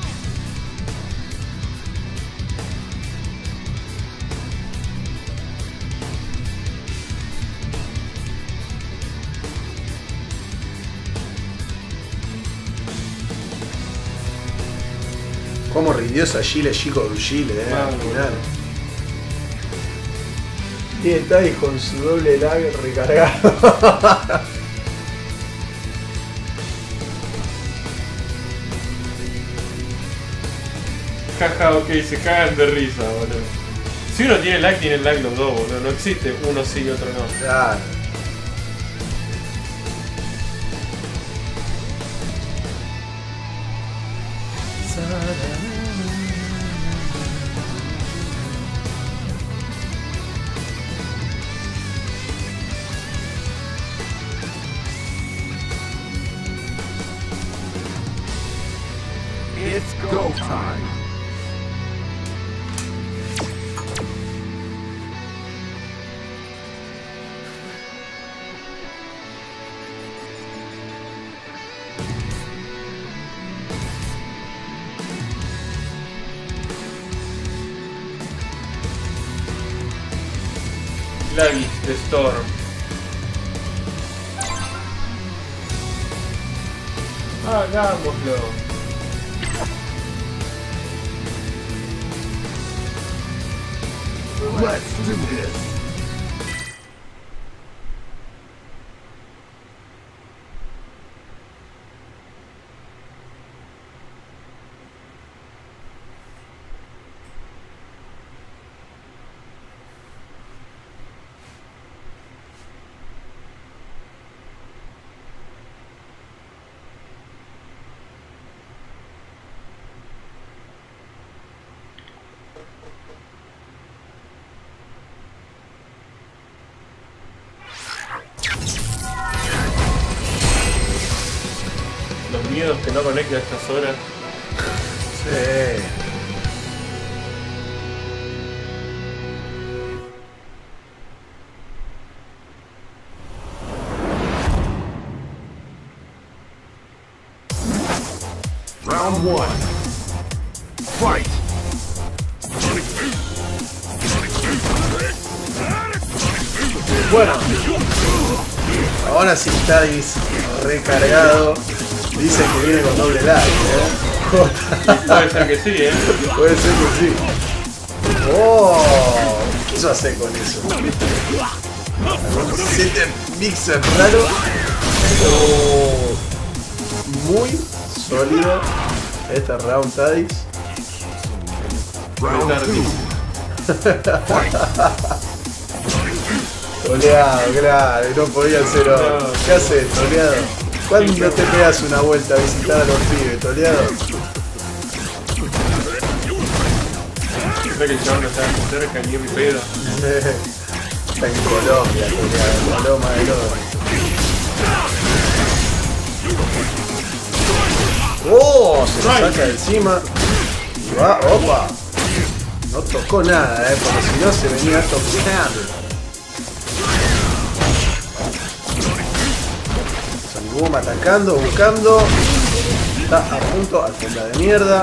Cómo rindió esa Chile chico de Chile, eh, al final. Y está ahí con su doble lag recargado. Jaja, ok, se cagan de risa, boludo. Si uno tiene lag, tiene lag los dos, boludo. No existe uno sí y otro no. Claro. It's go time. Laggy, The Storm. Hagámoslo. Let's do this. Los miedos que no conecte a estas horas. Sí. Round one. Fight. Bueno, ahora sí Tadis recargado. Dice que viene con doble lag, ¿eh? J. Puede ser que sí, eh. Puede ser que sí. ¡Oh! ¿Qué quiso hacer con eso? ¿Algún set mixer raro? Oh, muy sólido este round, Tadis. Round two. Fight. Toleado, claro, no podía ser otro. ¿Qué haces, Toleado? ¿Cuándo te pegas una vuelta a visitar a los pibes, Toleado? Creo que el chabón no estaba cerca ni un pedo. Está en Colombia, Toleado, Paloma de Loro. ¡Oh! Se lo saca de encima. Y va, opa. No tocó nada, eh, porque si no se venía tocando. Boom, atacando, buscando. Está a punto, alfombra de mierda.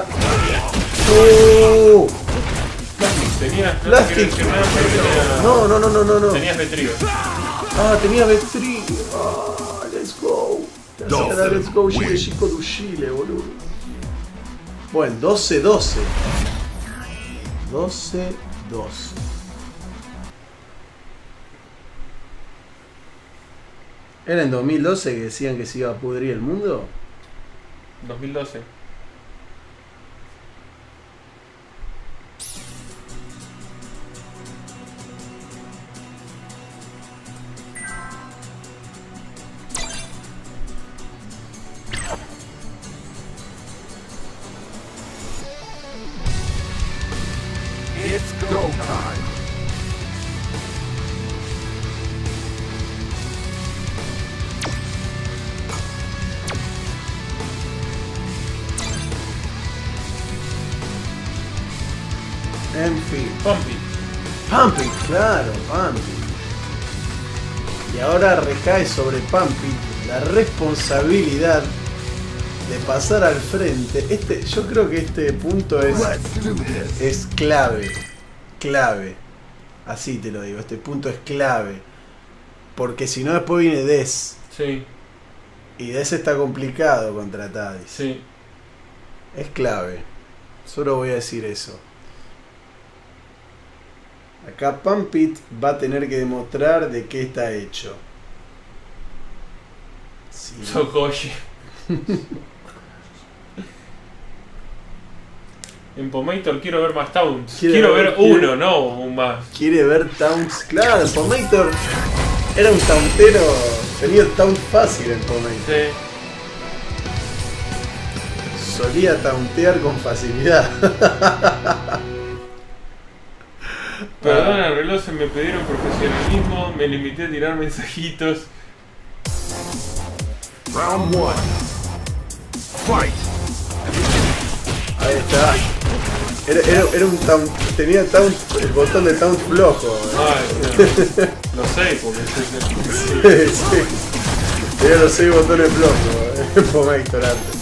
¡Uh! Tenía, no Plastic. te quiero decir nada, pero tenía... No, no, no, no, no, no. Tenías Vetrio. Ah, tenía Vetri. Ah, let's go. Tercera, let's go, Chile, chico do Chile, boludo. Bueno, doce doce. doce doce. ¿Era en dos mil doce que decían que se iba a pudrir el mundo? dos mil doce. It's go time. En fin. Pumpy. Pumpy, claro, Pumpy. Y ahora recae sobre Pumpy la responsabilidad de pasar al frente. Este, yo creo que este punto es, Let's do this. es clave. Clave. Así te lo digo, este punto es clave. Porque si no después viene Des. Sí, Y Des está complicado contra Tadis. sí. Es clave. Solo voy a decir eso. Acá Pumpit va a tener que demostrar de qué está hecho. Sí. Sokoshi. En Pomator quiero ver más Towns. Quiere Quiero ver- ver quiere- uno, no un más. Quiere ver Towns. Claro, el Pomator era un tauntero. Tenía el taunt fácil el Pomator. Sí. Solía tauntear con facilidad. Perdón, al reloj se me pidieron profesionalismo, me limité a tirar mensajitos. Round one. Fight. Ahí está. Era, era, era un taunt. Tenía taunt, el botón de taunt flojo. Ay, no. Lo sé, porque es el... Sí, sí. Tenía los seis botones flojos. El Pomator antes.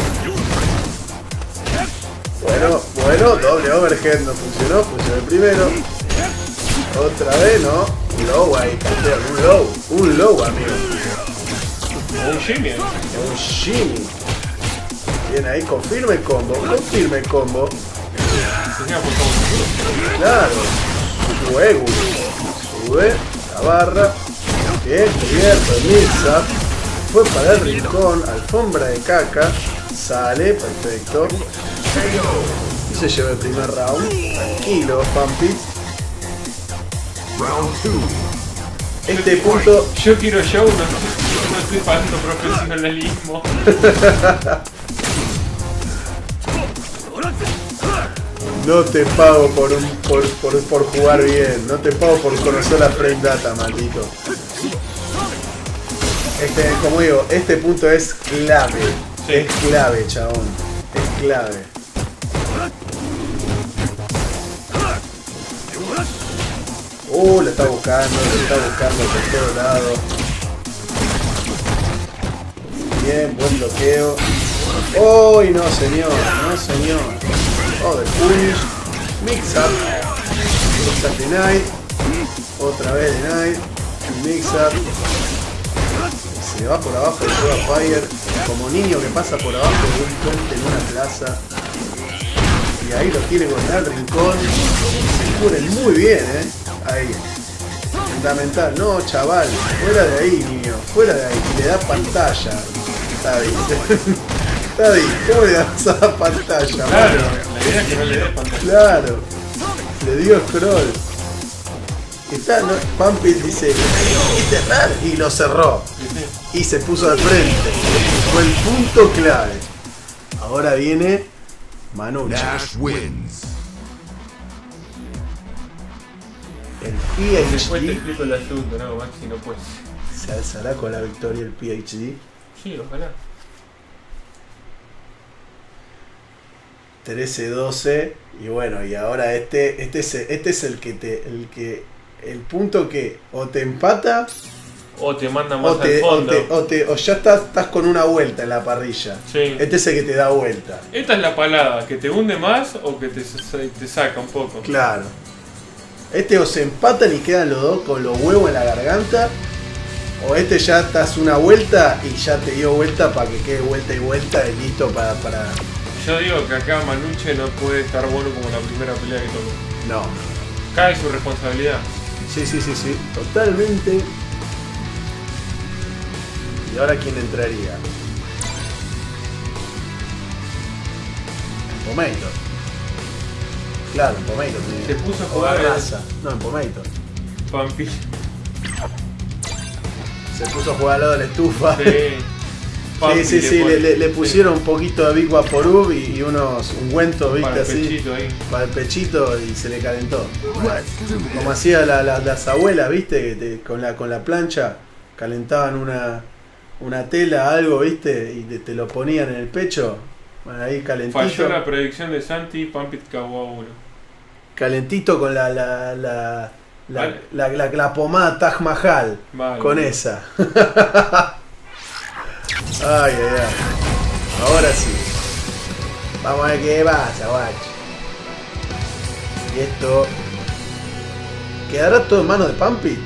Bueno, bueno, doble overhead no funcionó, funcionó el primero. Otra vez, ¿no? Un low ahí, campeón, un low, un low, amigo. un Jimmy. Un shimmy. Bien ahí, confirme el combo, confirme el combo. Tenía por favor. Claro. Luego, sube la barra. Bien, cubierto, el mix-up. Fue para el rincón, alfombra de caca. Sale, perfecto. Y se lleva el primer round. Tranquilo, Pumpy. Round two. Este punto. Yo quiero show, no, no estoy pagando profesionalismo. No te pago por, un, por, por, por jugar bien. No te pago por conocer la frame data, maldito. Este, como digo, este punto es clave. Sí. Es clave, chabón. Es clave. Uh, lo está buscando, lo está buscando por todos lados. Bien, buen bloqueo. ¡Oh, no señor! ¡No señor! Oh, de punish. Mix up. Mix up denied. Otra vez denied. Mix up. Se va por abajo de toda Fire. Como niño que pasa por abajo de un puente en una plaza. que ahí lo tiene con el rincón. Se curen muy bien, eh. Ahí. Fundamental. No, chaval. Fuera de ahí, niño. Fuera de ahí. Y le da pantalla. Está bien. Está bien. ¿Cómo le das a la pantalla? Claro, mano? la idea es que no le des pantalla. Claro. Le dio scroll. Está, no, Pumpit dice, y cerrar, y lo cerró. ¿Viste? Y se puso al frente. Fue el punto clave. Ahora viene Manucci. Nash wins. El Después te P H D explico el asunto, no, Maxi, no puedes. se alzará con la victoria el P H D. Sí, ojalá. trece doce. Y bueno, y ahora este, este es, este es el que te. El que. El punto que o te empata O te manda más o, te, al o, fondo. te, o, te, o ya estás, estás con una vuelta en la parrilla. Sí. Este es el que te da vuelta. Esta es la palada, que te hunde más o que te, te saca un poco. Claro. Este o se empatan y quedan los dos con los huevos en la garganta. O este ya estás una vuelta y ya te dio vuelta para que quede vuelta y vuelta y listo para... para... Yo digo que acá Manuche no puede estar bueno como la primera pelea que tocó. No. Cae su responsabilidad. Sí, sí, sí, sí. Totalmente. ¿Y ahora quién entraría? En Pomator. Claro, en Pomator. Se puso a O jugar el- Barraza. No, en Pomator. Pampi. Se puso a jugar al lado de la estufa. Sí. Sí, Pampi sí, sí, pone- le, le- le pusieron un poquito de Big Vaporub y, y unos ungüentos, viste, para el así, pechito ahí. para el pechito y se le calentó. Como hacía la- la- las abuelas, viste, que te- con, la, con la plancha calentaban una, una tela, algo, viste, y te, te lo ponían en el pecho, bueno, ahí calentito, Falló la predicción de Santi, Pampit cagó a uno. calentito con la, la, la, la, Vale. la, la- la pomada Taj Mahal, Vale. con esa. Ay, ay, ay. Ahora sí. Vamos a ver qué pasa, guacho. Y esto... ¿Quedará todo en manos de Pumpit?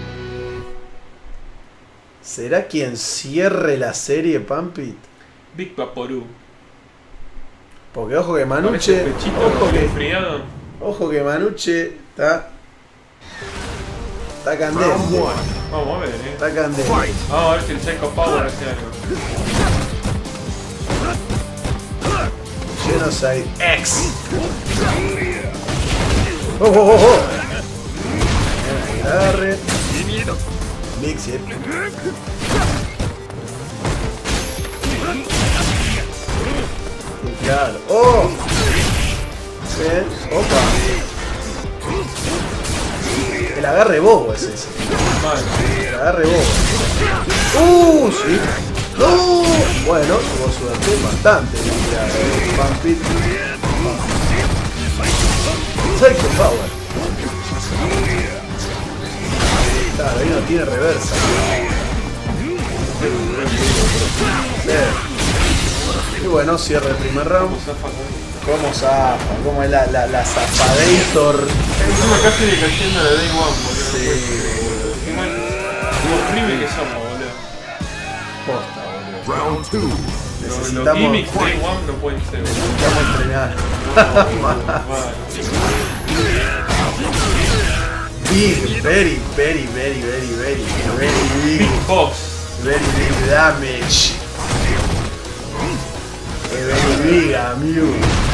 ¿Será quien cierre la serie Pumpit? Big Vaporú. Porque ojo que Con Manuche... ese pechito Ojo que, enfriado. ojo que Manuche está... Está Round candente. one. Vamos a ver, eh. Está candente. Fight. Vamos a ver si el Psycho Power hace algo. Genocide X. Oh, oh, oh, oh. Bien, agarre. Mix it. Claro. Oh. Bien. Opa. El agarre bobo es ese. Mal. El agarre bobo. Uh, sí. No. Bueno, tuvo suerte bastante. Mira, eh, Pumpit. Psycho Power. Claro, ahí no tiene reversa. Bien. Y bueno, cierra el primer round. Vamos a facar. ¿Cómo zafa? ¿Cómo es la, la, la zafadator? Encima casi le cayendo la Day One, boludo. Sí, Qué mal. Lo horrible que somos, boludo. posta, boludo. Round two. Los, los Necesitamos, gimmicks Day One no pueden ser, boludo. necesitamos entrenar. Vale. Big, very, very, very, very, very, very big, Big Boss. very big damage. Que very big, amigo.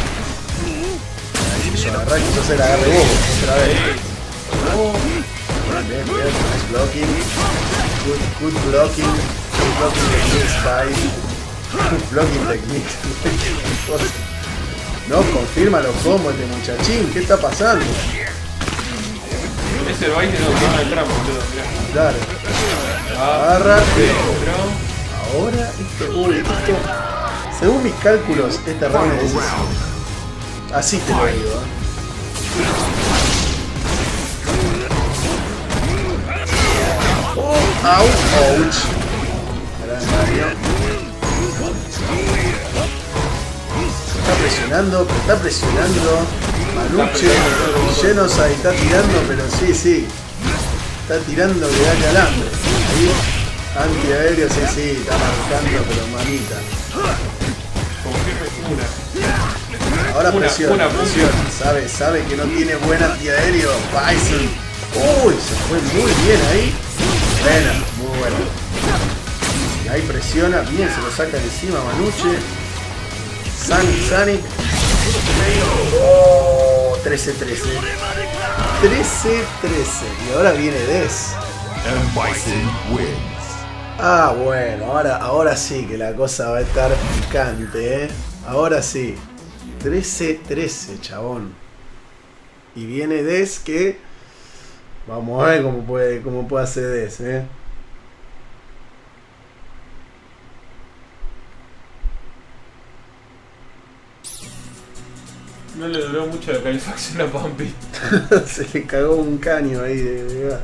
Ahí quiso agarrar, quiso hacer el agarre bobo otra vez. Oh, Bien, bien, nice blocking. Good, good blocking. Good blocking techniques, by. Good blocking techniques. No, confirma los combos este muchachín. ¿Qué está pasando? ese baile no va a entrar, boludo. Mirá. Claro. Ah, Agarra. entró. Ahora, este, uy, esto, según mis cálculos, esta round es Final round. así te lo digo. ¿eh? Oh, au, ouch. Gran daño. Está presionando, pero está presionando. Manuche, Genocide está tirando, pero sí, sí. Está tirando que da calambre. Ahí, antiaéreo, sí, sí, está marcando, pero mamita. Confirme una. ahora Una- presiona, una presiona. Sabe, sabe que no tiene buen antiaéreo. Bison. Uy, se fue muy bien ahí. Buena, muy buena. Y ahí presiona, bien, se lo saca de encima Manuche. Sonic, Sonic. Oh, trece trece. trece trece. Y ahora viene Des. And Bison wins. Ah, bueno, ahora, ahora sí que la cosa va a estar picante, ¿eh? Ahora sí. trece trece, chabón. Y viene Des que... Vamos a ver cómo puede, cómo puede hacer Des, ¿eh? No le duró mucho la calefacción a Pampi. Se le cagó un caño ahí de, de gas.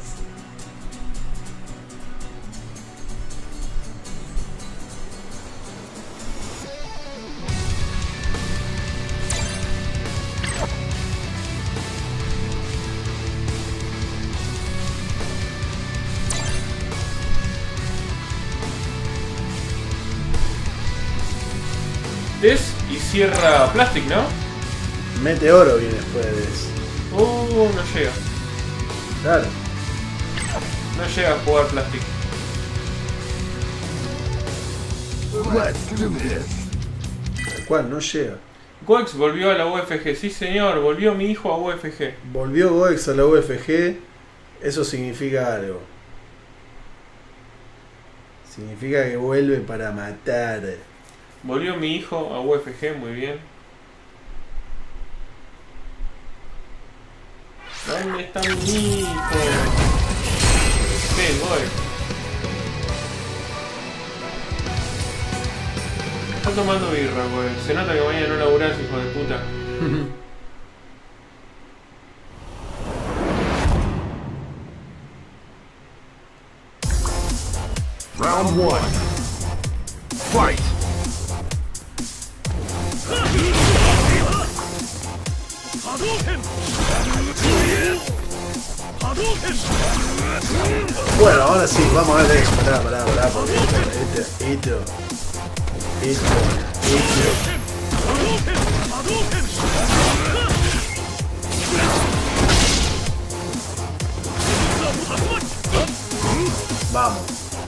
Des y cierra Plastic, ¿no? Meteoro viene después de Des. Uh, no llega. Claro. No llega a jugar Plastic. Let's do this. Tal cual, no llega. Goex volvió a la U F G. Sí, señor, volvió mi hijo a U F G. Volvió Goex a la U F G. Eso significa algo. Significa que vuelve para matar. Volvió mi hijo a U F G, muy bien. ¿Dónde está mi hijo? Ven, Goex. Está tomando birra, Goex. Se nota que mañana no laburás, hijo de puta. Round one. Fight. Bueno, ahora sí, vamos a ver eso. Pará, pará, pará, porque esto, esto, esto, esto. Vamos.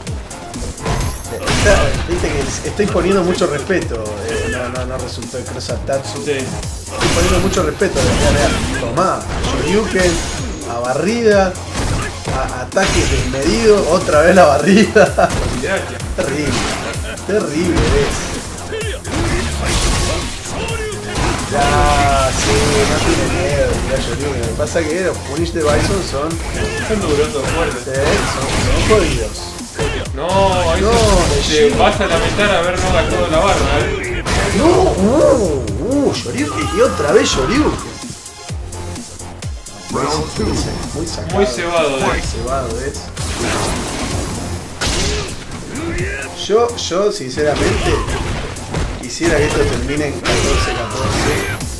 Está- Viste que estoy poniendo mucho respeto. eh, no, no, no resultó el cross Atatsu. Sí. Estoy poniendo mucho respeto a la vida real. Tomá, Shoryuken, a barrida, a ataques desmedidos, otra vez la barrida. Olvidate. Terrible, terrible es. Ya, sí, no tiene miedo, ya Shoryuken. Lo que pasa es que los punish de Bison son, Son duros, fuertes. eh, son, son jodidos. No, ahí No, se, de te vas a lamentar haber no gastado la barra, eh. No, uh, uh, Shoryuken y otra vez Shoryuken. Round two. Muy sacado. Muy cebado, Muy eh. cebado es. Yo, yo sinceramente quisiera que esto termine en catorce catorce.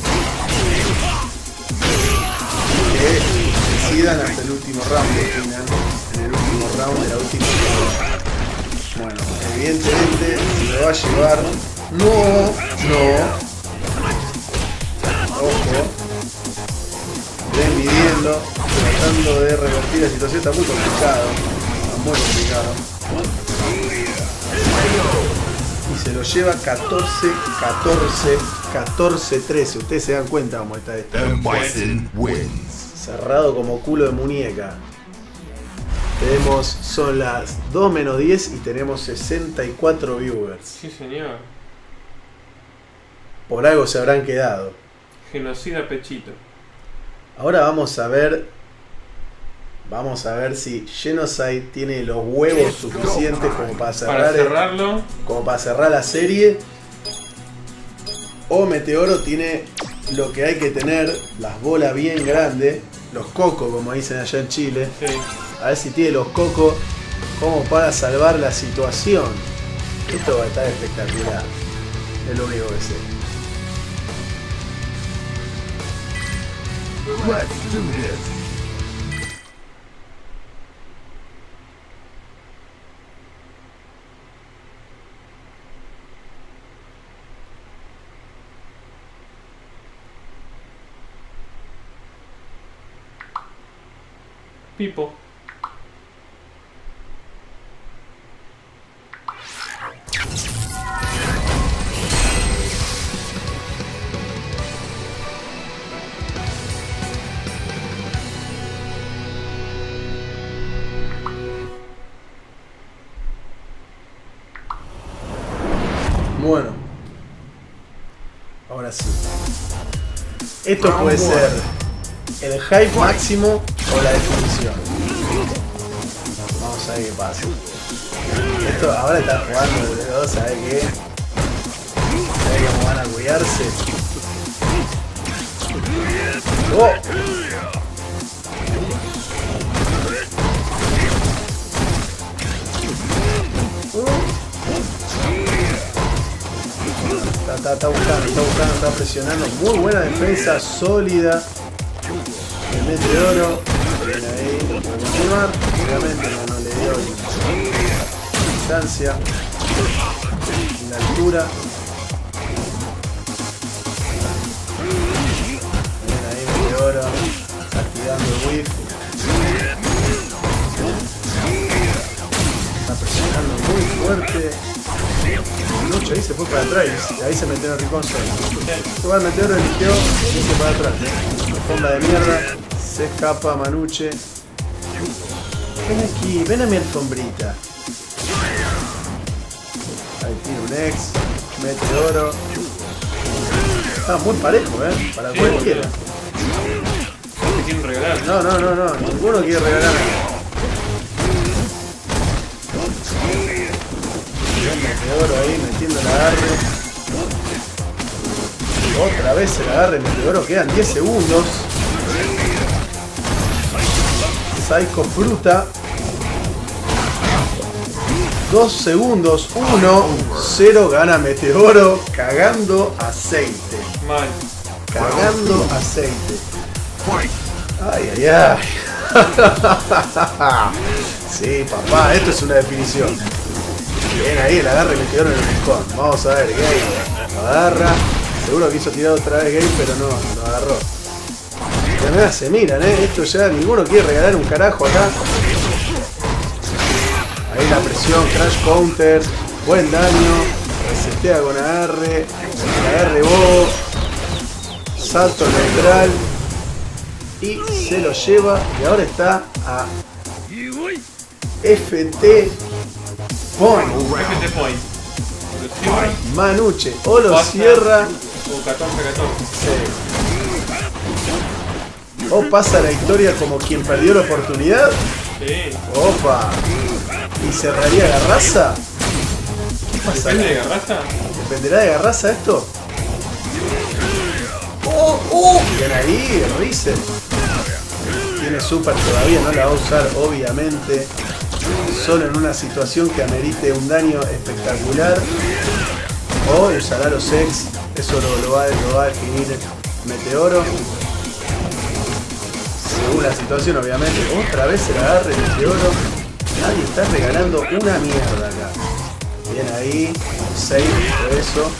Que decidan hasta el último round de final. En el último round de la última ronda. Bueno, evidentemente lo va a llevar. No, no. Ojo. Ven midiendo, tratando de revertir la situación. Está muy complicado. Está muy complicado. Y se lo lleva catorce, catorce, catorce, trece. Ustedes se dan cuenta cómo está esto. And Bison wins. Cerrado como culo de muñeca. Tenemos, son las dos menos diez y tenemos sesenta y cuatro viewers. Sí, señor. Por algo se habrán quedado. Genocida Pechito. Ahora vamos a ver. Vamos a ver si Genocide tiene los huevos suficientes como para cerrar, Para el- cerrarlo, como para cerrar la serie. O Meteoro tiene lo que hay que tener, las bolas bien grandes, los cocos como dicen allá en Chile. sí. A ver si tiene los cocos como para salvar la situación. Esto va a estar espectacular. Es lo único que sé. Let's do this. Pipo. Bueno, ahora sí. Esto puede ser el hype máximo o la definición. Vamos a ver qué pasa. Esto ahora está jugando, boludo. ¿Sabes qué? ¿Sabes cómo van a cuidarse? ¡Oh! Está, está, está buscando, está buscando, está presionando. Muy buena defensa, sólida. El meteoro. Viene ahí. Puede continuar. Obviamente no, no le dio distancia. En la altura. Viene ahí meteoro. Activando el whiff. Está presionando muy fuerte. Mucho, ahí se fue para atrás y ahí se metió en el rincón solo. Igual el meteoro eligió y se para atrás. Fonda de mierda, se escapa Manuche. Ven aquí, ven a mi alfombrita. Ahí tira un ex, meteoro. Está muy parejo, eh, para Sí, cualquiera. No te quieren regalar. No, no, no, no, ninguno quiere regalar nada. Meteoro ahí metiendo el agarre. Otra vez el agarre Meteoro, quedan diez segundos. Psycho Fruta. dos segundos, uno, cero gana Meteoro cagando aceite. Mal. Cagando aceite. Ay, ay, ay. Sí, papá, esto es una definición. Bien ahí el agarre que quedó en el rincón. Vamos a ver, Gay. Lo agarra. Seguro quiso tirar otra vez Gay, pero no, lo agarró. De verdad se miran, eh. Esto ya ninguno quiere regalar un carajo acá. Ahí la presión, crash counter. Buen daño. Resetea con agarre. Agarre bobo. Salto neutral. Y se lo lleva. Y ahora está a F T Point. F T Point. Lo cierra. Manuche. O lo Pasa. cierra. O catorce catorce. Sí. O pasa la historia como quien perdió la oportunidad. Sí. Opa. ¿Y cerraría Garraza? ¿Qué pasa? ¿Depende de Garraza? ¿Dependerá de Garraza esto? ¡Oh! ¡Oh! Bien ahí, el Reset. Tiene super todavía, no la va a usar obviamente. Solo en una situación que amerite un daño espectacular. O usará los ex. Eso lo, lo, va, lo va a definir Meteoro. Según la situación obviamente. Otra vez el agarre Meteoro. Nadie está regalando una mierda acá. Bien ahí. Save por eso.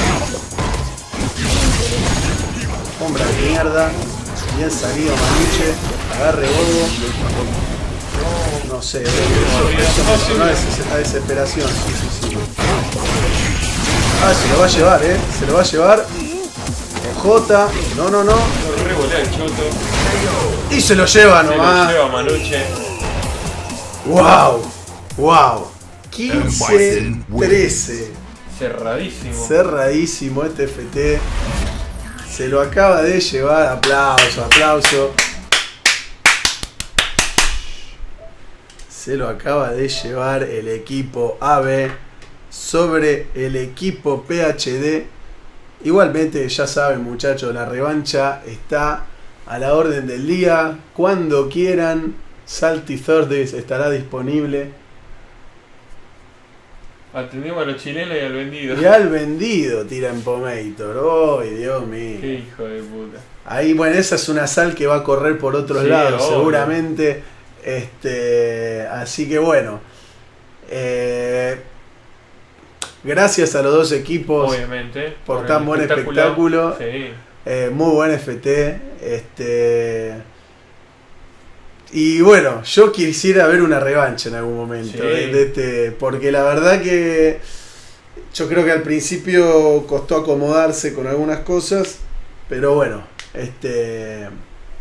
Sombra de mierda. Bien salido Manuche. Agarre bobo. No sé, eso, eso me sonó a des- a desesperación. Sí, sí, sí. Ah, se lo va a llevar, eh. Se lo va a llevar. J. No, no, no. Lo revolea el choto. Y se lo lleva Se lo nomás. lleva Manuche. Wow. Wow. quince trece. Cerradísimo. Cerradísimo este F T. Se lo acaba de llevar. Aplauso, aplauso. Se lo acaba de llevar el equipo A B sobre el equipo P H D. Igualmente, ya saben muchachos, la revancha está a la orden del día. Cuando quieran, Salty Thursdays estará disponible. Atendemos a los chilenos y al vendido. Y al vendido tira en Pomator. ¡Ay, Dios mío! Qué hijo de puta. Ahí, bueno, esa es una sal que va a correr por otros Sí, lados, obvio. seguramente. Este, así que bueno. Eh, gracias a los dos equipos Obviamente. por el tan buen espectáculo. Sí. Eh, muy buen F T. Este, Y bueno, yo quisiera ver una revancha en algún momento. Sí. De, de este, porque la verdad que yo creo que al principio costó acomodarse con algunas cosas. Pero bueno, este...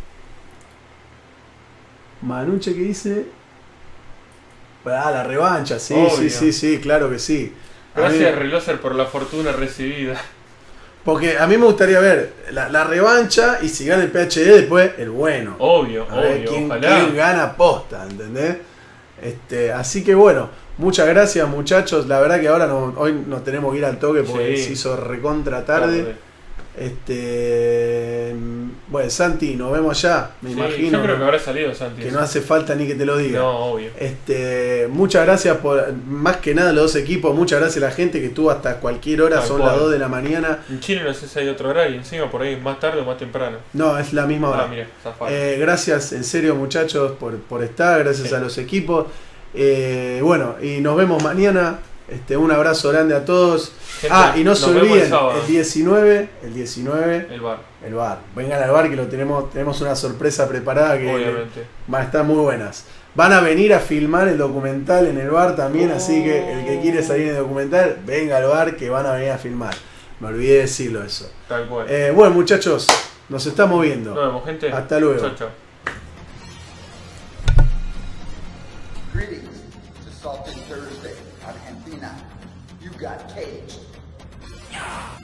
Manuche que dice... Ah, la revancha, sí, Obvio. sí, sí, sí, claro que sí. A Gracias, mí- Reloser, por la fortuna recibida. porque a mí me gustaría ver la, la revancha y si gana el P H D después el bueno. Obvio, A ver obvio, quién, ojalá. quién gana posta, ¿entendés? Este, así que bueno, muchas gracias muchachos. La verdad que ahora no, hoy nos tenemos que ir al toque porque Sí. se hizo recontra tarde. Este, bueno, Santi, nos vemos allá, me Sí, imagino. yo creo ¿no? que habrá salido, Santi. Que no hace falta ni que te lo diga. No, obvio. Este, muchas gracias por, más que nada los dos equipos, muchas gracias a la gente que estuvo hasta cualquier hora, Tal son cual. las dos de la mañana. En Chile no sé si hay otro horario, encima por ahí más tarde o más temprano. No, es la misma hora. Ah, mira, zafado. Eh, gracias en serio muchachos por, por estar, gracias Sí. a los equipos. Eh, bueno, y nos vemos mañana. Este, un abrazo grande a todos. Gente, ah, y no se nos vemos el olviden, sábado. el diecinueve, el diecinueve, El bar, el bar. Vengan al bar que lo tenemos, tenemos una sorpresa preparada que obviamente. va a estar muy buenas. Van a venir a filmar el documental en el bar también, Oh. así que el que quiere salir en el documental, venga al bar que van a venir a filmar. Me olvidé de decirlo eso. Tal cual. Eh, bueno muchachos, nos estamos viendo. Nos vemos, gente. Hasta luego. Chau, chau. Greetings to Salted Thursday, Argentina. You got caged.